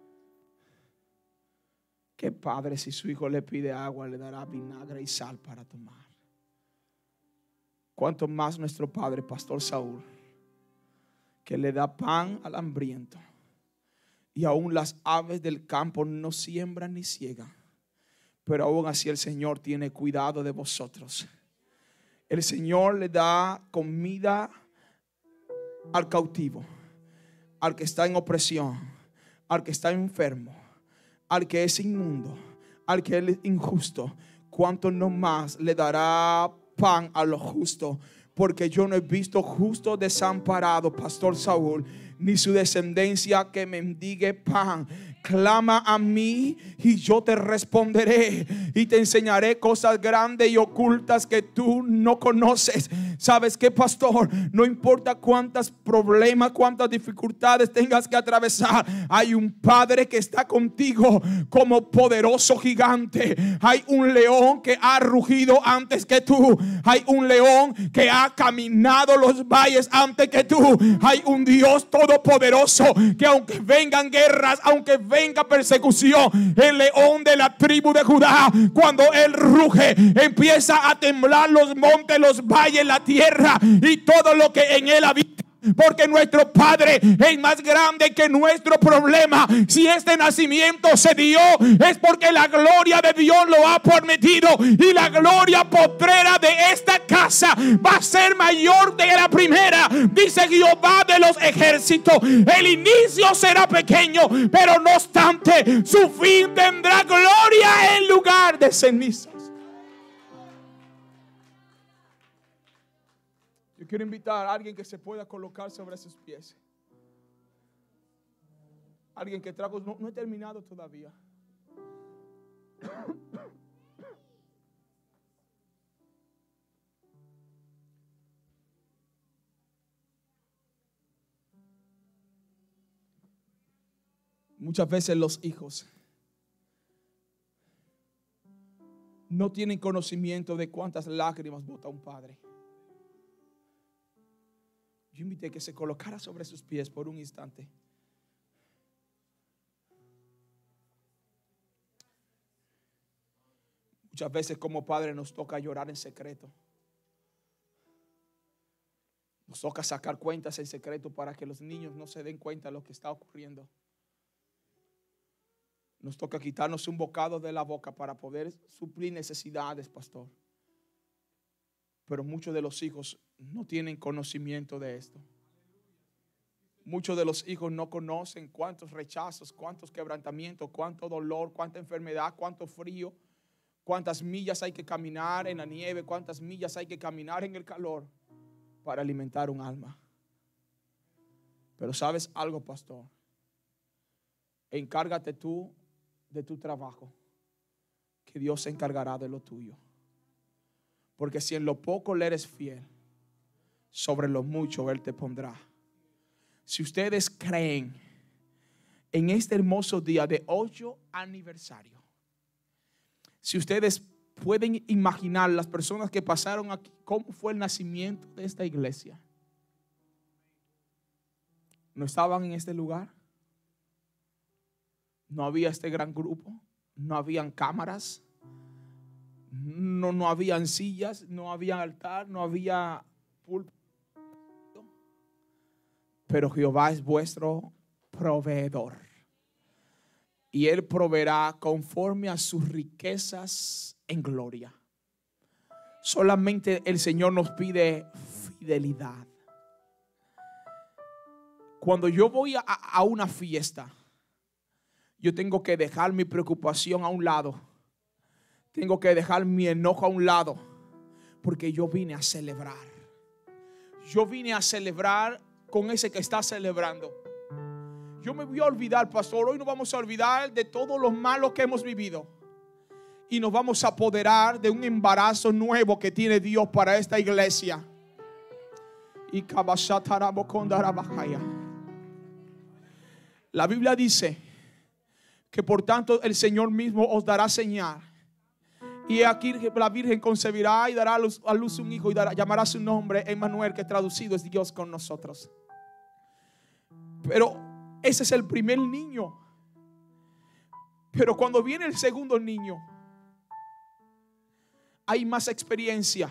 E: ¿Qué padre, si su hijo le pide agua, le dará vinagre y sal para tomar? Cuánto más nuestro padre, Pastor Saúl, que le da pan al hambriento, y aún las aves del campo no siembran ni ciegan, pero aún así el Señor tiene cuidado de vosotros. El Señor le da comida al cautivo, al que está en opresión, al que está enfermo, al que es inmundo, al que es injusto. ¿Cuánto no más le dará pan a los justos? Porque yo no he visto justo desamparado, Pastor Saúl, ni su descendencia que mendigue pan. Clama a mí y yo te responderé y te enseñaré cosas grandes y ocultas que tú no conoces. ¿Sabes qué, pastor? No importa cuántos problemas, cuántas dificultades tengas que atravesar, hay un Padre que está contigo como poderoso gigante. Hay un león que ha rugido antes que tú. Hay un león que ha caminado los valles antes que tú. Hay un Dios todopoderoso que aunque vengan guerras, aunque venga persecución, el león de la tribu de Judá, cuando él ruge, empieza a temblar los montes, los valles, la tierra y todo lo que en él habita. porque nuestro Padre es más grande que nuestro problema. Si este nacimiento se dio, es porque la gloria de Dios lo ha prometido, y la gloria postrera de esta casa va a ser mayor de la primera, dice Jehová de los ejércitos. El inicio será pequeño, pero no obstante su fin tendrá gloria en lugar de cenizas. Yo quiero invitar a alguien que se pueda colocar sobre sus pies. Alguien que trajo, no he terminado todavía. Muchas veces los hijos no tienen conocimiento de cuántas lágrimas bota un padre. Yo invité a que se colocara sobre sus pies por un instante. Muchas veces como padres nos toca llorar en secreto. Nos toca sacar cuentas en secreto para que los niños no se den cuenta de lo que está ocurriendo. Nos toca quitarnos un bocado de la boca para poder suplir necesidades, pastor. Pero muchos de los hijos no tienen conocimiento de esto. Muchos de los hijos no conocen cuántos rechazos, cuántos quebrantamientos, cuánto dolor, cuánta enfermedad, cuánto frío, cuántas millas hay que caminar en la nieve, cuántas millas hay que caminar en el calor para alimentar un alma. Pero ¿sabes algo, pastor? Encárgate tú de tu trabajo, que Dios se encargará de lo tuyo. Porque si en lo poco le eres fiel, sobre lo mucho Él te pondrá. Si ustedes creen en este hermoso día de 8 aniversario, si ustedes pueden imaginar las personas que pasaron aquí, cómo fue el nacimiento de esta iglesia. ¿No estaban en este lugar? No había este gran grupo, no habían cámaras, no habían sillas, no había altar, no había púlpito. Pero Jehová es vuestro proveedor, y Él proveerá conforme a sus riquezas en gloria. Solamente el Señor nos pide fidelidad. Cuando yo voy a una fiesta, yo tengo que dejar mi preocupación a un lado. Tengo que dejar mi enojo a un lado, porque yo vine a celebrar. Yo vine a celebrar con ese que está celebrando. Yo me voy a olvidar, pastor. Hoy nos vamos a olvidar de todo lo malo que hemos vivido, y nos vamos a apoderar de un embarazo nuevo que tiene Dios para esta iglesia. La Biblia dice que por tanto el Señor mismo os dará señal. Y aquí la Virgen concebirá y dará a luz un hijo, y llamará su nombre Emmanuel, que traducido es Dios con nosotros. Pero ese es el primer niño. Pero cuando viene el segundo niño, hay más experiencia,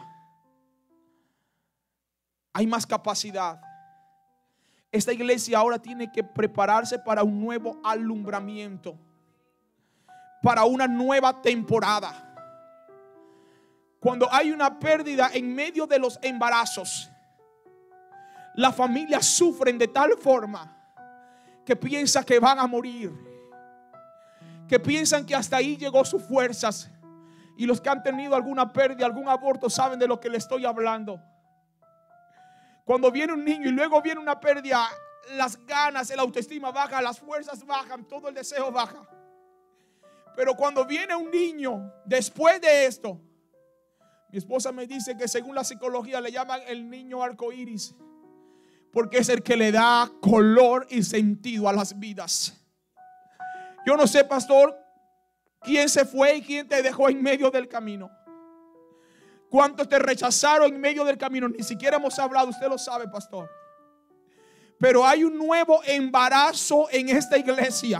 E: hay más capacidad. Esta iglesia ahora tiene que prepararse para un nuevo alumbramiento, para una nueva temporada. Cuando hay una pérdida en medio de los embarazos, las familias sufren de tal forma que piensan que van a morir, que piensan que hasta ahí llegó sus fuerzas. Y los que han tenido alguna pérdida, algún aborto, saben de lo que le estoy hablando. Cuando viene un niño y luego viene una pérdida, las ganas, la autoestima baja, las fuerzas bajan, todo el deseo baja. Pero cuando viene un niño, después de esto, mi esposa me dice que según la psicología le llaman el niño arcoíris, porque es el que le da color y sentido a las vidas. Yo no sé, pastor, quién se fue y quién te dejó en medio del camino. ¿Cuántos te rechazaron en medio del camino? Ni siquiera hemos hablado, usted lo sabe, pastor. Pero hay un nuevo embarazo en esta iglesia.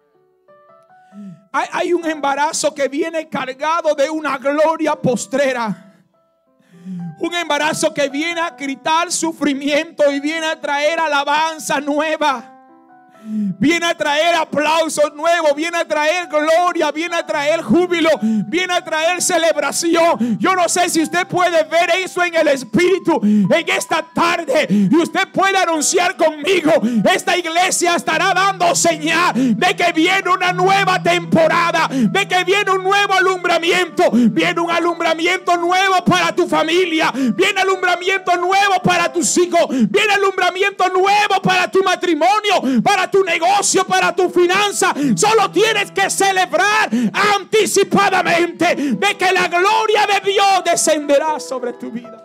E: Hay un embarazo que viene cargado de una gloria postrera. Un embarazo que viene a quitar sufrimiento y viene a traer alabanza nueva. Viene a traer aplausos nuevos, viene a traer gloria, viene a traer júbilo, viene a traer celebración. Yo no sé si usted puede ver eso en el espíritu en esta tarde, y usted puede anunciar conmigo: esta iglesia estará dando señal de que viene una nueva temporada, de que viene un nuevo alumbramiento. Viene un alumbramiento nuevo para tu familia, viene alumbramiento nuevo para tus hijos, viene alumbramiento nuevo para tu matrimonio, para tu negocio, para tu finanza. Solo tienes que celebrar anticipadamente de que la gloria de Dios descenderá sobre tu vida.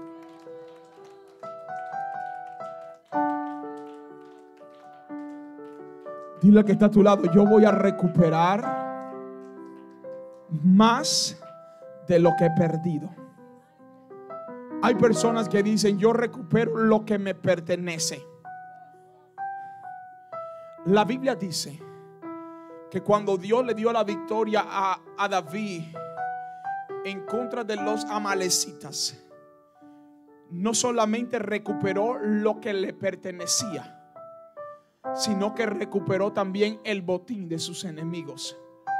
E: Dile al que está a tu lado: yo voy a recuperar más de lo que he perdido. Hay personas que dicen: yo recupero lo que me pertenece. La Biblia dice que cuando Dios le dio la victoria a David en contra de los amalecitas, no solamente recuperó lo que le pertenecía, sino que recuperó también el botín de sus enemigos.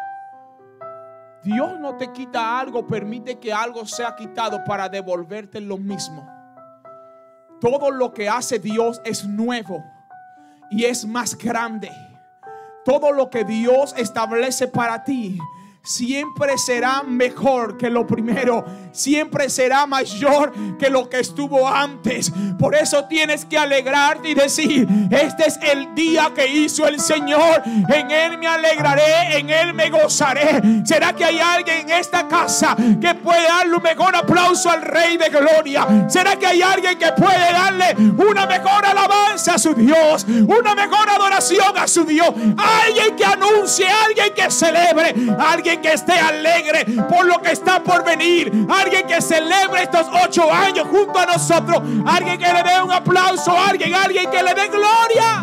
E: Dios no te quita algo, permite que algo sea quitado para devolverte lo mismo. Todo lo que hace Dios es nuevo y es más grande. Todo lo que Dios establece para ti siempre será mejor que lo primero, siempre será mayor que lo que estuvo antes. Por eso tienes que alegrarte y decir: este es el día que hizo el Señor, en Él me alegraré, en Él me gozaré. ¿Será que hay alguien en esta casa que puede darle un mejor aplauso al Rey de Gloria? ¿Será que hay alguien que puede darle una mejor alabanza a su Dios, una mejor adoración a su Dios? Alguien que anuncie, alguien que celebre, alguien que esté alegre por lo que está por venir, alguien que celebre estos 8 años junto a nosotros, alguien que le dé un aplauso, alguien que le dé gloria.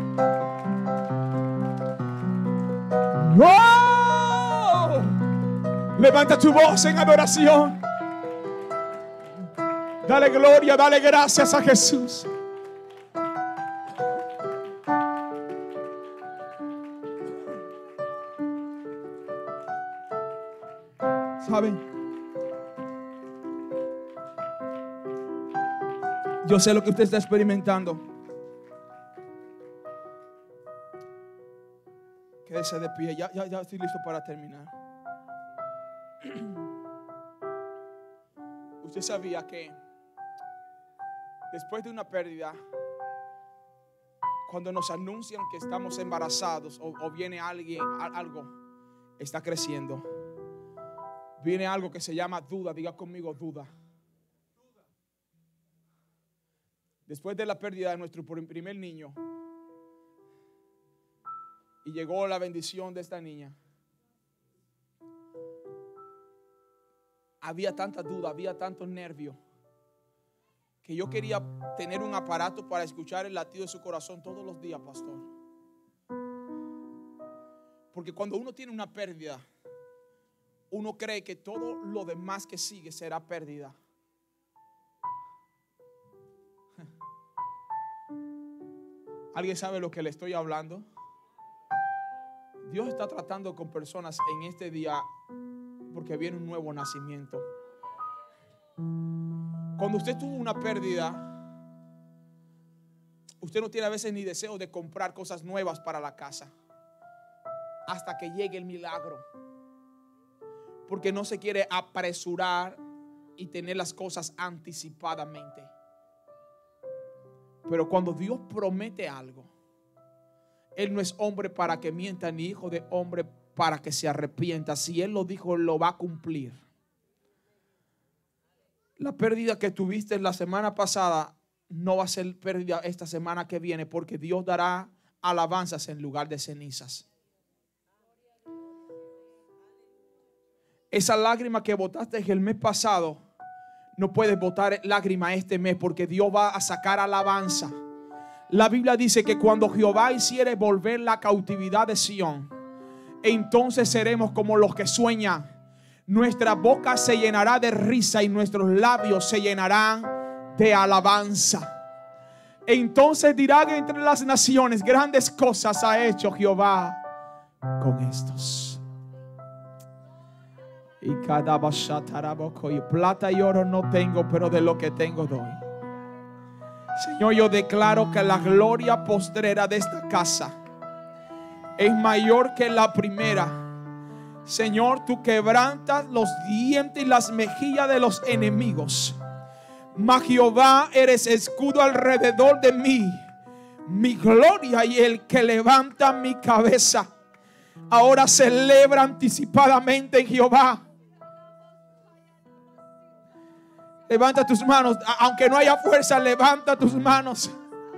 E: ¡Oh! Levanta tu voz en adoración. Dale gloria, dale gracias a Jesús. ¿Saben? Yo sé lo que usted está experimentando. Quédese de pie. Ya estoy listo para terminar. Usted sabía que después de una pérdida, cuando nos anuncian que estamos embarazados o viene alguien, algo está creciendo, viene algo que se llama duda. Diga conmigo: duda. Después de la pérdida de nuestro primer niño y llegó la bendición de esta niña, había tanta duda, había tanto nervio, que yo quería tener un aparato para escuchar el latido de su corazón todos los días, pastor. Porque cuando uno tiene una pérdida, uno cree que todo lo demás que sigue será pérdida. ¿Alguien sabe lo que le estoy hablando? Dios está tratando con personas en este día porque viene un nuevo nacimiento. Cuando usted tuvo una pérdida, usted no tiene a veces ni deseo de comprar cosas nuevas para la casa hasta que llegue el milagro, porque no se quiere apresurar y tener las cosas anticipadamente. Pero cuando Dios promete algo, Él no es hombre para que mienta, ni hijo de hombre para que se arrepienta. Si Él lo dijo, lo va a cumplir. La pérdida que tuviste la semana pasada no va a ser pérdida esta semana que viene, porque Dios dará alabanzas en lugar de cenizas. Esa lágrima que botaste el mes pasado, no puedes botar lágrima este mes, porque Dios va a sacar alabanza. La Biblia dice que cuando Jehová hiciere volver la cautividad de Sión, entonces seremos como los que sueñan. nuestra boca se llenará de risa y nuestros labios se llenarán de alabanza. Entonces dirán entre las naciones: grandes cosas ha hecho Jehová con estos. Y cada bashataraboco, y plata y oro no tengo, pero de lo que tengo doy. Señor, yo declaro que la gloria postrera de esta casa es mayor que la primera. Señor, tú quebrantas los dientes y las mejillas de los enemigos. Mas Jehová, eres escudo alrededor de mí, mi gloria y el que levanta mi cabeza. Ahora celebra anticipadamente en Jehová. Levanta tus manos, aunque no haya fuerza, levanta tus manos.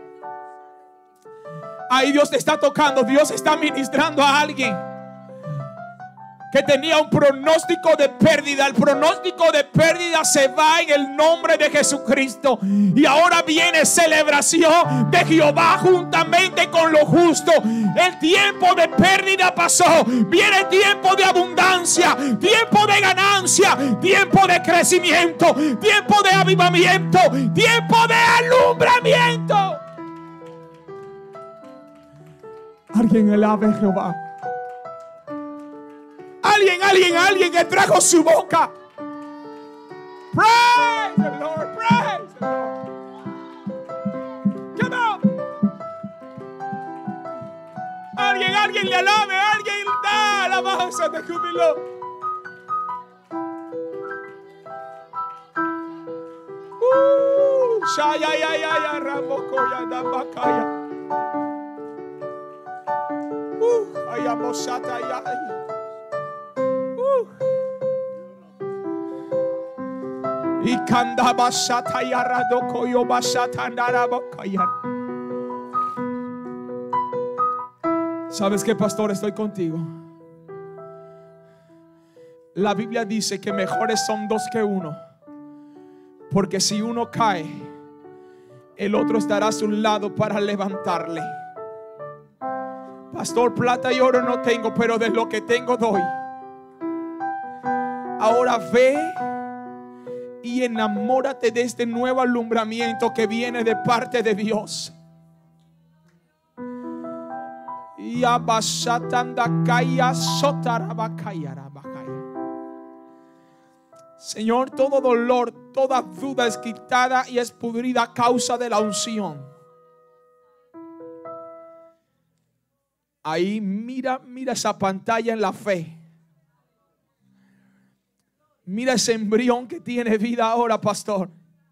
E: Ahí Dios te está tocando, Dios está ministrando a alguien que tenía un pronóstico de pérdida. El pronóstico de pérdida se va en el nombre de Jesucristo. Y ahora viene celebración de Jehová juntamente con lo justo. El tiempo de pérdida pasó. Viene tiempo de abundancia, tiempo de ganancia, tiempo de crecimiento, tiempo de avivamiento, tiempo de alumbramiento. Alguien alabe a Jehová. Alguien que trajo su boca. Praise the Lord, praise the Lord. Come on. Alguien le alabe, alguien da alabanza de júbilo. Shaya Ramoko ya Dabakaya. Ayamosata ya. Y kanda basata yarado koyo basata ndarabokaya. ¿Sabes qué, pastor? Estoy contigo. La Biblia dice que mejores son dos que uno, porque si uno cae, el otro estará a su lado para levantarle. Pastor, plata y oro no tengo, pero de lo que tengo doy. Ahora ve y enamórate de este nuevo alumbramiento que viene de parte de Dios. Señor, todo dolor, toda duda es quitada y es pudrida a causa de la unción. Ahí mira esa pantalla en la fe. Mira ese embrión que tiene vida ahora, pastor.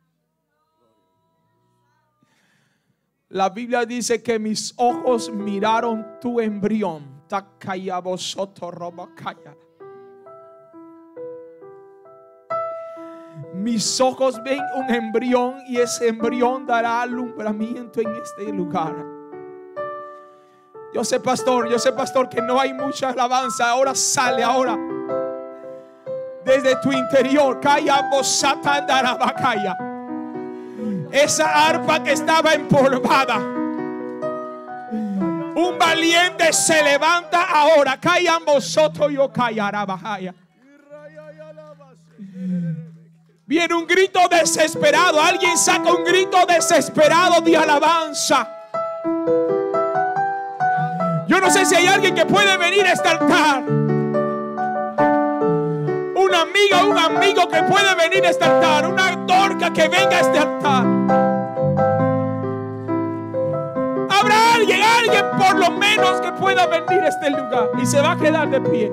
E: La Biblia dice que mis ojos miraron tu embrión. Mis ojos ven un embrión y ese embrión dará alumbramiento en este lugar. Yo sé, pastor, que no hay mucha alabanza. Ahora sale, ahora. Desde tu interior, esa arpa que estaba empolvada, un valiente se levanta ahora. Viene un grito desesperado. Alguien saca un grito desesperado de alabanza. Yo no sé si hay alguien que puede venir a este altar. Una amiga, un amigo que puede venir a este altar. Una torca que venga a este altar. Habrá alguien por lo menos que pueda venir a este lugar y se va a quedar de pie.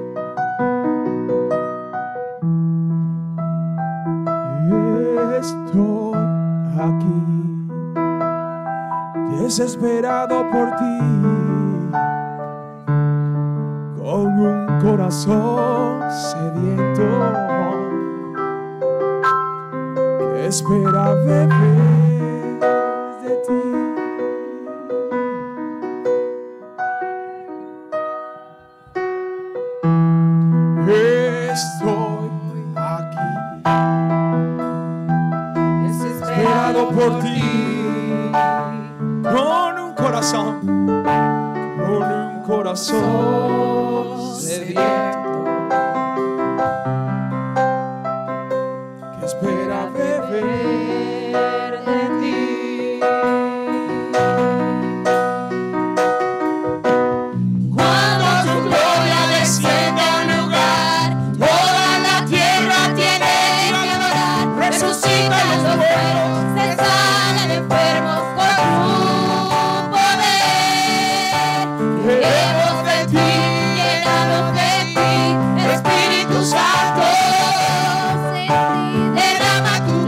E: Estoy aquí, desesperado por ti, con un corazón sediento que espera beber de ti. Estoy aquí, desesperado por ti, con un corazón sediento
C: Quisiera beber
B: de ti.
F: Cuando tu gloria desciende a un lugar, toda la tierra tiene que adorar. Resucitan los muertos,
B: Se sanan enfermos con tu poder.
F: queremos de ti,
B: Llenados de ti,
F: Espíritu Santo.
B: derrama tu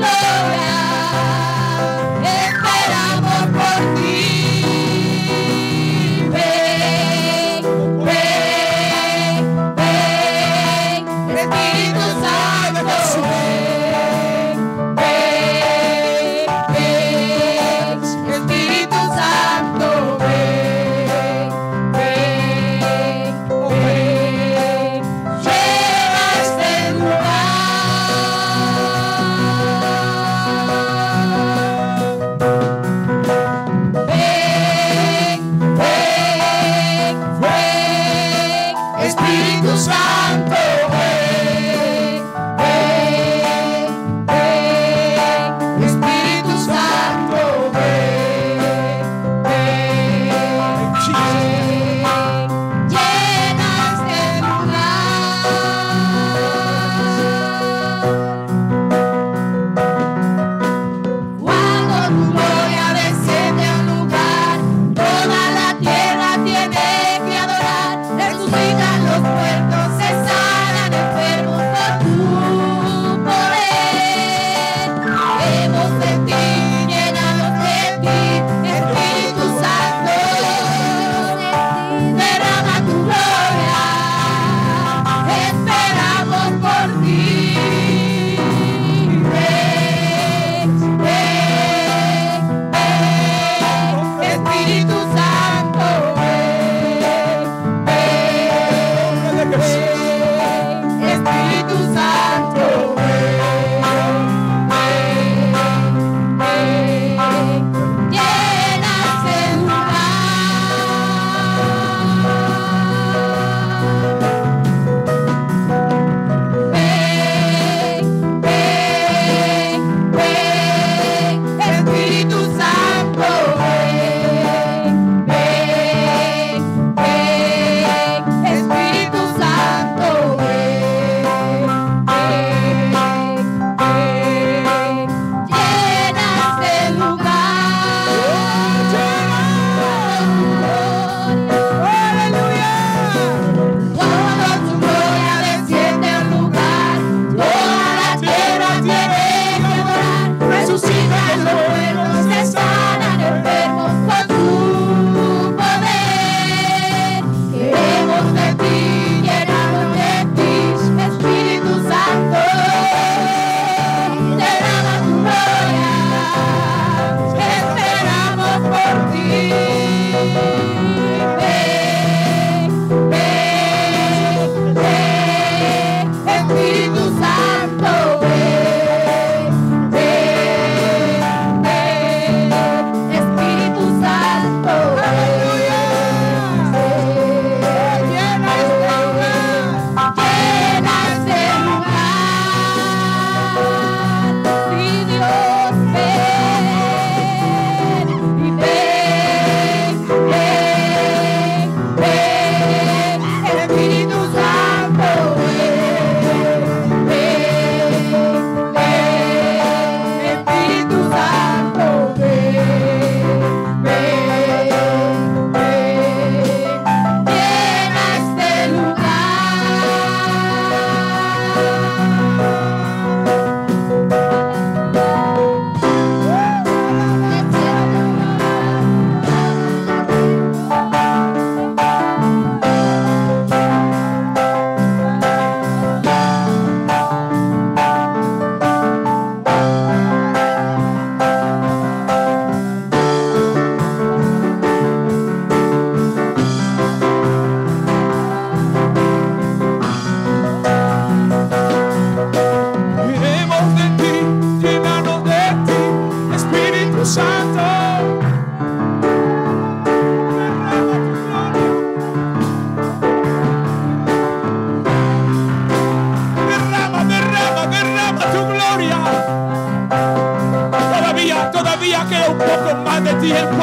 E: poco más de tiempo.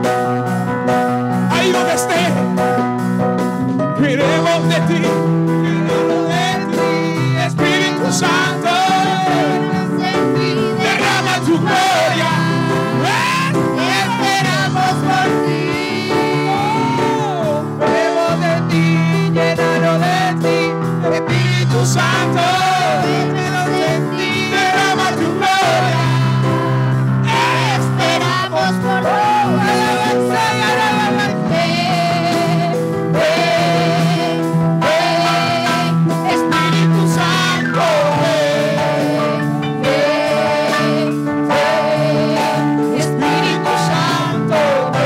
E: Ahí donde esté, queremos de ti, Espíritu Santo, derrama tu gloria.
D: Esperamos por ti. Queremos de ti, llenarnos de ti.
E: Espíritu Santo, derrama tu gloria.
F: Esperamos por ti.
E: Espíritu Santo, Espíritu Santo,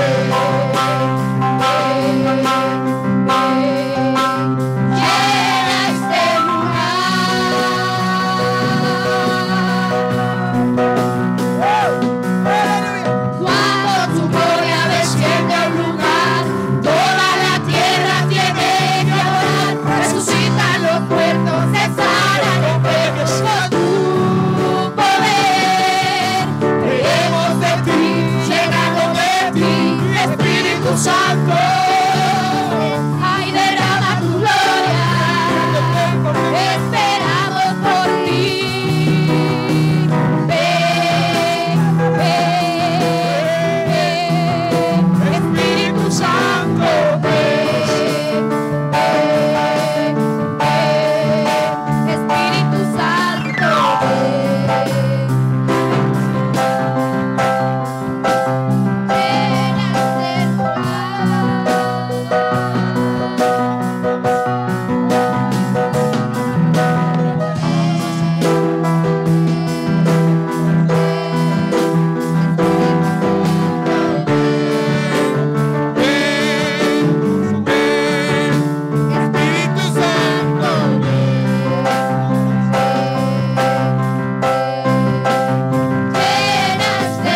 F: Llena este lugar. Cuando tu gloria desciende a un lugar, toda la tierra tiene que adorar. Resucitan los muertos, se sanan enfermos con tu poder. Creemos de ti, llenamos de ti, Espíritu Santo. Ay, derrama tu gloria. Esperamos por ti. Ven, Espíritu Santo, Espíritu Santo,
E: Espíritu Santo,
F: llena este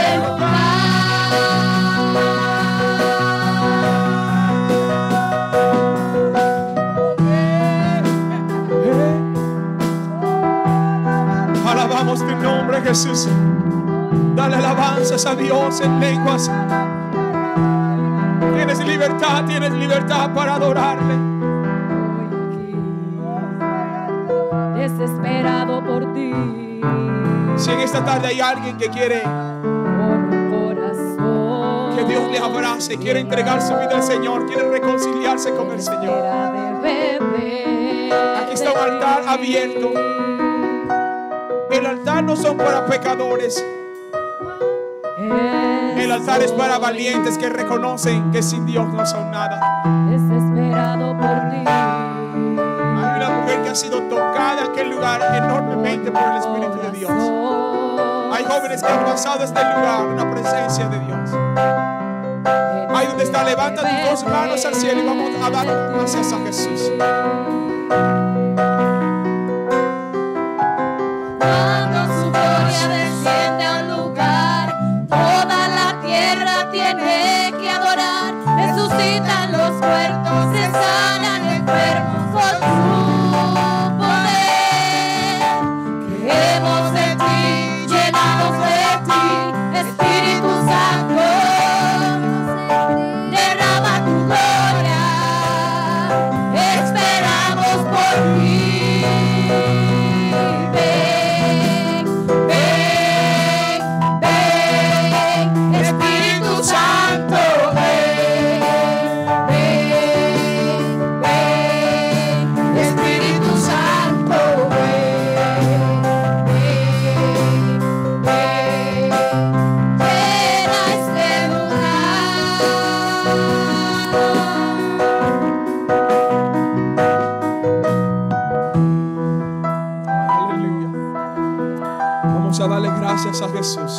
E: alabamos tu nombre, Jesús. Dale alabanzas a Dios en lenguas. Tienes libertad para adorarle.
B: Desesperado por ti,
E: Si en esta tarde hay alguien que quiere
B: con un corazón
E: que Dios le abrace, quiere entregar su vida al Señor, quiere reconciliarse con el Señor, aquí está un altar abierto. El altar no son para pecadores. El altar es para valientes que reconocen que sin Dios no son nada.
B: Desesperado por ti,
E: Hay una mujer que ha sido tocada en aquel lugar enormemente por el Espíritu de Dios. Hay jóvenes que han pasado este lugar en la presencia de Dios. Ahí donde está, levanta tus dos manos al cielo y vamos a dar gracias a Jesús.
F: Cuando su gloria desciende a un lugar, toda la tierra tiene que adorar. Resucitan los muertos, se sanan enfermos con tu poder. Creemos de ti, llenados de ti, Espíritu Santo. Derrama tu gloria, esperamos por ti. Espíritu Santo, Espíritu Santo, llena este
E: Aleluya. Vamos a darle gracias a Jesús.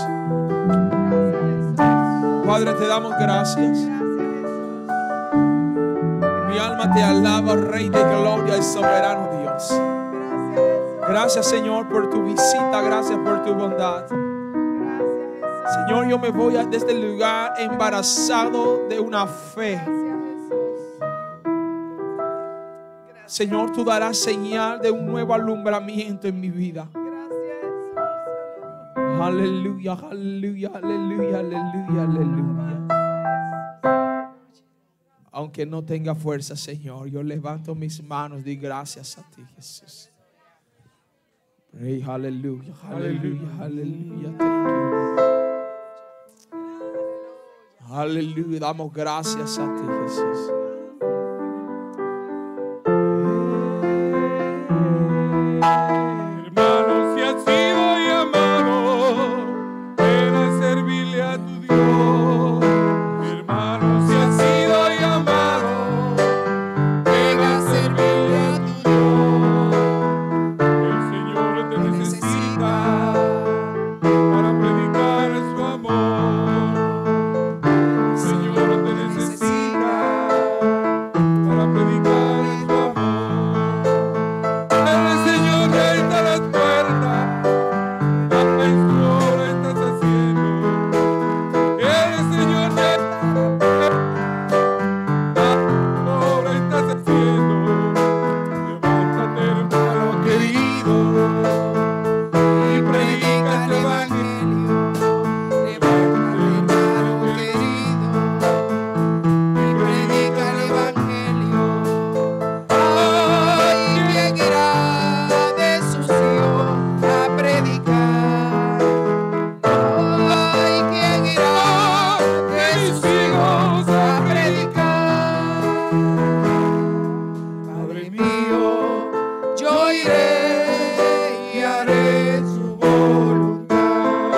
E: Padre, te damos gracias. Mi alma te alaba, Rey de gloria y soberano Dios. Gracias, Señor, por tu visita. Gracias por tu bondad. Señor, yo me voy de este lugar embarazado de una fe. Señor, tú darás señal de un nuevo alumbramiento en mi vida. Aleluya, aleluya, aleluya, aleluya, aleluya. Aunque no tenga fuerza, Señor, yo levanto mis manos, di gracias a ti, Jesús. Pray, aleluya, aleluya, aleluya. Thank you. Aleluya, damos gracias a ti, Jesús.
C: Hermano, si has sido llamado, ven a servirle a tu Dios. Hermano, si has sido llamado, ven a servirle a tu Dios. El Señor te necesita para predicar su amor. El Señor te necesita para predicar su amor. El Señor está a las puertas. Dame su obra estás haciendo. El Señor obra estás haciendo. Levántate, hermano querido, y predica el evangelio. Levántate, hermano querido, y predica el evangelio. Ay, ¿quién irá de sus hijos a predicar? Ay, ¿quién irá de sus hijos a predicar? Padre mío, yo iré y haré su voluntad.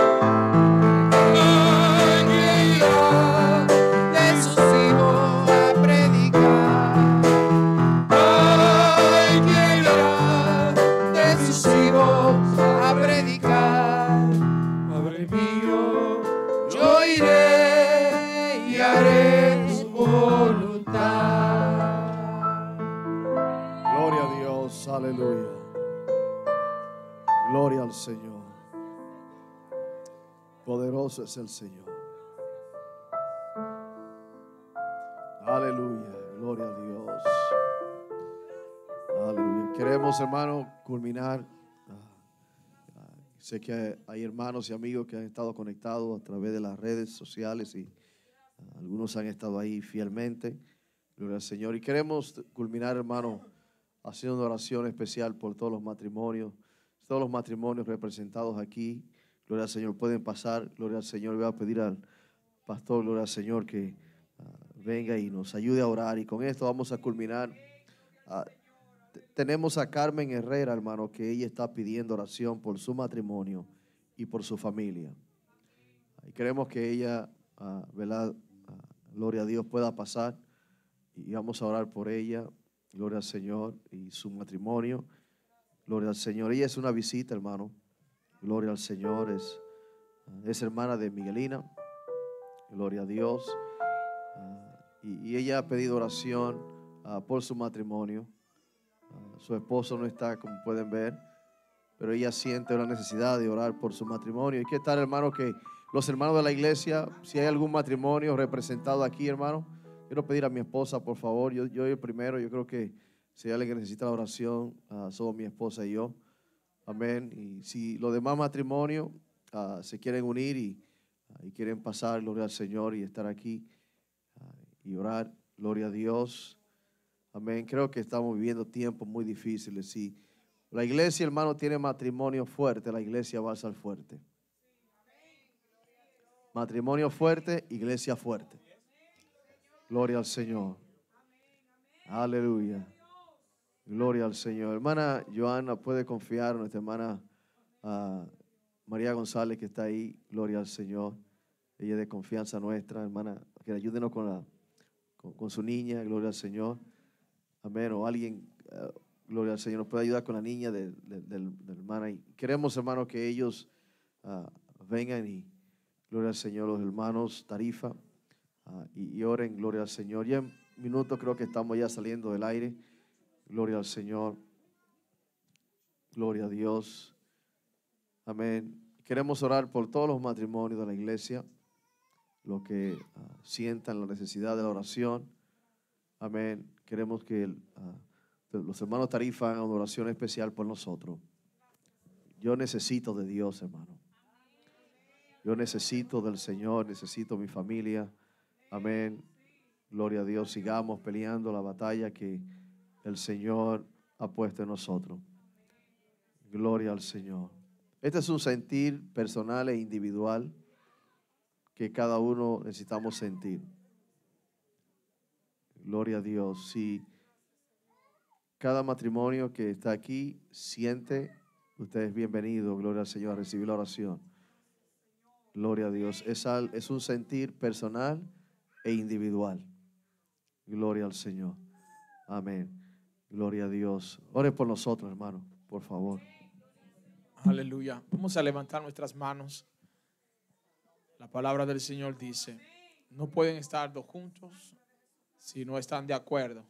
C: Ay, ¿quién irá de sus hijos a predicar? Ay, ¿quién irá de sus hijos a predicar? Padre mío, yo iré y haré su voluntad.
A: Gloria a Dios, aleluya. Gloria al Señor. Poderoso es el Señor. Aleluya, gloria a Dios. Aleluya. Queremos, hermano, culminar. Sé que hay hermanos y amigos que han estado conectados a través de las redes sociales y algunos han estado ahí fielmente. Gloria al Señor. Y queremos culminar, hermano, haciendo una oración especial por todos los matrimonios representados aquí. Gloria al Señor. Pueden pasar. Gloria al Señor. Voy a pedir al pastor, gloria al Señor, que venga y nos ayude a orar. Y con esto vamos a culminar. Tenemos a Carmen Herrera, hermano, que ella está pidiendo oración por su matrimonio y por su familia. Y queremos que ella, ¿verdad? Gloria a Dios, pueda pasar. Y vamos a orar por ella. Gloria al Señor y su matrimonio. Gloria al Señor. Ella es una visita, hermano. Gloria al Señor. Es hermana de Miguelina. Gloria a Dios. Y ella ha pedido oración por su matrimonio. Su esposo no está, como pueden ver, pero ella siente la necesidad de orar por su matrimonio. ¿Y qué tal, hermano? Que los hermanos de la iglesia, si hay algún matrimonio representado aquí, hermano, quiero pedir a mi esposa, por favor. Yo el primero. Yo creo que si hay alguien que necesita la oración, somos mi esposa y yo. Amén. Y si los demás matrimonios se quieren unir y quieren pasar, gloria al Señor, y estar aquí y orar, gloria a Dios. Amén. Creo que estamos viviendo tiempos muy difíciles. Si la iglesia, hermano, tiene matrimonio fuerte, la iglesia va a ser fuerte. Matrimonio fuerte, iglesia fuerte. Gloria al Señor. Aleluya. Gloria al Señor. Hermana Joana, puede confiar en nuestra hermana María González, que está ahí. Gloria al Señor. Ella es de confianza nuestra, hermana. Que ayúdenos con su niña. Gloria al Señor. Amén. O alguien, gloria al Señor, nos puede ayudar con la niña de hermana. Y queremos, hermano, que ellos vengan y, gloria al Señor, los hermanos Tarifa, y oren, gloria al Señor. Ya en minutos creo que estamos ya saliendo del aire. Gloria al Señor. Gloria a Dios. Amén. Queremos orar por todos los matrimonios de la iglesia, los que sientan la necesidad de la oración. Amén. Queremos que los hermanos Tarifa hagan una oración especial por nosotros. Yo necesito de Dios, hermano. Yo necesito del Señor, necesito mi familia. Amén. Gloria a Dios. Sigamos peleando la batalla que el Señor ha puesto en nosotros. Gloria al Señor. Este es un sentir personal e individual que cada uno necesitamos sentir. Gloria a Dios. Si cada matrimonio que está aquí siente, usted es bienvenido, gloria al Señor, a recibir la oración. Gloria a Dios. Es un sentir personal e individual. Gloria al Señor. Amén. Gloria a Dios. Ore por nosotros, hermano, por favor.
E: Aleluya. Vamos a levantar nuestras manos. La palabra del Señor dice, no pueden estar dos juntos si no están de acuerdo.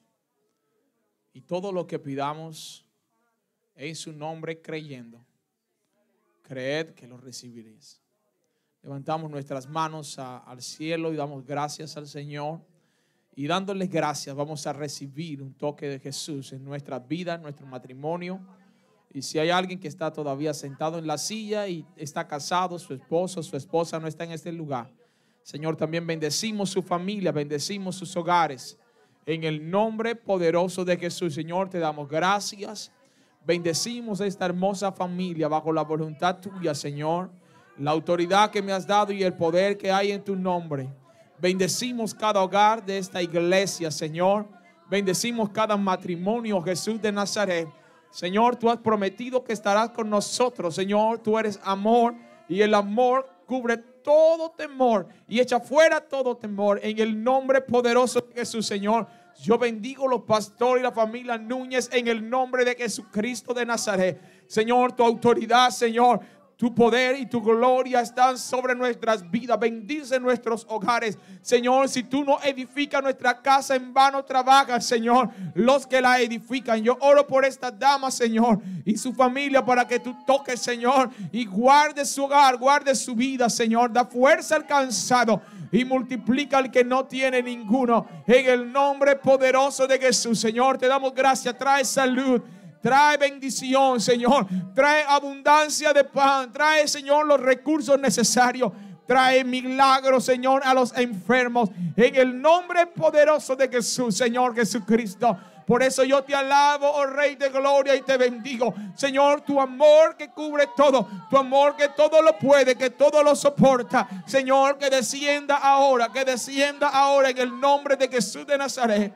E: Y todo lo que pidamos en su nombre creyendo, creed que lo recibiréis. Levantamos nuestras manos al cielo y damos gracias al Señor. Y dándoles gracias vamos a recibir un toque de Jesús en nuestra vida, en nuestro matrimonio. Y si hay alguien que está todavía sentado en la silla y está casado, su esposo, su esposa no está en este lugar, Señor, también bendecimos su familia, bendecimos sus hogares. En el nombre poderoso de Jesús, Señor, te damos gracias. Bendecimos esta hermosa familia bajo la voluntad tuya, Señor. La autoridad que me has dado y el poder que hay en tu nombre. Bendecimos cada hogar de esta iglesia, Señor. Bendecimos cada matrimonio, Jesús de Nazaret. Señor, tú has prometido que estarás con nosotros. Señor, tú eres amor y el amor cubre todo temor y echa fuera todo temor. En el nombre poderoso de Jesús, Señor, yo bendigo los pastores y la familia Núñez en el nombre de Jesucristo de Nazaret. Señor, tu autoridad, Señor, tu poder y tu gloria están sobre nuestras vidas. Bendice nuestros hogares. Señor, si tú no edificas nuestra casa, en vano trabajan, Señor, los que la edifican. Yo oro por esta dama, Señor, y su familia para que tú toques, Señor, y guardes su hogar, guardes su vida, Señor. Da fuerza al cansado y multiplica al que no tiene ninguno. En el nombre poderoso de Jesús, Señor, te damos gracias. Trae salud. Trae bendición, Señor. Trae abundancia de pan. Trae, Señor, los recursos necesarios. Trae milagros, Señor, a los enfermos. En el nombre poderoso de Jesús, Señor Jesucristo. Por eso yo te alabo, oh Rey de Gloria, y te bendigo. Señor, tu amor que cubre todo. Tu amor que todo lo puede, que todo lo soporta. Señor, que descienda ahora. Que descienda ahora en el nombre de Jesús de Nazaret.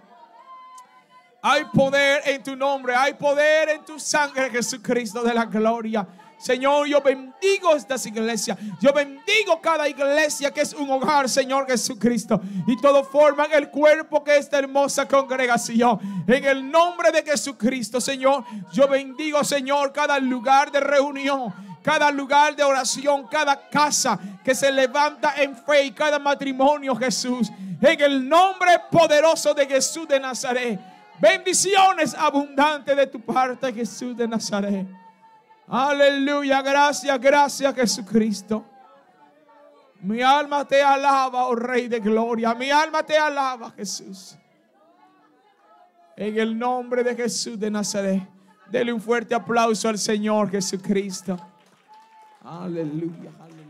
E: Hay poder en tu nombre, hay poder en tu sangre, Jesucristo de la gloria. Señor, yo bendigo estas iglesias. Yo bendigo cada iglesia que es un hogar, Señor Jesucristo. Y todo forman el cuerpo que es esta hermosa congregación. En el nombre de Jesucristo, Señor, yo bendigo, Señor, cada lugar de reunión, cada lugar de oración, cada casa que se levanta en fe y cada matrimonio, Jesús. En el nombre poderoso de Jesús de Nazaret. Bendiciones abundantes de tu parte, Jesús de Nazaret. Aleluya, gracias, gracias, Jesucristo. Mi alma te alaba, oh Rey de Gloria. Mi alma te alaba, Jesús. En el nombre de Jesús de Nazaret. Dele un fuerte aplauso al Señor Jesucristo. Aleluya, aleluya.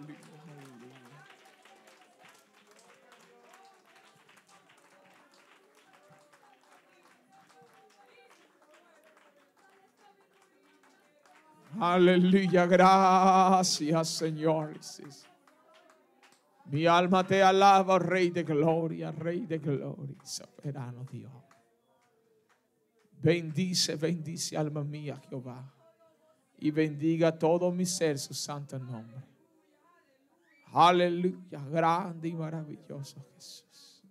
E: Aleluya, gracias, Señor. Mi alma te alaba, Rey de Gloria, Rey de Gloria, soberano Dios. Bendice, bendice, alma mía, Jehová, y bendiga todo mi ser su santo nombre. Aleluya, grande y maravilloso Jesús.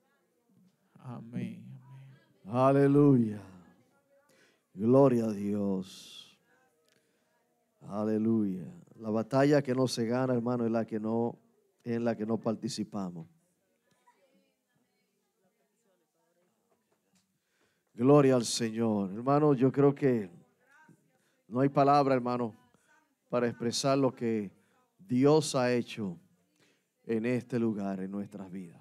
E: Amén, amén.
A: Aleluya. Gloria a Dios. Aleluya. La batalla que no se gana, hermano, es la que no participamos. Gloria al Señor. Hermano, yo creo que no hay palabra, hermano, para expresar lo que Dios ha hecho en este lugar, en nuestras vidas.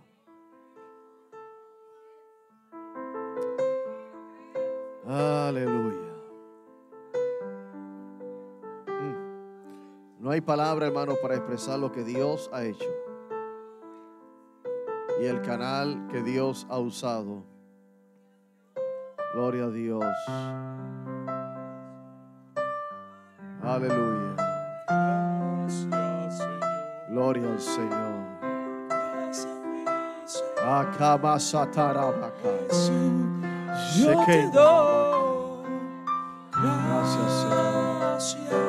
A: Aleluya. No hay palabra, hermano, para expresar lo que Dios ha hecho y el canal que Dios ha usado. Gloria a Dios. Aleluya. Gloria al Señor.
E: Yo te doy
A: Gracias,
E: gracias.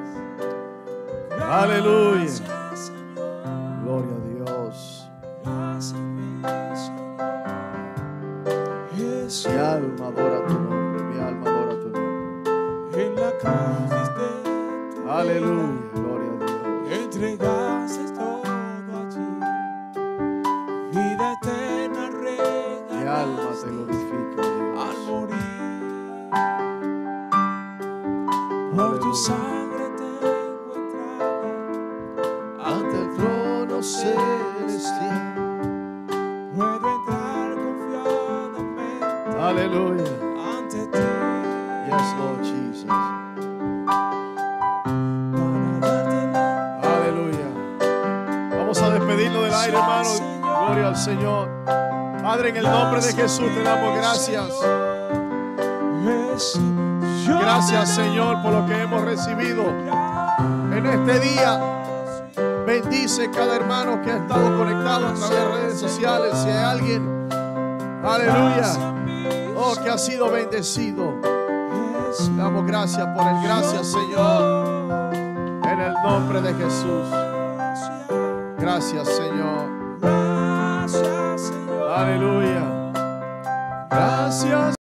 A: Aleluya.
E: Gracias, Señor.
A: Gloria a Dios.
E: Gracias, mi Señor. Jesús,
A: Mi alma adora tu nombre. Mi alma adora tu nombre.
E: en la cruz diste tu
A: Aleluya. Gloria a Dios.
E: vida. Entregaste todo allí. Vida eterna
A: Mi alma
E: regalaste
A: te glorifica,
E: al
A: Dios.
E: morir. Por tu
A: Aleluya.
E: sangre tengo entrada
A: Ante el trono celestial.
E: puedo entrar confiadamente
A: Aleluya.
E: ante ti.
A: Yes, Lord Jesus.
E: Para darte la
A: Aleluya. Vamos a despedirnos del aire, hermano. Gloria al Señor. Padre, en el nombre de Jesús te damos gracias. Gracias, Señor, por lo que hemos recibido en este día. Bendice cada hermano que ha estado conectado a través de redes sociales. Si hay alguien, aleluya, oh, que ha sido bendecido, damos gracias por el gracias, Señor, en el nombre de Jesús. Gracias, Señor. Aleluya. Gracias.